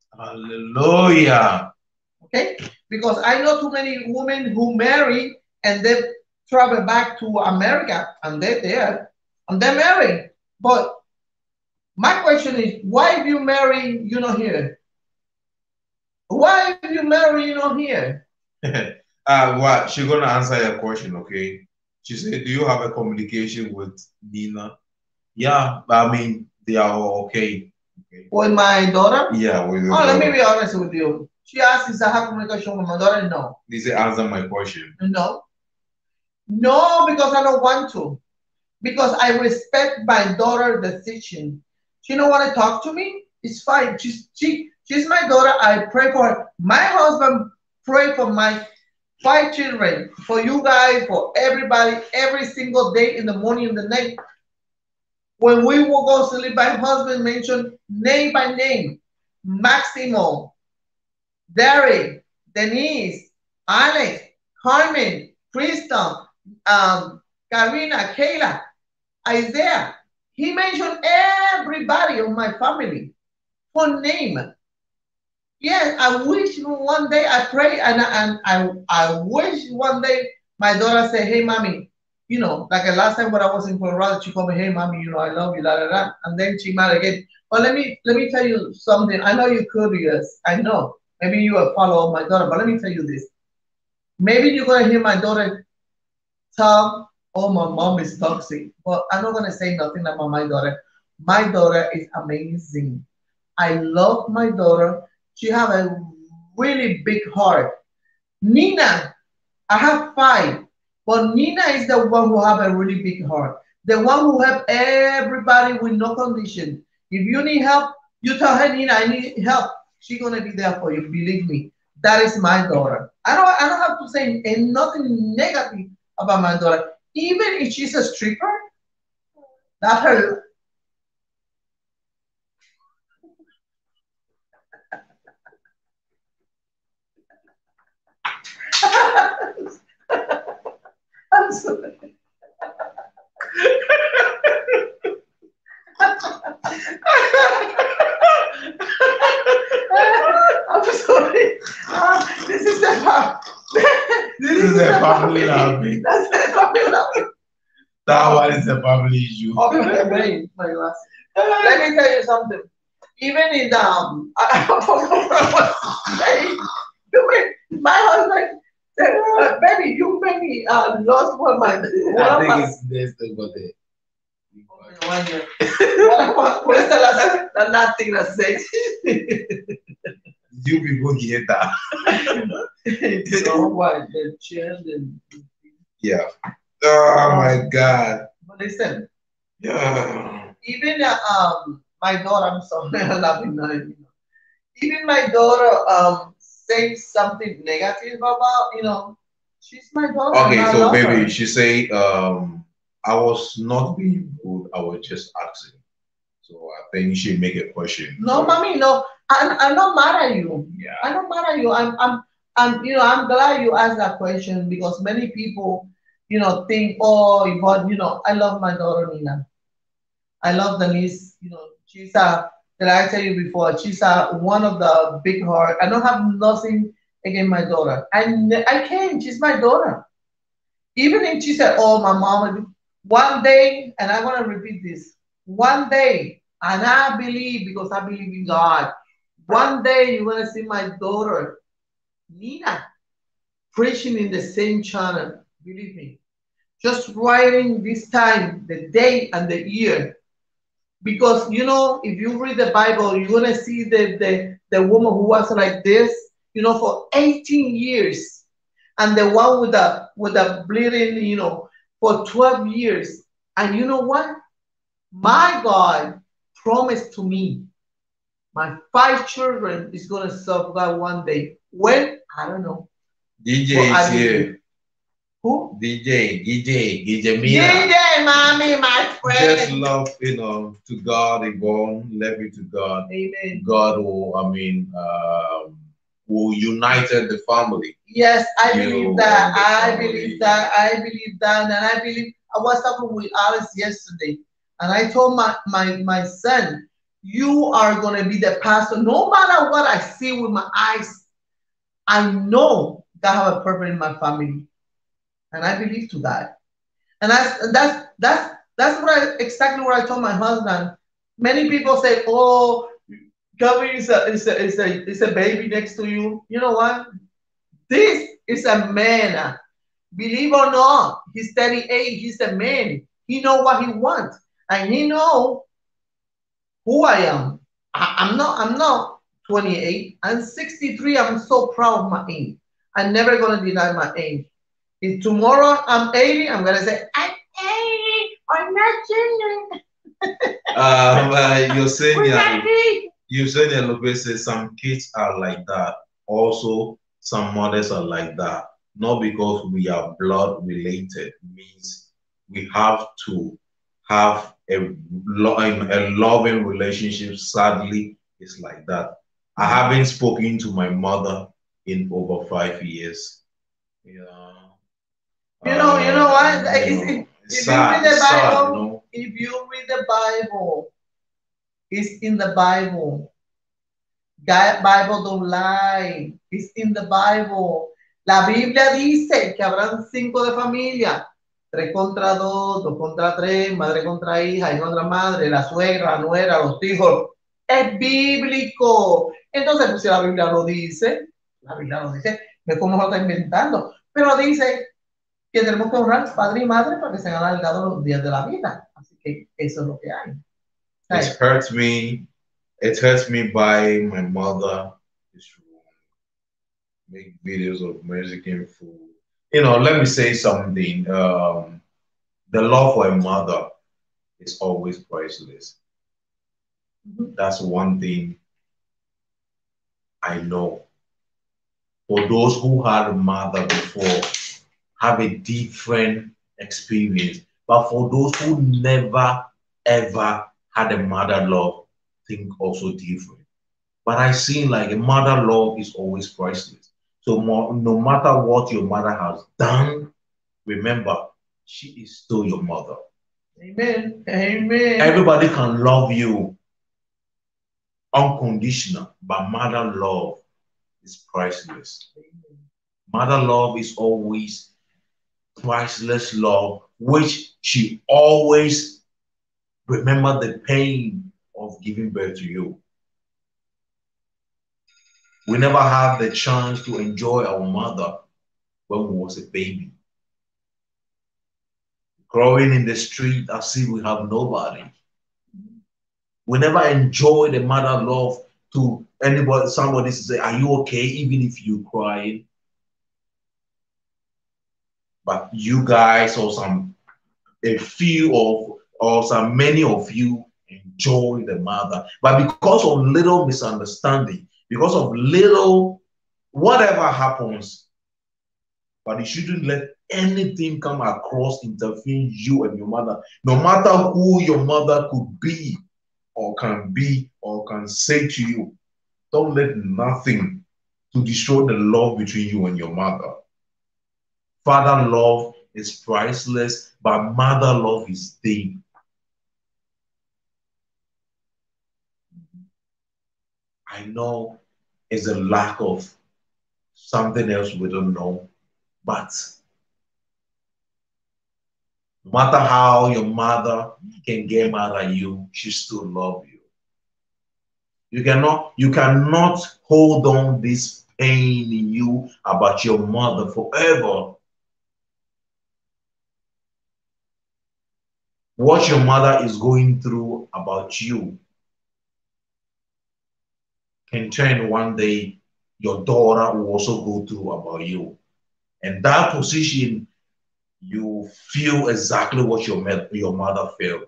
Hallelujah. Okay? Because I know too many women who marry and they travel back to America and they're there and they're married. But my question is, why if you marry, you're not here? Why if you marry, you're not here? uh, what she's gonna answer your question, okay? She said, "Do you have a communication with Nina?" Yeah, I mean they are all okay. Okay. With my daughter? Yeah, with your Oh, let me daughter. be honest with you. She asked if I have communication with my daughter. No. This answer my question. No. No, because I don't want to. Because I respect my daughter's decision. She don't want to talk to me. It's fine. She's she she's my daughter. I pray for her. My husband pray for my five children, for you guys, for everybody, every single day in the morning and the night. When we will go sleep, my husband mentioned name by name, Maximo, Derek, Denise, Alex, Carmen, Krista, um, Karina, Kayla, Isaiah. He mentioned everybody of my family for name. Yes, I wish one day I pray and, and I, I wish one day my daughter say, hey, mommy, you know, like the last time when I was in Colorado, she called me, hey, mommy, you know, I love you, la, la, la. And then she married again. But let me, let me tell you something. I know you're curious. I know. Maybe you are a follower of my daughter, but let me tell you this. Maybe you're going to hear my daughter tell, oh, my mom is toxic. But I'm not going to say nothing about my daughter. My daughter is amazing. I love my daughter. She have a really big heart. Nina, I have five, but Nina is the one who have a really big heart. The one who help everybody with no condition. If you need help, you tell her, Nina, I need help. She's gonna be there for you. Believe me. That is my daughter. I don't I don't have to say nothing negative about my daughter. Even if she's a stripper, that's her. I'm sorry. I'm sorry. Uh, this is the part. This is a family laughing. That's the family laughing. That one is a family issue. Okay, wait, my last. Let me tell you something. Even in um, I forgot what I was saying. My husband said, uh, "Baby, you made me uh, lost one of my one I of think my." it's this thing got it. One year. What what is the last the last thing I say? You people hear that. So what? The chairs and. Yeah. Oh my God. But listen, Yeah. even uh, um, my daughter. I'm sorry, I'm laughing now. You know. Even my daughter um says something negative about, you know, she's my daughter. Okay, and I so love baby, her. she say, um, I was not being rude. I was just asking. So I think she make a question. No, So, mommy, no. I'm, I'm not mad at you. yeah. I'm not mad at you. I'm, I'm, I'm, you know, I'm glad you asked that question because many people, you know, think, oh, but you know, I love my daughter Nina. I love Denise. You know, she's a. Did I tell you before? She's a one of the big heart. I don't have nothing against my daughter. I, ne- I can't. She's my daughter. Even if she said, "Oh, my mom," one day, and I want to repeat this, one day, and I believe because I believe in God. One day you're gonna see my daughter, Nina, preaching in the same channel. Believe me. Just writing this time, the day and the year. Because you know, if you read the Bible, you're gonna see the, the, the woman who was like this, you know, for eighteen years. And the one with the with the bleeding, you know, for twelve years. And you know what? My God promised to me, my five children is gonna serve God one day. When? I don't know. D J But is I believe. here. Who? D J, D J, D J D Mina. J, mommy, my Just friend. love, you know, to God, Yvonne, love you to God. Amen. God will, I mean, um, will united the family. Yes, I You believe that. and the I family. believe that. I believe that. And I believe I was talking with Alice yesterday. And I told my, my, my son, you are going to be the pastor. No matter what I see with my eyes, I know God have a purpose in my family. And I believe to that. And that's that's that's that's what I exactly what I told my husband. Many people say, "Oh, Gabby is a is a is a is a baby next to you." You know what? This is a man. Believe or not, he's thirty-eight. He's a man. He know what he wants, and he know who I am. I, I'm not. I'm not twenty-eight. I'm sixty-three. I'm so proud of my age. I'm never gonna deny my age. If tomorrow I'm eighty, I'm gonna say I'm eighty or not junior. Um, uh, you're saying, We're yeah, not big. you're saying, yeah, look, we say some kids are like that. Also, some mothers are like that. Not because we are blood related, means we have to have a, lo- a loving relationship. Sadly, it's like that. I haven't spoken to my mother in over five years. Yeah. You know, you know what? Uh, It's- you it's- know, it's if you read sad, the it's sad, you Bible, know. if you read the Bible, it's in the Bible. God, Bible don't lie. It's in the Bible. La Biblia dice que habrán cinco de familia. Tres contra dos, dos contra tres, madre contra hija, hija contra madre, la suegra, la nuera, los hijos. Es bíblico. Entonces, pues si la Biblia lo dice, la Biblia lo dice, no es como lo está inventando, pero dice que tenemos que honrar padre y madre para que se hayan alargado los días de la vida. Así que eso es lo que hay. It hurts me. It hurts me by my mother is make videos of Mexican food. You know, let me say something. Um, the love for a mother is always priceless. Mhm. That's one thing I know. For those who had a mother before, have a different experience. But for those who never ever had a mother love, think also different. But I see like a mother love is always priceless. So more, no matter what your mother has done, remember she is still your mother. Amen. Amen. Everybody can love you unconditional, but mother love is priceless. Mother love is always priceless love, which she always remember the pain of giving birth to you. We never had the chance to enjoy our mother when we was a baby. Growing in the street as if we have nobody. We never enjoy the mother love to anybody, somebody to say, are you okay? Even if you crying. But you guys or some a few of or some many of you enjoy the mother. But because of little misunderstanding, because of little whatever happens, but you shouldn't let anything come across interfering you and your mother, no matter who your mother could be or can be or can say to you. Don't let nothing to destroy the love between you and your mother. Father love is priceless, but mother love is deep. I know it's a lack of something else we don't know, but no matter how your mother can get mad at you, she still love you. You cannot, you cannot hold on this pain in you about your mother forever. What your mother is going through about you can turn one day your daughter will also go through about you. And that position, you feel exactly what your, your mother felt.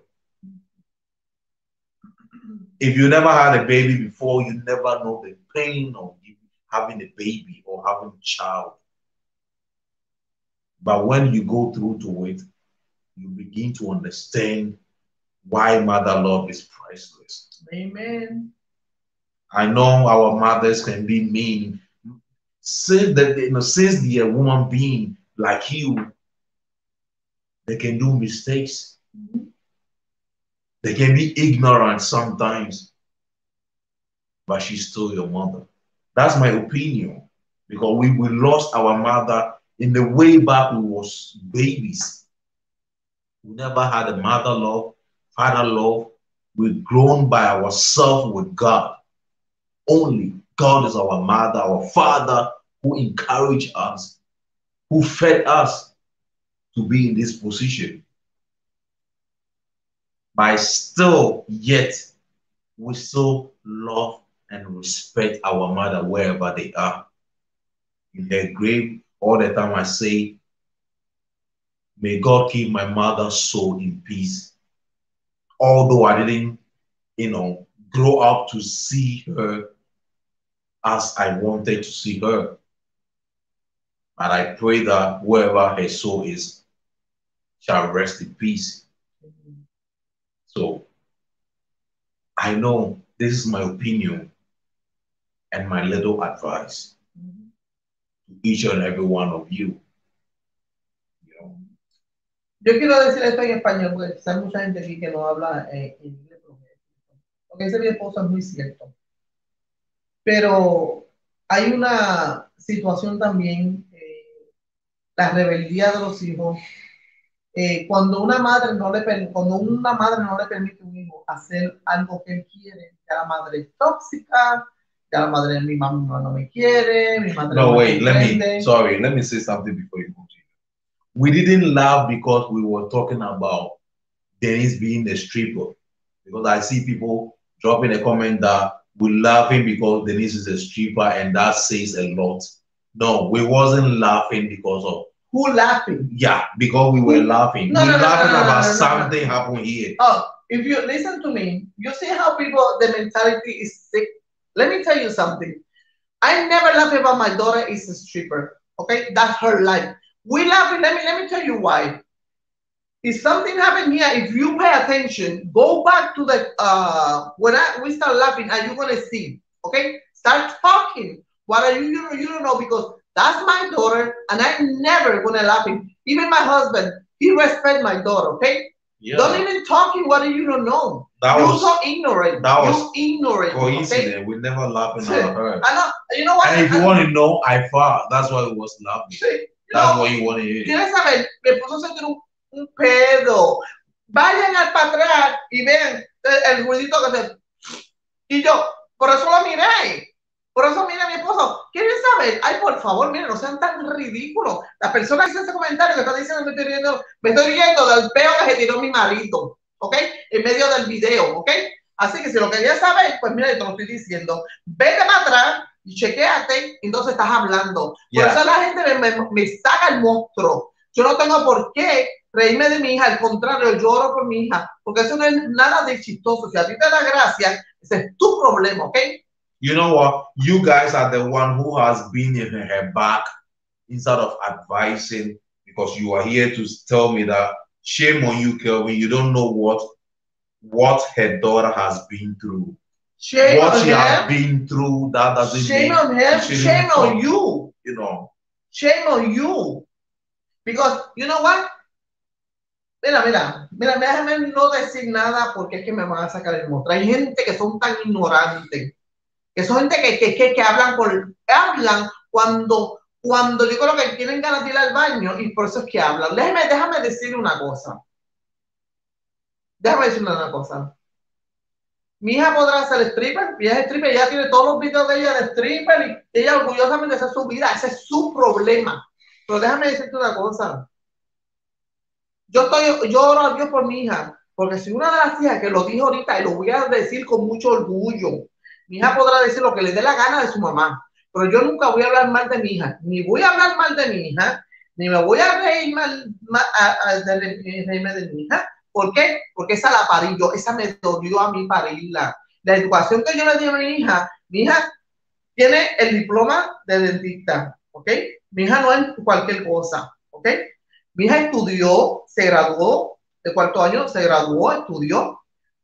If you never had a baby before, you never know the pain of having a baby or having a child. But when you go through to it, you begin to understand why mother love is priceless. Amen. I know our mothers can be mean. Since that you know, since they are woman being like you, they can do mistakes. Mhm. They can be ignorant sometimes, but she's still your mother. That's my opinion. Because we, we lost our mother in the way back we was babies. We never had a mother love, father love. We've grown by ourselves with God. Only God is our mother, our father who encouraged us, who fed us to be in this position. But still, yet, we still love and respect our mother wherever they are. In their grave, all the time I say, may God keep my mother's soul in peace. Although I didn't, you know, grow up to see her as I wanted to see her. And I pray that wherever her soul is shall rest in peace. So I know this is my opinion and my little advice Mhm. to each and every one of you. You know, Yo quiero decir esto en español, porque hay mucha gente aquí que no habla eh, inglés. Lo que dice mi esposo es muy cierto. Pero hay una situación también, eh, la rebeldía de los hijos. Eh, cuando una madre no le per- cuando una madre no le permite a un hijo hacer algo que él quiere, ya la madre es tóxica, ya la madre mi mamá no me quiere, mi madre no, no wait, me let me, comprende. sorry, let me say something before you continue. We didn't laugh because we were talking about Denise being the stripper. Because I see people dropping a comment that we're laughing because Denise is a stripper and that says a lot. No, we wasn't laughing because of, Who laughing? yeah, because we were laughing. No, we're no, no, laughing no, no, about no, no, no, something no. happened here. Oh, if you listen to me, you see how people, the mentality is sick. Let me tell you something. I never laugh about my daughter is a stripper. Okay, that's her life. We laughing. Let me let me tell you why. If something happened here, if you pay attention, go back to the uh when I we start laughing, and you're gonna see. Okay, start talking. What are you? You don't, you don't know because that's my daughter, and I'm never gonna laugh. Even my husband, he respect my daughter. Okay, Yeah. don't even talking what you don't know. That You're was so ignorant. that you was ignorant. coincidence. Okay? We never laughing at her. I know. You know what? And if you I, want to know, I fought. That's why it was laughing. sí, you That's know, what you want to hear. ¿Quieres saber? Mi esposo se tiró un, un pedo. Vayan al para atrás y vean el, el ruidito que se. Y yo, por eso lo miré. Por eso mira a mi esposo. ¿Quieren saber? Ay, por favor, miren, no sean tan ridículos. La persona que hizo ese comentario que está diciendo, me estoy riendo, me estoy riendo del peo que se tiró mi marido. ¿Ok? En medio del video. ¿Ok? Así que si lo querías saber, pues mira, te lo estoy diciendo. Vete para atrás y chequéate, entonces estás hablando. Por Yeah. eso la gente me, me, me saca el monstruo. Yo no tengo por qué reírme de mi hija, al contrario, lloro por mi hija, porque eso no es nada de chistoso. Si a ti te da gracia, ese es tu problema, ¿ok? You know what? You guys are the one who has been in her back instead of advising, because you are here to tell me that shame on you, Kelvin. You don't know what what her daughter has been through. Shame what on she him. has been through, that doesn't Shame mean on him. she Shame shouldn't on talk, you. You know. Shame on you. Because, you know what? Mira, mira, mira, déjame no decir nada porque es que me van a sacar el monstruo. Hay gente que son tan ignorantes, que son gente que, que, que, que hablan, por, hablan cuando, cuando yo creo que tienen ganas de ir al baño y por eso es que hablan. Déjame, déjame decir una cosa. Déjame decir una cosa. Mi hija podrá ser stripper, mi hija es stripper, ella tiene todos los videos de ella de stripper y ella orgullosamente hace su vida, ese es su problema. Pero déjame decirte una cosa. Yo estoy, yo oro a Dios por mi hija, porque si una de las hijas que lo dijo ahorita, y lo voy a decir con mucho orgullo, mi hija podrá decir lo que le dé la gana de su mamá, pero yo nunca voy a hablar mal de mi hija, ni voy a hablar mal de mi hija, ni me voy a reír mal, mal a, a, de, de, de, de mi hija. ¿Por qué? Porque esa la parí yo, esa me dolió a mí parirla. La educación que yo le di a mi hija, mi hija tiene el diploma de dentista, ¿ok? Mi hija no es cualquier cosa. ¿ok? Mi hija estudió, se graduó de cuarto año, se graduó, estudió.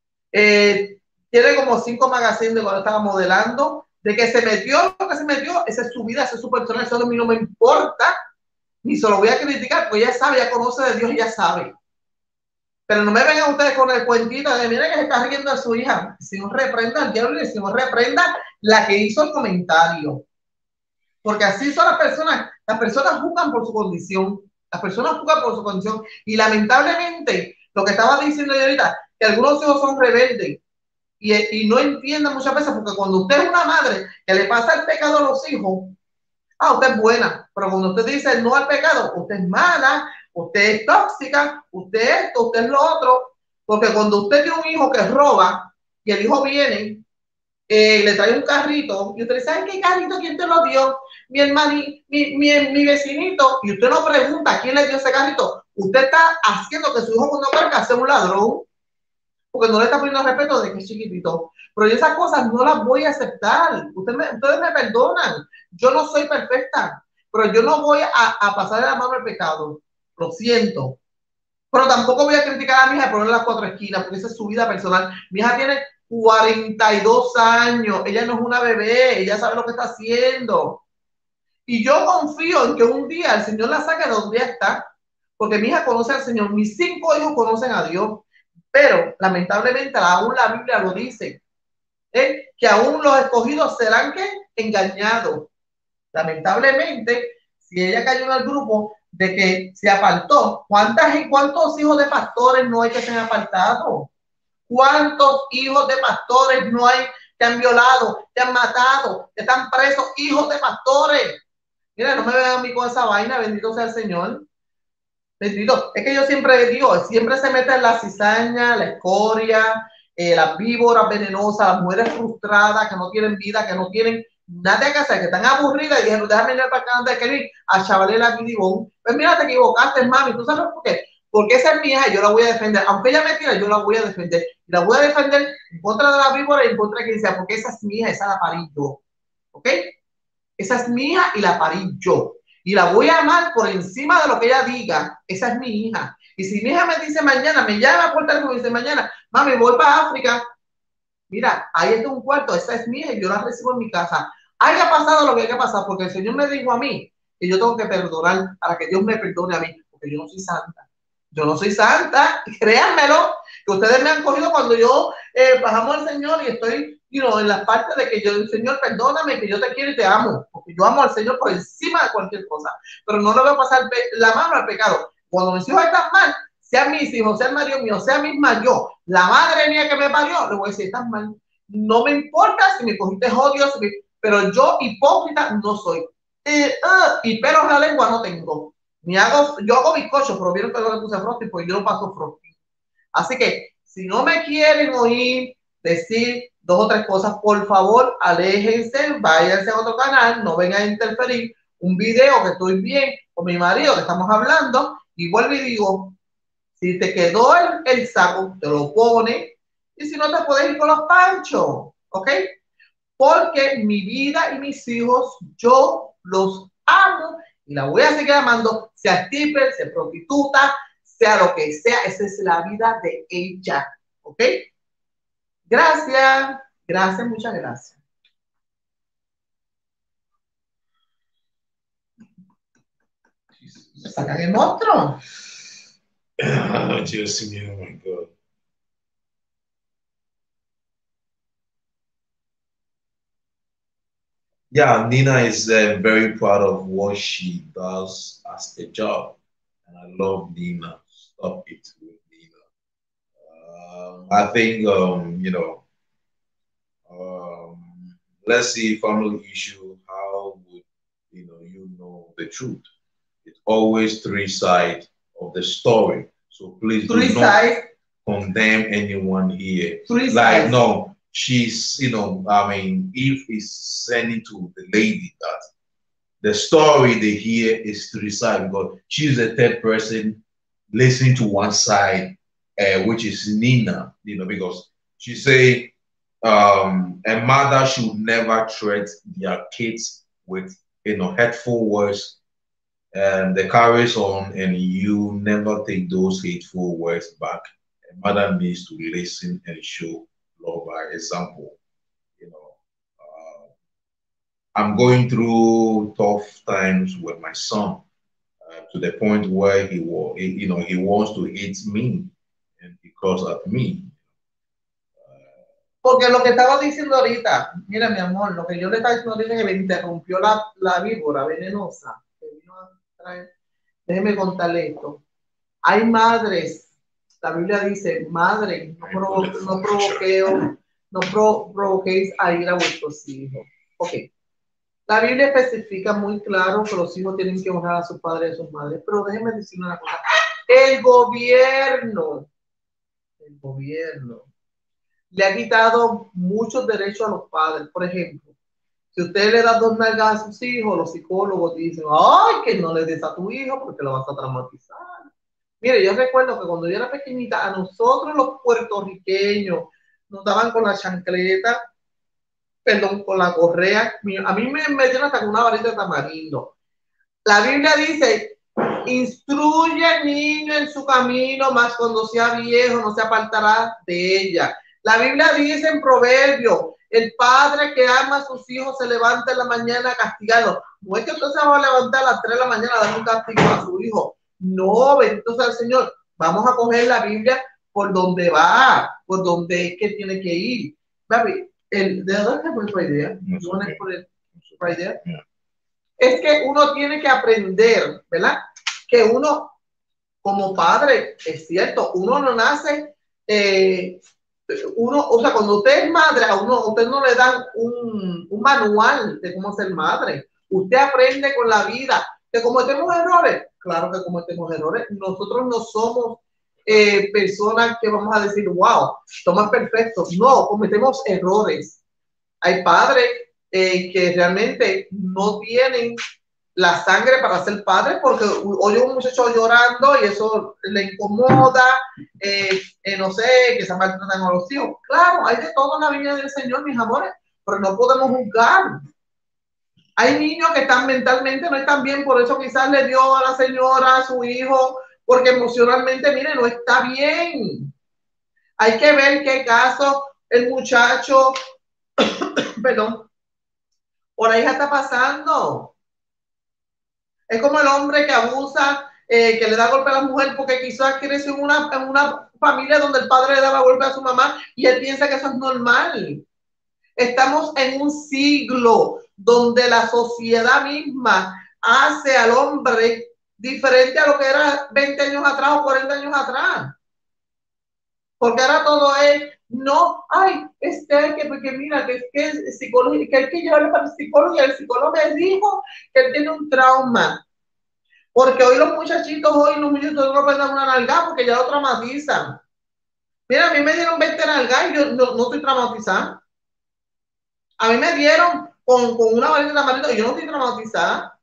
Eh, tiene como cinco magazines de cuando estaba modelando. De que se metió, lo que se metió, esa es su vida, esa es su personal, eso a mí no me importa, ni se lo voy a criticar, porque ella sabe, ella conoce de Dios, ella sabe. Pero no me vengan ustedes con el cuentito de, mira que se está riendo a su hija. Si no reprenda al diablo y si no reprenda la que hizo el comentario. Porque así son las personas. Las personas juzgan por su condición. Las personas juzgan por su condición. Y lamentablemente, lo que estaba diciendo yo ahorita, que algunos hijos son rebeldes. Y, y no entienden muchas veces, porque cuando usted es una madre que le pasa el pecado a los hijos, ah, usted es buena. Pero cuando usted dice no al pecado, usted es mala, usted es tóxica, usted esto, usted es lo otro. Porque cuando usted tiene un hijo que roba y el hijo viene, eh, le trae un carrito y usted le dice, ¿sabe qué carrito? ¿Quién te lo dio? Mi hermano, mi, mi, mi vecinito. Y usted no pregunta quién le dio ese carrito. Usted está haciendo que su hijo cuando crezca sea un ladrón, porque no le está poniendo respeto de que es chiquitito. Pero yo esas cosas no las voy a aceptar. Ustedes me, ustedes me perdonan. Yo no soy perfecta, pero yo no voy a, a pasarle la mano al pecado. Lo siento. Pero tampoco voy a criticar a mi hija por ponerle las cuatro esquinas, porque esa es su vida personal. Mi hija tiene cuarenta y dos años. Ella no es una bebé. Ella sabe lo que está haciendo. Y yo confío en que un día el Señor la saque de donde ella está, porque mi hija conoce al Señor. Mis cinco hijos conocen a Dios. Pero lamentablemente aún la Biblia lo dice, ¿eh? Que aún los escogidos serán ¿qué? Engañados. Lamentablemente, si ella cayó en el grupo de que se apartó, ¿cuántas y cuántos hijos de pastores no hay que se han apartado? ¿Cuántos hijos de pastores no hay que han violado, que han matado, que están presos? Hijos de pastores. Mira, no me vean a mí con esa vaina, bendito sea el Señor. Bendito. Es que yo siempre digo, siempre se mete en la cizaña, la escoria, eh, las víboras venenosas, las mujeres frustradas que no tienen vida, que no tienen nada que hacer, que están aburridas y dijeron, déjame venir para acá antes de que ir a chavalé la guidibón. Pues mira, te equivocaste, mami. ¿Tú sabes por qué? Porque esa es mi hija y yo la voy a defender. Aunque ella me tira, yo la voy a defender. Y la voy a defender en contra de la víbora y en contra de quien sea, porque esa es mi hija, esa la parí yo. ¿Ok? Esa es mi hija y la parí yo. Y la voy a amar por encima de lo que ella diga. Esa es mi hija. Y si mi hija me dice mañana, me llama por teléfono y me dice mañana, mami, voy para África. Mira, ahí está un cuarto, esa es mi hija y yo la recibo en mi casa. Haya pasado lo que haya pasado, porque el Señor me dijo a mí que yo tengo que perdonar para que Dios me perdone a mí, porque yo no soy santa. Yo no soy santa, créanmelo, que ustedes me han cogido cuando yo eh, bajamos al Señor y estoy you know, en la parte de que yo, el Señor, perdóname, que yo te quiero y te amo, porque yo amo al Señor por encima de cualquier cosa, pero no le voy a pasar la mano al pecado. Cuando mis hijos están mal, sean mis hijos, sea el marido mío, sea misma yo, la madre mía que me parió, le voy a decir, estás mal. No me importa si me cogiste odio, si me... pero yo hipócrita no soy. Eh, uh, y pelos en la lengua no tengo. Ni hago, yo hago bizcocho, pero vieron que no le puse frosting porque yo no paso frosting. Así que, si no me quieren oír decir dos o tres cosas, por favor, aléjense, váyanse a otro canal, no vengan a interferir. Un video que estoy bien con mi marido, que estamos hablando, y vuelvo y digo, si te quedó el, el saco, te lo pones, y si no te puedes ir con los panchos, ¿ok? Porque mi vida y mis hijos, yo los amo y la voy a seguir amando, sea stripper, sea prostituta, sea lo que sea, esa es la vida de ella, ¿ok? Gracias, gracias, muchas gracias. Sacan el monstruo. Just me, oh my God. Yeah, Nina is uh, very proud of what she does as a job. And I love Nina. Stop it with Nina. Um, I think, um, you know, um, let's see, family issue, how would, you know, you know the truth? It's always three sides of the story. So please Three do sides. not condemn anyone here. Three like, sides. no, she's, you know, I mean, if it's sending to the lady that the story they hear is three sides because she's a third person listening to one side, uh, which is Nina, you know, because she say um, a mother should never treat their kids with, you know, hurtful words and the carries on, and you never take those hateful words back. A mother needs to listen and show love by example. You know, uh, I'm going through tough times with my son, uh, to the point where he will, you know, he wants to hate me, and because of me. Porque lo que estaba diciendo ahorita, mira mi amor, lo que yo le estaba diciendo ahorita que me interrumpió la, la víbora venenosa que vino a traer. Déjeme contarle esto. Hay madres, la Biblia dice, madre, no, provo no provoqueo, no pro provoquéis a ir a vuestros hijos. Ok. La Biblia especifica muy claro que los hijos tienen que honrar a sus padres y a sus madres, pero déjeme decir una cosa. El gobierno, el gobierno, le ha quitado muchos derechos a los padres. Por ejemplo, si usted le da dos nalgas a sus hijos, los psicólogos dicen, ay, que no le des a tu hijo porque lo vas a traumatizar. Mire, yo recuerdo que cuando yo era pequeñita, a nosotros los puertorriqueños nos daban con la chancleta, perdón, con la correa. A mí me metieron hasta con una varita de tamarindo. La Biblia dice, instruye al niño en su camino, mas cuando sea viejo no se apartará de ella. La Biblia dice en Proverbios, el padre que ama a sus hijos se levanta en la mañana a castigarlos. No es que usted se va a levantar a las tres de la mañana a dar un castigo a su hijo. No, bendito sea el Señor. Vamos a coger la Biblia por donde va, por donde es que tiene que ir. Baby, el, ¿de dónde fue su idea? No es por el, su idea. Es que uno tiene que aprender, ¿verdad? Que uno, como padre, es cierto, uno no nace... Eh, uno, o sea, cuando usted es madre, a uno, usted no le dan un, un manual de cómo ser madre. Usted aprende con la vida. ¿Que cometemos errores? Claro que cometemos errores. Nosotros no somos eh, personas que vamos a decir, wow, somos perfectos. No, cometemos errores. Hay padres eh, que realmente no tienen la sangre para ser padre porque oye un muchacho llorando y eso le incomoda, eh, eh, no sé, que se maltratan a los hijos. Claro, hay de todo en la vida del Señor, mis amores, pero no podemos juzgar. Hay niños que están mentalmente, no están bien, por eso quizás le dio a la señora, a su hijo, porque emocionalmente, mire, no está bien. Hay que ver qué caso el muchacho, perdón, o la hija está pasando. Es como el hombre que abusa, eh, que le da golpe a la mujer porque quizás creció en una, en una familia donde el padre le daba golpe a su mamá y él piensa que eso es normal. Estamos en un siglo donde la sociedad misma hace al hombre diferente a lo que era veinte años atrás o cuarenta años atrás. Porque ahora todo es, no, ay, este, que porque mira, que es que es psicológico, que hay que llevarlo para el psicólogo y el psicólogo me dijo que él tiene un trauma. Porque hoy los muchachitos, hoy los muchachitos no pueden dar una nalgada porque ya lo traumatizan. Mira, a mí me dieron veinte nalgadas y yo no, no estoy traumatizada. A mí me dieron con, con una varita de tamarindo y yo no estoy traumatizada.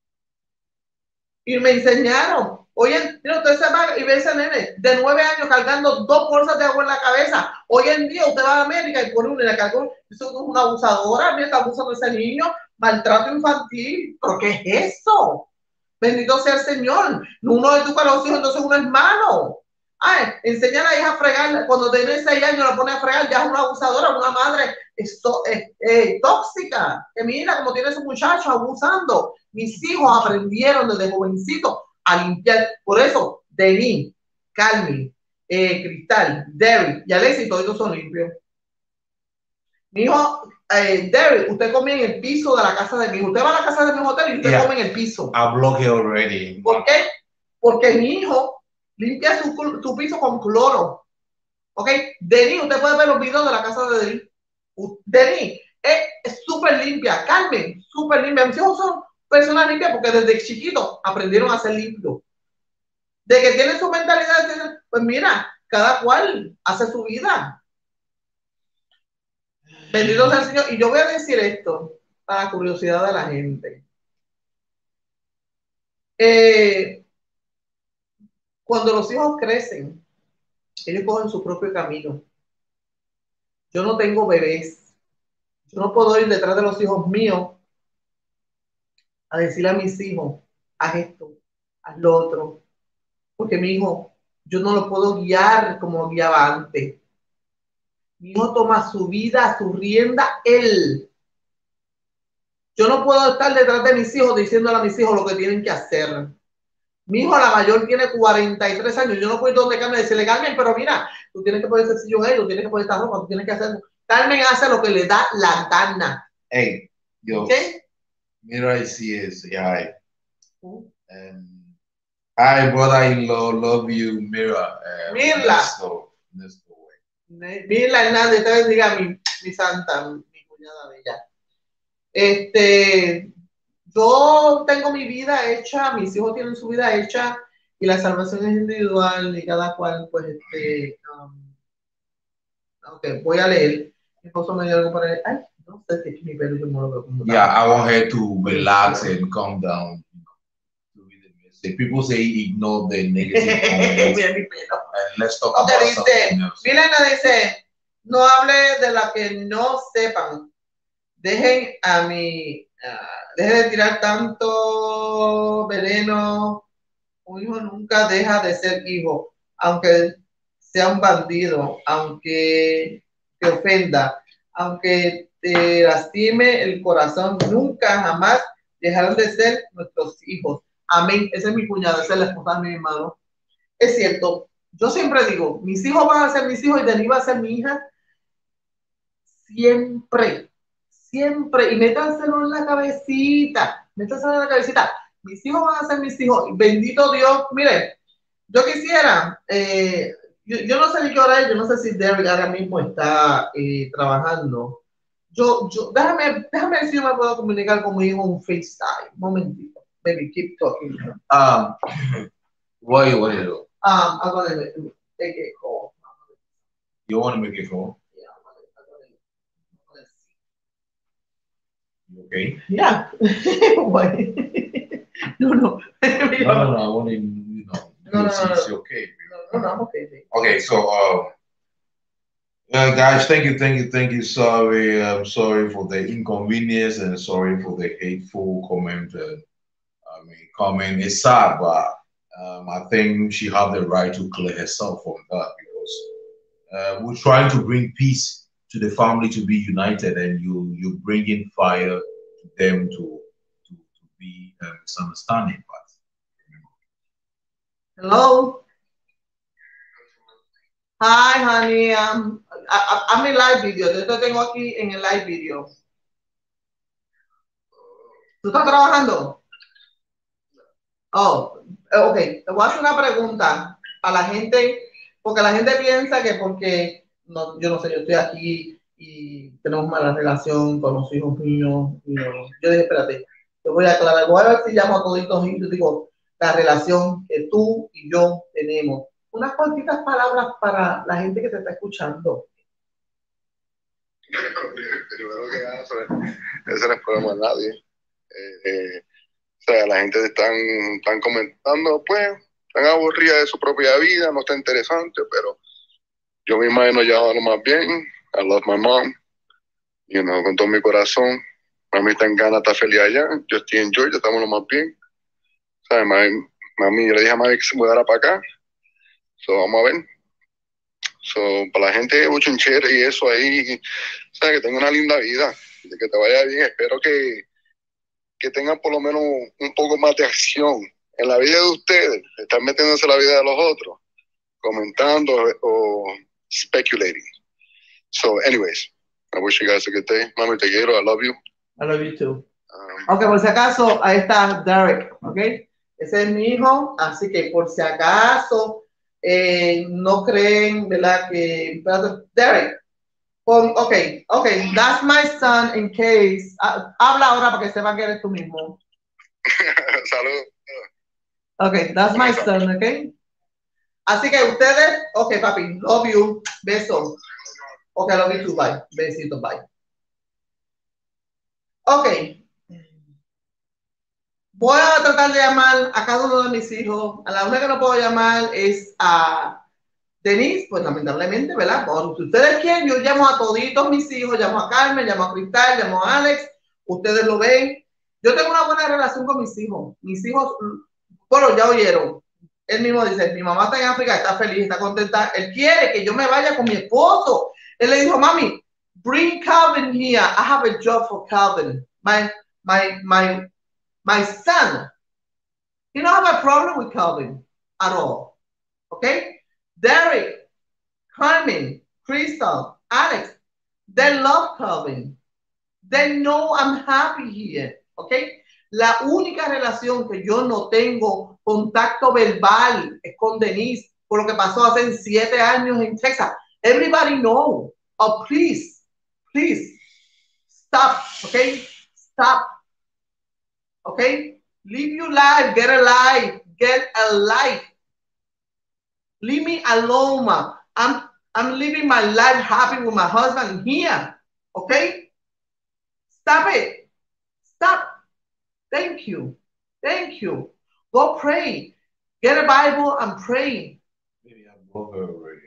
Y me enseñaron. Oye, mira, usted se va y ve ese nene de nueve años cargando dos bolsas de agua en la cabeza. Hoy en día usted va a América y pone una y la cargó. Eso es una abusadora, mira, está abusando de ese niño. Maltrato infantil. ¿Pero qué es eso? Bendito sea el Señor. Uno educa a los hijos, entonces uno es malo. Ay, enseña a la hija a fregar. Cuando tiene seis años la pone a fregar, ya es una abusadora, una madre esto, es, es, tóxica. Que mira cómo tiene ese muchacho abusando. Mis hijos aprendieron desde jovencito a limpiar. Por eso, Denis, Carmen, eh, Cristal, Derry y Alexis, todos ellos son limpios. Mi hijo, eh, Derry, usted come en el piso de la casa de mi hijo. Usted va a la casa de mi hotel y usted yeah. come en el piso. I block it already. ¿Por qué? Porque mi hijo limpia su, su piso con cloro. ¿Ok? Denis, usted puede ver los videos de la casa de Denis. Denis es súper limpia. Carmen, súper limpia. Mis hijos son personas limpias porque desde chiquitos aprendieron a ser limpios. De que tienen su mentalidad, pues mira, cada cual hace su vida. Bendito sea el Señor. Y yo voy a decir esto para la curiosidad de la gente. Eh, cuando los hijos crecen, ellos cogen su propio camino. Yo no tengo bebés. Yo no puedo ir detrás de los hijos míos a decirle a mis hijos, haz esto, haz lo otro. Porque mi hijo, yo no lo puedo guiar como lo guiaba antes. Mi hijo toma su vida, su rienda, él. Yo no puedo estar detrás de mis hijos diciéndole a mis hijos lo que tienen que hacer. Mi hijo, la mayor, tiene cuarenta y tres años. Yo no puedo ir donde Carmen y decirle, Carmen, pero mira, tú tienes que poner ese sillón ahí, tú tienes que poner esta ropa, tú tienes que hacer. Carmen hace lo que le da la gana. Hey, yo, ¿Okay? mira, I see it. Say hi. Um, hi, brother-in-law. Love you, Mira. Uh, Mirla. Ernesto, Ernesto, güey. Mirla Hernández, te bendiga, mi, mi santa, mi cuñada bella. Este, yo tengo mi vida hecha, mis hijos tienen su vida hecha y la salvación es individual y cada cual, pues, este, um, ok, voy a leer. Mi esposo me dio algo para leer. Ay, no sé si es mi pelo, yo no lo veo como Yeah, tal. I want her to relax and calm down. To read the message. People say ignore the negative comments. Mira mi pelo. And let's talk Ok, about dice, something else. Milena dice, no hable de la que no sepan. Dejen a mi, uh, dejen de tirar tanto veneno. Un hijo nunca deja de ser hijo, aunque sea un bandido, aunque te ofenda, aunque te lastime el corazón, nunca jamás dejarán de ser nuestros hijos. Amén. Esa es mi cuñada, esa es la esposa de mi hermano. Es cierto, yo siempre digo, mis hijos van a ser mis hijos y Denis va a ser mi hija. Siempre, siempre. Y métanselo en la cabecita, métanselo en la cabecita. Mis hijos van a ser mis hijos. Bendito Dios. Mire, yo quisiera, eh, yo, yo no sé ni qué hora es, yo no sé si Derek ahora mismo está eh, trabajando. Yo, yo, déjame, déjame ver si yo me puedo comunicar con mi hijo en FaceTime. Un momentito. Baby, keep talking. Um, what you want to do? Um, I'm gonna take a call. You want to make a phone? Yeah, I'm gonna, I'm gonna, I'm gonna see. You okay? Yeah. Why? no, no. No, no, no. I want to, you know, No, no, see no, it's no. okay. No, no, I'm okay. Babe. Okay, so, uh, yeah, guys, thank you, thank you, thank you. Sorry, I'm sorry for the inconvenience and sorry for the hateful comment. Uh, I mean, comment is sad, but um, I think she have the right to clear herself from that because uh, we're trying to bring peace to the family to be united, and you you bring in fire to them to to, to be a misunderstanding. But Hello. Hi, honey. Um, I, I, I'm in live video. Yo te tengo aquí en el live video. ¿Tú estás trabajando? Oh, ok. Te voy a hacer una pregunta a la gente, porque la gente piensa que porque, no, yo no sé, yo estoy aquí y tenemos mala relación con los hijos míos. You know. Yo dije, espérate, te voy a aclarar. Voy a ver si llamo a toditos y digo la relación que tú y yo tenemos. Unas cuantitas palabras para la gente que te está escuchando. Primero que nada, eso, eso no es problema de nadie. Eh, eh, o sea, la gente están, están comentando, pues, están aburrida de su propia vida, no está interesante, pero yo me imagino ya lo más bien. I love my mom, you know, con todo mi corazón. Mami está en Ghana, está feliz allá. Yo estoy en Georgia, estamos lo más bien. O sea, mami, mami, yo le dije a mami que se mudara para acá. So, vamos a ver. So, para la gente de Buchinchera y eso ahí, o sea, que tenga una linda vida, que te vaya bien. Espero que, que tengan por lo menos un poco más de acción en la vida de ustedes. Están metiéndose en la vida de los otros, comentando o speculating. So, anyways, I wish you guys a good day. Mami, te quiero. I love you. I love you too. Um, Ok, por si acaso, ahí está Derek, ok. Ese es mi hijo, así que por si acaso eh, no creen, ¿verdad? Que Derek, pon, ok, ok, that's my son in case. Uh, habla ahora para que sepan que eres tú mismo. Salud. Ok, that's my son, ok. Así que ustedes, ok, papi, love you, beso. Ok, love you too, bye. Besito, bye. Ok. Voy a tratar de llamar a cada uno de mis hijos. A la única que no puedo llamar es a Denise, pues lamentablemente, ¿verdad? Por, si ustedes quieren, yo llamo a toditos mis hijos, llamo a Carmen, llamo a Cristal, llamo a Alex. Ustedes lo ven. Yo tengo una buena relación con mis hijos. Mis hijos, bueno, ya oyeron. Él mismo dice, mi mamá está en África, está feliz, está contenta. Él quiere que yo me vaya con mi esposo. Él le dijo, mami, bring Calvin here. I have a job for Calvin. My, my, my, my son. You don't have a problem with Calvin at all. Okay? Derek, Carmen, Crystal, Alex, they love Calvin. They know I'm happy here. Okay? La única relación que yo no tengo contacto verbal es con Denise por lo que pasó hace siete años en Texas. Everybody know. Oh, please, please, stop, okay? Stop, okay? Live your life, get a life, get a life. Leave me alone, ma. I'm, I'm living my life happy with my husband here, okay? Stop it, stop. Thank you. Thank you. Go pray. Get a Bible and pray. Maybe I broke her already.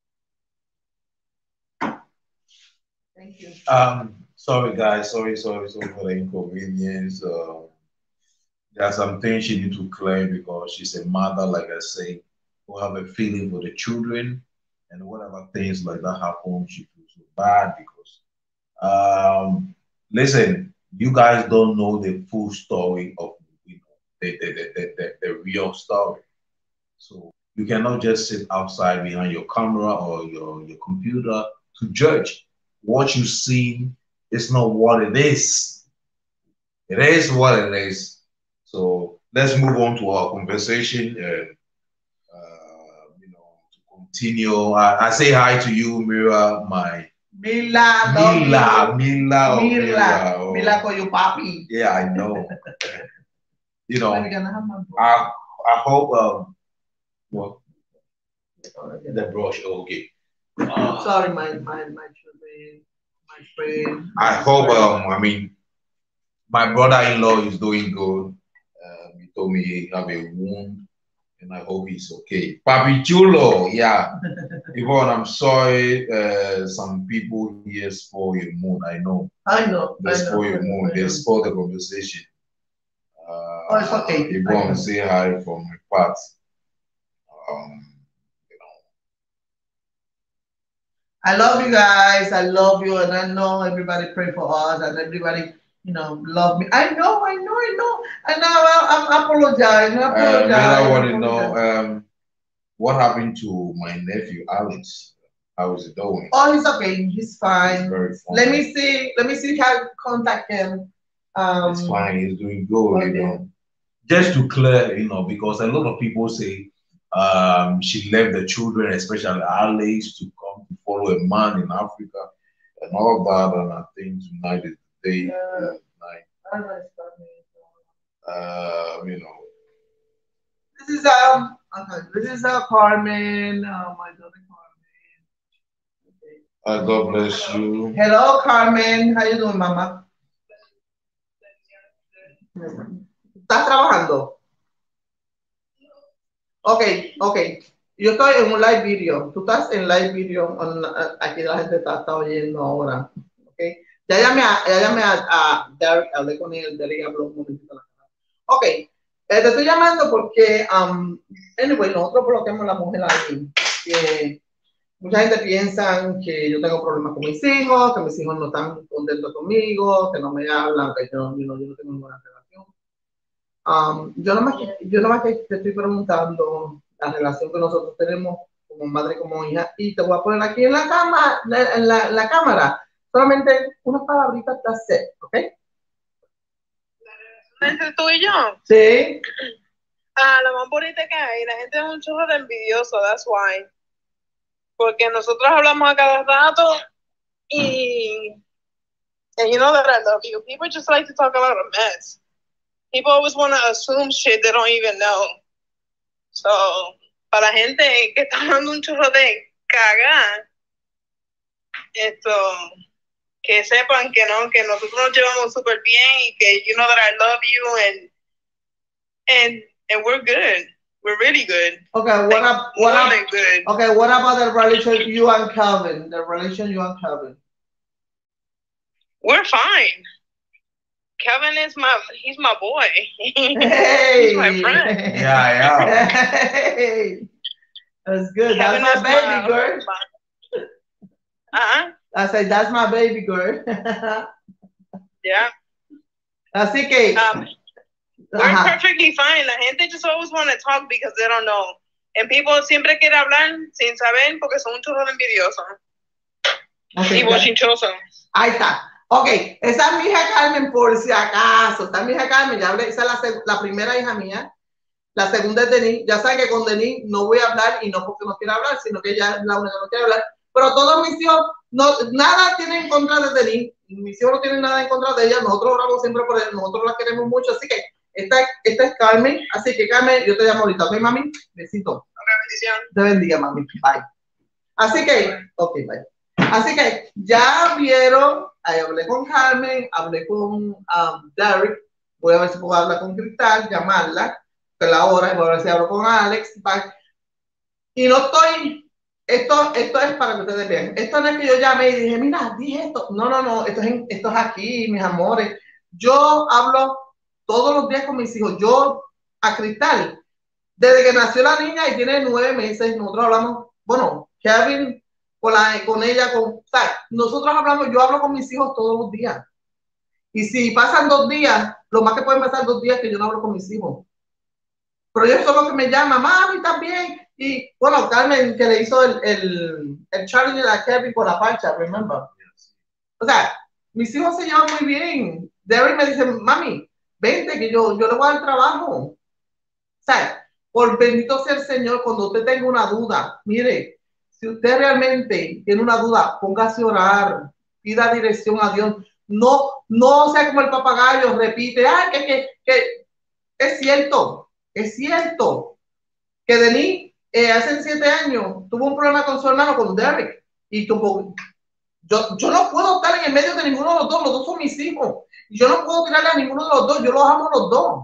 Thank you. Um, sorry guys, sorry, sorry, sorry for the inconvenience. Uh, there are some things she need to clear because she's a mother, like I say, who have a feeling for the children, and whatever things like that happen, she feels so bad because um listen, you guys don't know the full story of you know, the, the, the, the, the, the real story. So you cannot just sit outside behind your camera or your, your computer to judge. What you see is not what it is. It is what it is. So let's move on to our conversation and uh, you know to continue. I, I say hi to you, Mira, my Mila, Mila, Mila, Mila, Mila, oh. Mila for your papi. Yeah, I know. You know, We're gonna have my I I hope um well the brush okay. Uh, Sorry, my my my children, my friend. I hope um I mean my brother-in-law is doing good. Um, he told me he have a wound, and I hope he's okay. Papi Chulo, yeah. Yvonne, I'm sorry. Uh, some people here spoil your mood. I know. I know. They I spoil know. your mood. They spoil the conversation. Uh, Oh, it's okay. Yvonne, say hi from my part. Um, you know. I love you guys. I love you, and I know everybody pray for us, and everybody, you know, love me. I know, I know, I know. And now I, I apologize. I apologize. Uh, I want to I know apologize. um, what happened to my nephew Alex. How is it doing? Oh, he's okay. He's fine. He's very fine. Let me see. Let me see how to contact him. Um, It's fine. He's doing good. okay. You know. Just to clear, you know, because a lot of people say um, she left the children, especially Alex, to come to follow a man in Africa and all that. And I think tonight is the day. Yeah. Uh, night. Uh, you know. This is um. Okay. This is uh, Carmen. Uh, my daughter Carmen. Okay. Uh, God bless you. Hello, Carmen. How you doing, Mama? ¿Estás trabajando? Ok, ok. Yo estoy en un live video. Tú estás en live video. On, uh, aquí la gente está, está oyendo ahora. Ok. Ya llamé a, ya llamé a, a Derek, hablé con él. Derek habló un momentito. Ok. Eh, te estoy llamando porque, um, anyway, nosotros bloqueamos a la mujer ahí. Que mucha gente piensa que yo tengo problemas con mis hijos, que mis hijos no están contentos conmigo, que no me hablan, que yo, yo, no, yo no tengo ninguna relación. Um, yo nomás yo nomás que te estoy preguntando la relación que nosotros tenemos como madre y como hija, y te voy a poner aquí en la cama, en la, la cámara, solamente unas palabritas de hacer, ¿ok? ¿Entre tú y yo? Sí. Ah, la más bonita que hay, la gente es un chorro de envidioso, that's why. Porque nosotros hablamos a cada rato y and you know that I love you. People just like to talk about a mess. People always want to assume shit they don't even know. So, para la gente que está hablando un chorro de cagar, esto, que sepan que no, que nosotros nos llevamos súper bien y que you know that I love you and and and we're good. We're really good. Okay, what like, up? What up? Good. Okay, what about the relation you and Calvin? The relation you and Calvin. We're fine. Kevin is my, he's my boy. Hey. He's my friend. Yeah, yeah. Hey. That's good. Kevin That's is my baby my, girl. my uh-huh. I said, that's my baby girl. Yeah. Así que. Um, we're Ajá. perfectly fine. La gente just always want to talk because they don't know. And people siempre quieren hablar sin saber porque son un chorro de envidiosos. Okay, Y bochinchosos. ahí está. Ok, esa es mi hija Carmen, por si acaso. Esta es mi hija Carmen, ya hablé, esa es la, la primera hija mía. La segunda es Denis. Ya saben que con Denis no voy a hablar, y no porque no quiera hablar, sino que ella es la única que no quiere hablar. Pero todos mis hijos, no, nada tienen en contra de Denis. Mis hijos no tienen nada en contra de ella. Nosotros oramos siempre por ella, nosotros la queremos mucho. Así que esta, esta es Carmen. Así que Carmen, yo te llamo ahorita. Ok, mami, besito. Bendición. Te bendiga, mami. Bye. Así que, ok, bye. Así que ya vieron, ahí hablé con Carmen, hablé con um, Derek, voy a ver si puedo hablar con Cristal, llamarla, que la hora, voy a ver si hablo con Alex, bye. Y no estoy, esto, esto es para que ustedes vean, esto no es que yo llamé y dije, mira, dije esto, no, no, no, esto es, en, esto es aquí, mis amores, yo hablo todos los días con mis hijos, yo a Cristal, desde que nació la niña y tiene nueve meses, nosotros hablamos, bueno, Kevin, con, la, con ella, con, o sea, nosotros hablamos, yo hablo con mis hijos todos los días. Y si pasan dos días, lo más que pueden pasar dos días que yo no hablo con mis hijos. Pero ellos son los que me llaman, mami, también. Y bueno, Carmen, que le hizo el, el, el challenge a Kevin con la pancha, remember. O sea, mis hijos se llevan muy bien. Derek me dice, mami, vente, que yo, yo le voy a dar trabajo. O sea, por bendito sea el Señor, cuando usted tenga una duda, mire, si usted realmente tiene una duda, póngase a orar, pida dirección a Dios. No, no sea como el papagayo, repite, ay, que, que, que es cierto, es cierto que Denis eh, hace siete años tuvo un problema con su hermano, con Derek, y tuvo, yo, yo no puedo estar en el medio de ninguno de los dos, los dos son mis hijos, y yo no puedo tirarle a ninguno de los dos, yo los amo a los dos.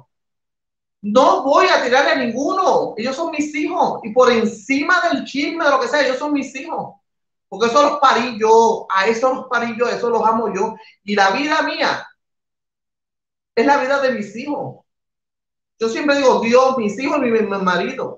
No voy a tirarle a ninguno. Ellos son mis hijos. Y por encima del chisme, de lo que sea, ellos son mis hijos. Porque eso los parí yo. A eso los parí yo. A eso los amo yo. Y la vida mía es la vida de mis hijos. Yo siempre digo, Dios, mis hijos y mi, mi marido.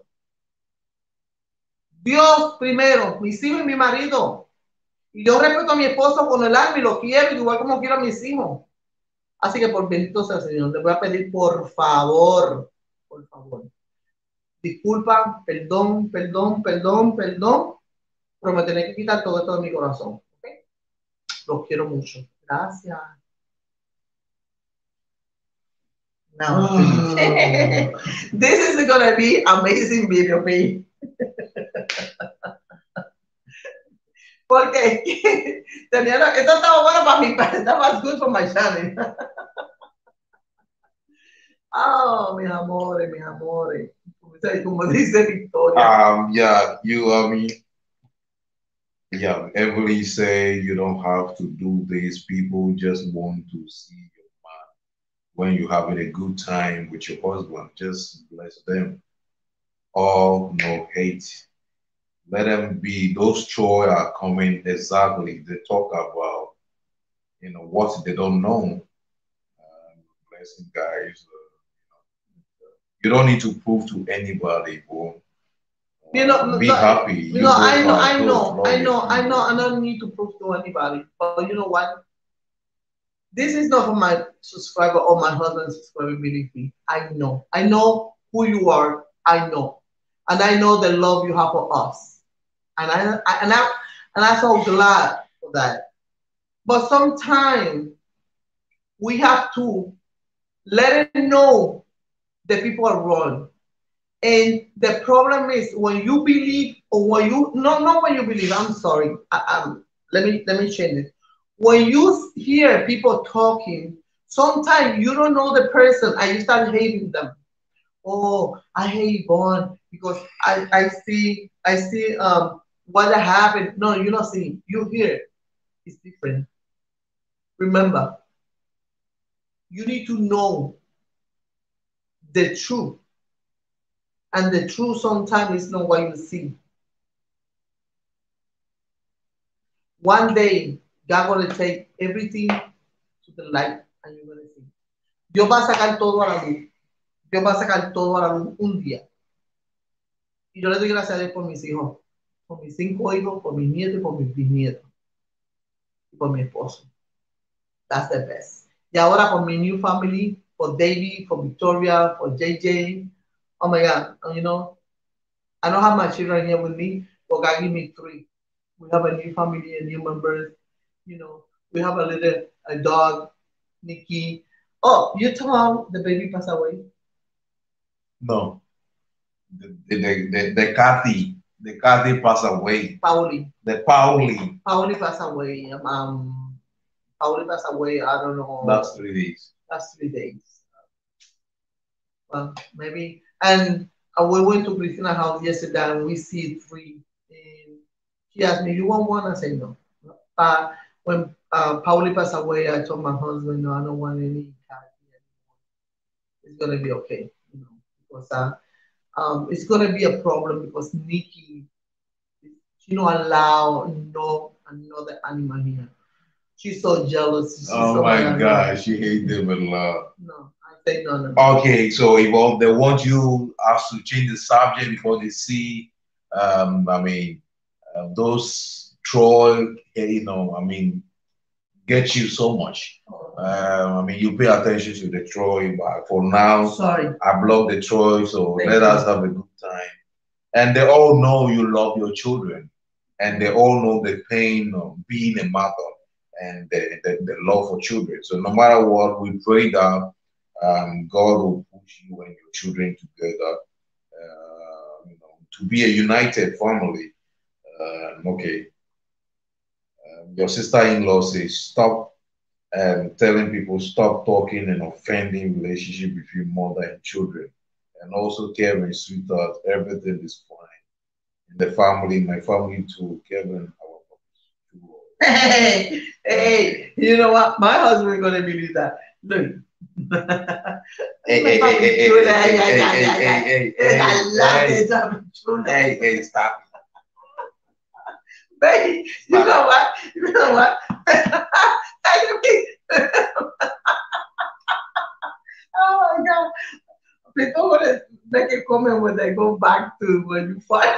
Dios primero, mis hijos y mi marido. Y yo respeto a mi esposo con el alma y lo quiero igual como quiero a mis hijos. Así que por bendito sea el Señor, le voy a pedir por favor, por favor. Disculpa, perdón, perdón, perdón, perdón, pero me tenés que quitar todo esto de mi corazón. ¿Okay? Los quiero mucho. Gracias. No. Oh. This is going to be amazing video, me. Porque tenía, esto estaba bueno para mí, pero that was good for my channel. Oh, mis amores, mis amores. Como dice Victoria. Um, yeah, you, I mean, yeah, Emily say you don't have to do this. People just want to see your man when you're having a good time with your husband. Just bless them. All no hate. Let them be. Those joy are coming exactly. They talk about, you know, what they don't know. Um, blessing guys. Uh, you don't need to prove to anybody, bro. You know, be no, happy. You know, I know, I those know, I know, people. I know, I don't need to prove to anybody. But you know what? This is not for my subscriber or my husband's subscriber, believe me. I know. I know who you are. I know. And I know the love you have for us. And I, I and I and I'm so glad for that. But sometimes we have to let it know that people are wrong. And the problem is when you believe, or when you no, not when you believe. I'm sorry. I, um, let me let me change it. When you hear people talking, sometimes you don't know the person and you start hating them. Oh, I hate Vaughn because I, I see I see um what happened. No, you're not seeing. You hear. It's different. Remember, you need to know the truth. And the truth sometimes is not what you see. One day, God gonna take everything to the light and you're gonna see. Dios va a sacar todo a la luz. Dios va a sacar todo a la luz un día. Y yo le doy gracias a Dios por mis hijos, por mis cinco hijos, por mis nietos y por mis bisnietos. Y por mi esposo. That's the best. Y ahora por mi new family, for David, for Victoria, for J J. Oh my God, you know, I don't have my children here with me, but God give me three. We have a new family, a new members. You know, we have a little a dog, Nikki. Oh, you told the baby passed away? No. The, the, the, the Kathy, the Kathy passed away. Pauli. The Pauli. Pauli passed away. Um, Pauli passed away, I don't know. Last three days. Last three days. Well, maybe. And uh, we went to Christina's house yesterday and we see three. And she asked me, you want one? I said, no. Uh, when uh, Pauli passed away, I told my husband, no, I don't want any cat anymore. It's going to be okay. You know, because uh, um, it's going to be a problem because Nikki, she don't allow no another animal here. She's so jealous. She's oh so my jealous. God, she hates them a lot. No, I say no, no. no. Okay, so if they want you us to change the subject because they see, um, I mean, uh, those troll, you know, I mean, get you so much. Um, I mean, you pay attention to the Troy, but for now, sorry, I block the Troy, so Thank let you. us have a good time. And they all know you love your children, and they all know the pain of being a mother and the, the, the love for children. So no matter what, we pray that um, God will put you and your children together, uh, you know, to be a united family. Uh, okay. Um, your sister-in-law says, stop um, telling people, stop talking and offending relationship between mother and children. And also, Kevin, sweetheart, everything is fine. In the family, my family too, Kevin, our too. Hey, hey, you know what? My husband gonna believe that. Look. Hey, hey, hey, hey, hey, hey, hey, hey, I love hey, it. hey, hey, stop. Baby, you know what? You know what? Oh my God. People want to make a comment when they go back to when you fight.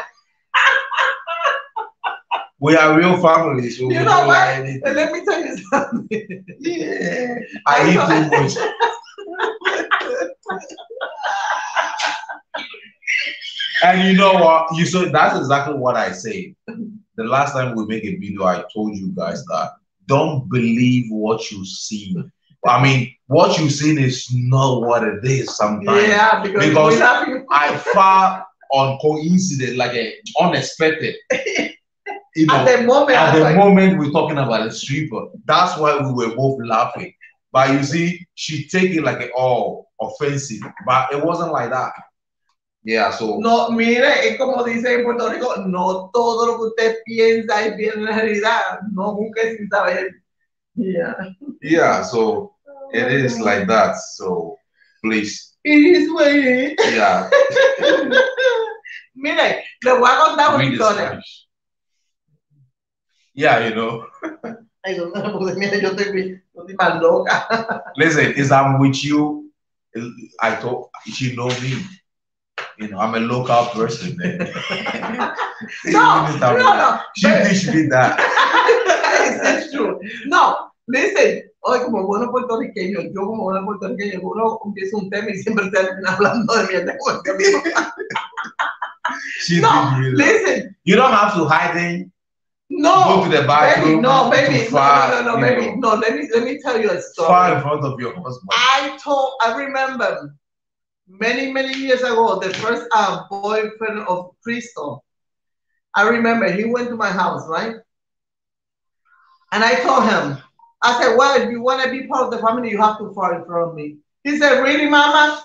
We are real families. So You we know don't what? like anything. Let me tell you something. Yeah, I eat too much. And you know what? You so that's exactly what I say. The last time we make a video, I told you guys that don't believe what you see. I mean, what you see is not what it is sometimes. Yeah, because, because we love you. I far on coincidence, like a unexpected. You know, at the moment, at the like, moment we're talking about a stripper. That's why we were both laughing. But you see, she take it like oh offensive, but it wasn't like that. Yeah, so. No, mire, es como dice en Puerto Rico, no todo lo que usted piensa es bien en la realidad. No busque sin saber. Yeah. Yeah, so it is like that. So please. It is what it is. Yeah. Mire, le voy a contar una Read the historia. Spanish. Yeah, you know. Ay, no, no, porque mira, yo estoy, yo estoy más loca. Listen, is I'm with you. I thought she know me. You know, I'm a local person. Then. No, no, no. She teach me that. It's true. No, listen. Hoy como bueno puertorriqueño, yo como bueno puertorriqueño, uno empieza un tema y siempre termina hablando de mierda. She No, teach me that. listen. You don't have to hide it. No, Go to the bathroom. baby, no, baby, too far, no, no, no, no, you baby, know, no. Let me let me tell you a story. far in front of your husband. I told, I remember many many years ago, the first uh, boyfriend of Crystal. I remember he went to my house, right? And I told him, I said, well, if you want to be part of the family, you have to fall in front of me. He said, really, Mama?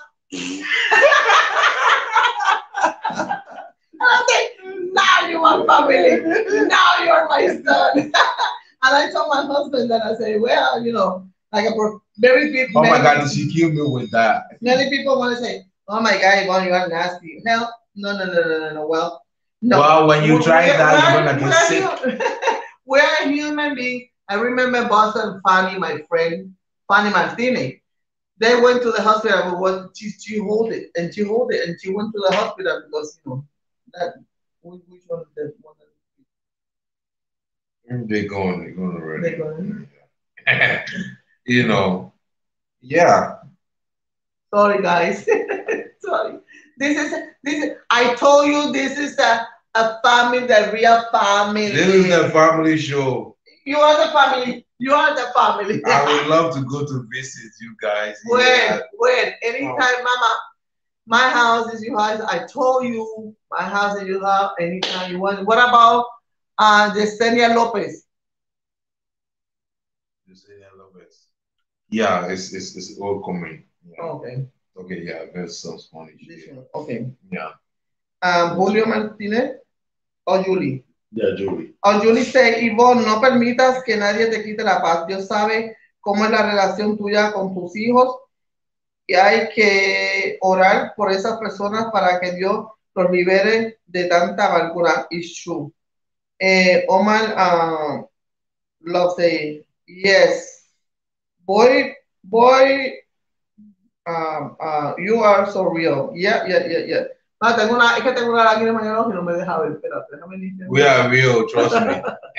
I said, now you are family. Now you're my son. And I told my husband that I said, well, you know, like a pro- very big. Oh my many, God, she killed me with that. Many people want to say, oh my God, Yvonne, you are nasty. No, no, no, no, no, no, no. Well, no. Well, when you We're- try we're- that, you're we're- gonna get sick. we're- We're a human being. I remember Boston Fanny, my friend, Fanny Martinez. they went to the hospital, but what she she hold it and she hold it and she went to the hospital because you know that which which one is that one They're going, they're going that already. they going. You know, yeah. Sorry guys, sorry. This is this is. I told you this is a a family, the real family. This is the family show. You are the family. You are the family. I would love to go to visit you guys. When, Yeah. when, anytime, Mama, my house is your house. I told you, my house is your house. Anytime you want. What about uh, Yesenia Lopez? Yesenia Lopez. Yeah, it's it's it's all coming. Yeah. Okay. Okay, yeah, there's some Spanish. This Yeah. one. Okay. Yeah. Um, Julio Martinez or Julie? Yeah, Julie. O Julie dice, Ivonne, no permitas que nadie te quite la paz. Dios sabe cómo es la relación tuya con tus hijos y hay que orar por esas personas para que Dios los libere de tanta amargura. It's true. Eh, Omar uh, loves say, yes. Boy, boy, um, uh, you are so real. Yeah, yeah, yeah, yeah. No, tengo una, es que tengo una lágrima en el ojo y no me deja ver. Espérate, déjame limpiar. We are real, trust me.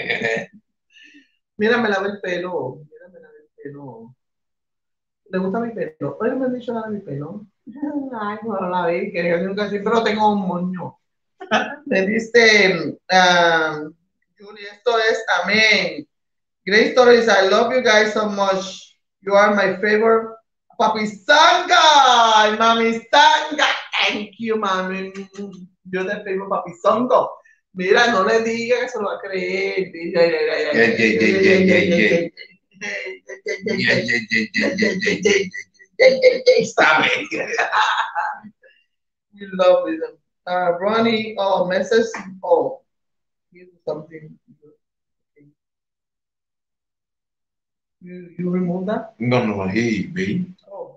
Mira, me lavé el pelo. Mira, me lavé el pelo. ¿Le gusta mi pelo? Oye, me han dicho nada de mi pelo. Ay, no lo lavé, quería nunca así, pero tengo un moño. Me dice, um, Julie, esto es amén. Great stories. I love you guys so much. You are my favorite. Papi Sanga, ay, Mami Sanga. Thank you, Mami. Yo te favorite Papi Sanga. Mira, no le diga que se lo va a creer. Yeah, yeah, yeah, yeah, yeah, yeah. Stop it. We love it. Uh, Ronnie, oh, message. Oh, here's something. You, you remove that? No, no, hey, babe. Oh,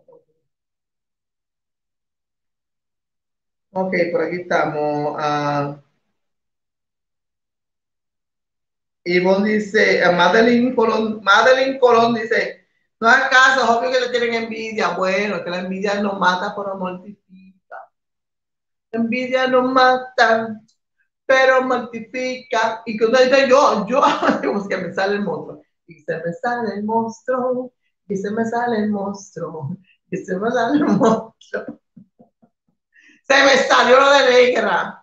okay. Ok, por aquí estamos. Uh, Ivonne dice, uh, Madeline Colón, Madeline Colón dice, no hagas caso, es obvio que le tienen envidia. Bueno, que la envidia nos mata, pero mortifica. La envidia nos mata, pero mortifica. Y cuando dice yo, yo, como que me sale el monstruo. Y se me sale el monstruo, y se me sale el monstruo, y se me sale el monstruo. Se me salió lo de negra.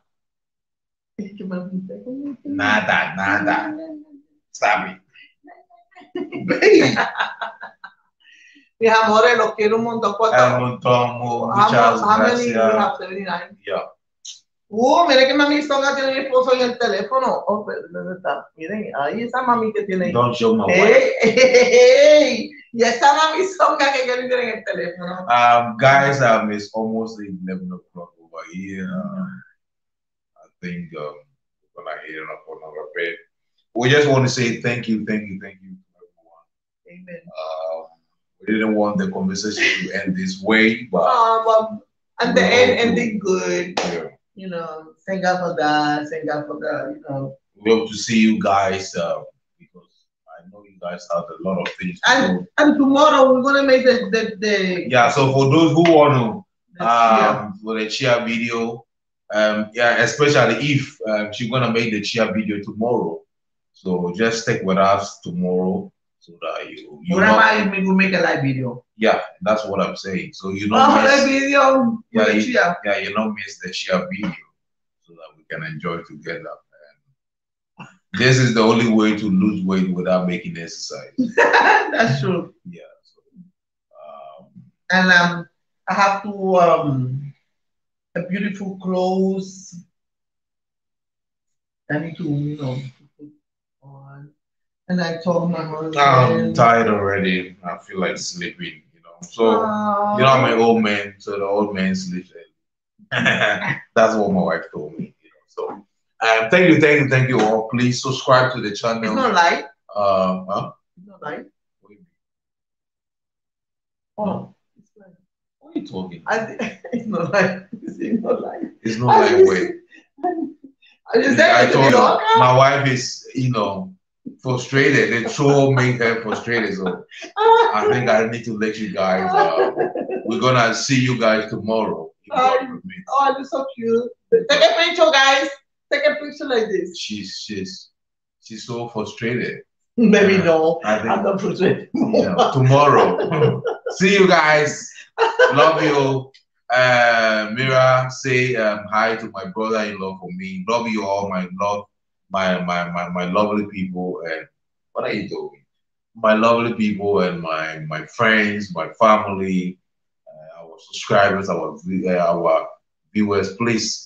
Nada, nada. Stop it. Mis amores, los quiero un montón. Un montón, muchas gracias. Yeah. Uh, miren que mami Songa tiene mi esposo en el teléfono. Oh, ¿dónde está? Miren, ahí esa mami que tiene. Don't show my wife. Hey, hey, hey. Y esa mami Songa que quiere tener en el teléfono. Um, guys, um, it's almost eleven o'clock over here. Uh, I think um, we're gonna hit it up on our bed. We just want to say thank you, thank you, thank you to everyone. Amen. Um, we didn't want the conversation to end this way, but um, well, and the end ended good. Yeah. You know, thank God for that. Thank God for that. You know, we hope to see you guys uh, because I know you guys have a lot of things to and do. and tomorrow we're gonna make the the, the yeah. So for those who want to the um for the cheer video, um yeah, especially if um, she's gonna make the cheer video tomorrow, so just stick with us tomorrow so that you you what know, about if we make a live video? yeah, that's what I'm saying. So you know, Oh, live video. yeah, with the you, cheer. yeah, you don't miss the cheer video so that we can enjoy together. And this is the only way to lose weight without making exercise. That's true. Yeah. So, um, And um, I have to um, a beautiful clothes. I need to, you know, put on. And I told my husband. I'm tired already. I feel like sleeping, you know. So, uh, you know, I'm an old man, so the old man sleeps early. That's what my wife told me, you know. So, um, thank you, thank you, thank you all. Please subscribe to the channel. It's not light. Uh, huh? It's not light. What Oh, it's light. are you talking? I, it's not light. It's not light. It's not like way. I just I said told it's you, not my wife is, you know, frustrated. The troll made her frustrated. So I think I need to let you guys. Uh, we're gonna see you guys tomorrow. Oh, oh, you're so cute. Take a picture, guys. Take a picture like this. She's she's she's so frustrated. Maybe no. I think, I'm not frustrated. Yeah, tomorrow. See you guys. Love you. Uh, Mira, say um, hi to my brother-in-law for me. Love you all, my love, my my my my lovely people. And what are you doing? My lovely people and my my friends, my family, uh, our subscribers, our uh, our viewers, please.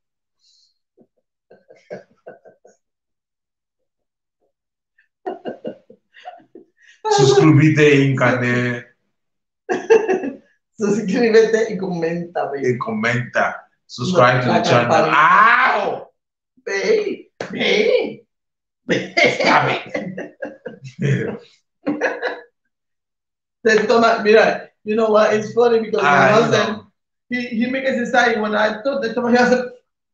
Suscríbete en canal. Suscríbete y comenta, baby. Y comenta. Subscribe to La the channel. campanita. Ow! Baby, baby. Stop it. Then Thomas, mira, you know what? It's funny because my I husband, know. he, he makes a society when I thought that Thomas has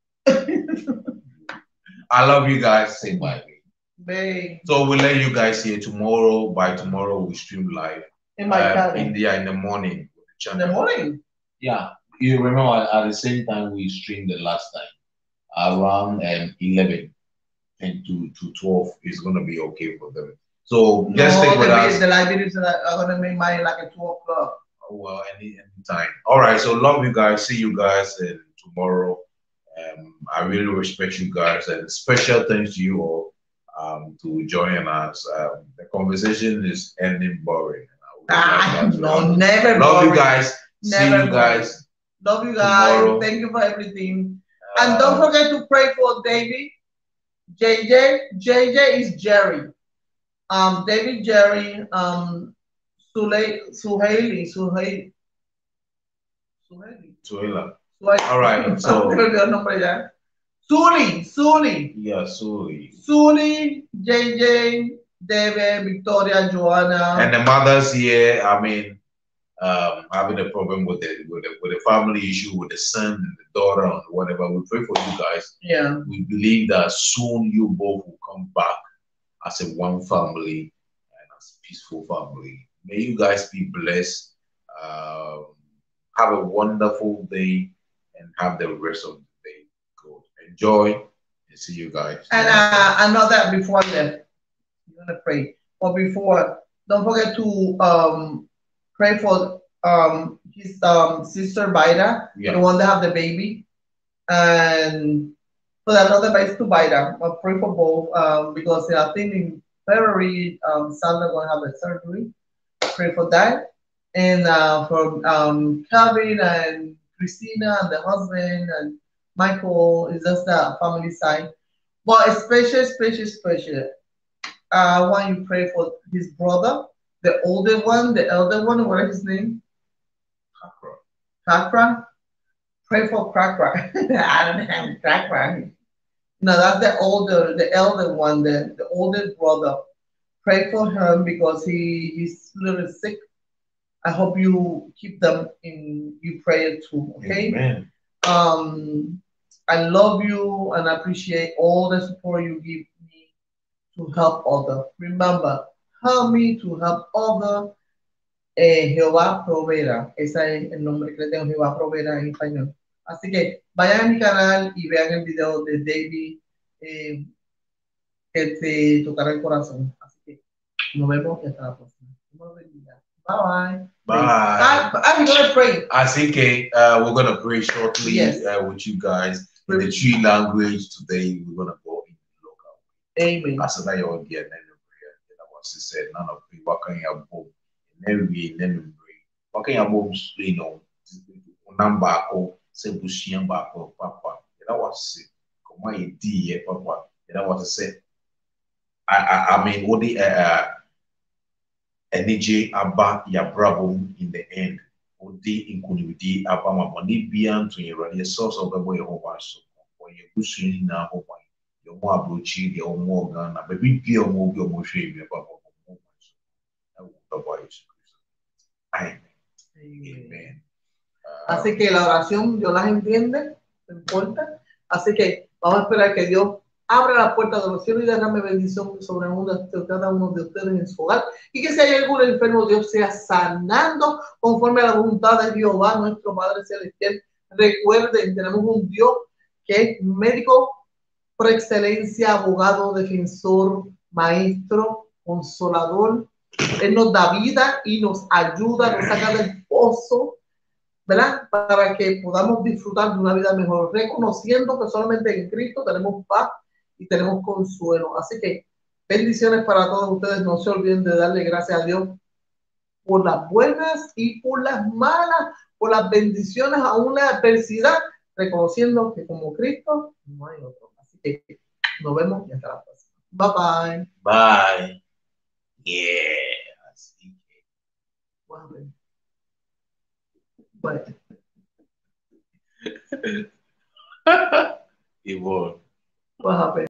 I love you guys. Say bye. babe, So we'll let you guys here tomorrow. By tomorrow, we stream live. in my uh, cabin. in the in the morning. With the In channel. the morning. Yeah, you remember at the same time we streamed the last time around um, eleven and to, to twelve is gonna be okay for them. So just no, stick with the, us. the live videos are, are gonna make mine like a twelve o'clock. Well, any any time. All right. So love you guys. See you guys in tomorrow. Um, I really respect you guys and special thanks to you all um to join us. Um, the conversation is ending boring. Ah, no, never. Love boring. you guys. Never See you boring. guys. Love you guys. tomorrow. Thank you for everything. Uh, And don't forget to pray for David. J J. J J is Jerry. Um, David, Jerry, um, Sule, Suhaili, Suhaili. Suhaili. Tuela. Suhaili. All right, so- I'm gonna do a number ya. Suli, Suli, Yeah, sorry. Suli, J J, David, Victoria, Joanna. And the mothers here, I mean, um, having a problem with the with the with the family issue with the son and the daughter and whatever. We pray for you guys. Yeah. We believe that soon you both will come back as a one family and as a peaceful family. May you guys be blessed. Um, have a wonderful day and have the rest of the day good. Enjoy and see you guys. And uh, I know that before I left, you're gonna pray. But before, don't forget to um pray for um his um sister Baida, Yeah. the one that have the baby, and for that other baby to Baida. But pray for both um because I think in February um Sandra gonna have a surgery. Pray for that, and uh, for um Calvin and Christina and the husband and Michael is just the family side. But especially, especially, especially, uh, I want you to pray for his brother, the older one, the elder one, what is his name? Kakra. Pray for Kakra. I don't have Kakra. No, that's the older, the elder one, the, the older brother. Pray for him because he, he's a little sick. I hope you keep them in your prayer too, okay? Amen. Um, I love you and I appreciate all the support you give me to help others. Remember, help me to help others. Eh, Jehová proveerá. Ese es el nombre que le tengo, Jehová proveerá en español. Así que vayan a mi canal y vean el video de David eh, que te tocará el corazón. Así que nos vemos y hasta la próxima. Dios los bendiga. Bye bye. Bye. I, I'm gonna pray. Así que uh, we're gonna pray shortly Yes. uh, with you guys in the tree language today. We're gonna go in local. Amen. Asada yo again and prayer. That was said. None of you. What can you boom? Never be never pray. What can you boom? You know, number ko say bushian back papa. That was it. Come on, D papa. That was said. I I I mean, what the uh. Energy aba ya bravo in the end. Odi inkunidi aba maboni bian to your radio source of the way of so. When you push in now, your more abrochi, your more gun, a baby deal more your more shame about Amen. Amen. Uh, Así que la oración Dios las entiende, no importa. Así que vamos a esperar que Dios abra la puerta de los cielos y derrame bendición sobre uno de cada uno de ustedes en su hogar. Y que si hay algún enfermo, Dios sea sanando conforme a la voluntad de Jehová, nuestro Padre Celestial. Recuerden, tenemos un Dios que es médico por excelencia, abogado, defensor, maestro, consolador. Él nos da vida y nos ayuda, nos saca del pozo, ¿verdad? Para que podamos disfrutar de una vida mejor, reconociendo que solamente en Cristo tenemos paz y tenemos consuelo. Así que bendiciones para todos ustedes. No se olviden de darle gracias a Dios por las buenas y por las malas, por las bendiciones aún la adversidad, reconociendo que como Cristo no hay otro. Así que nos vemos y hasta la próxima. Bye bye. Bye. Yeah. Así que. Bueno. Ivonne. What happened?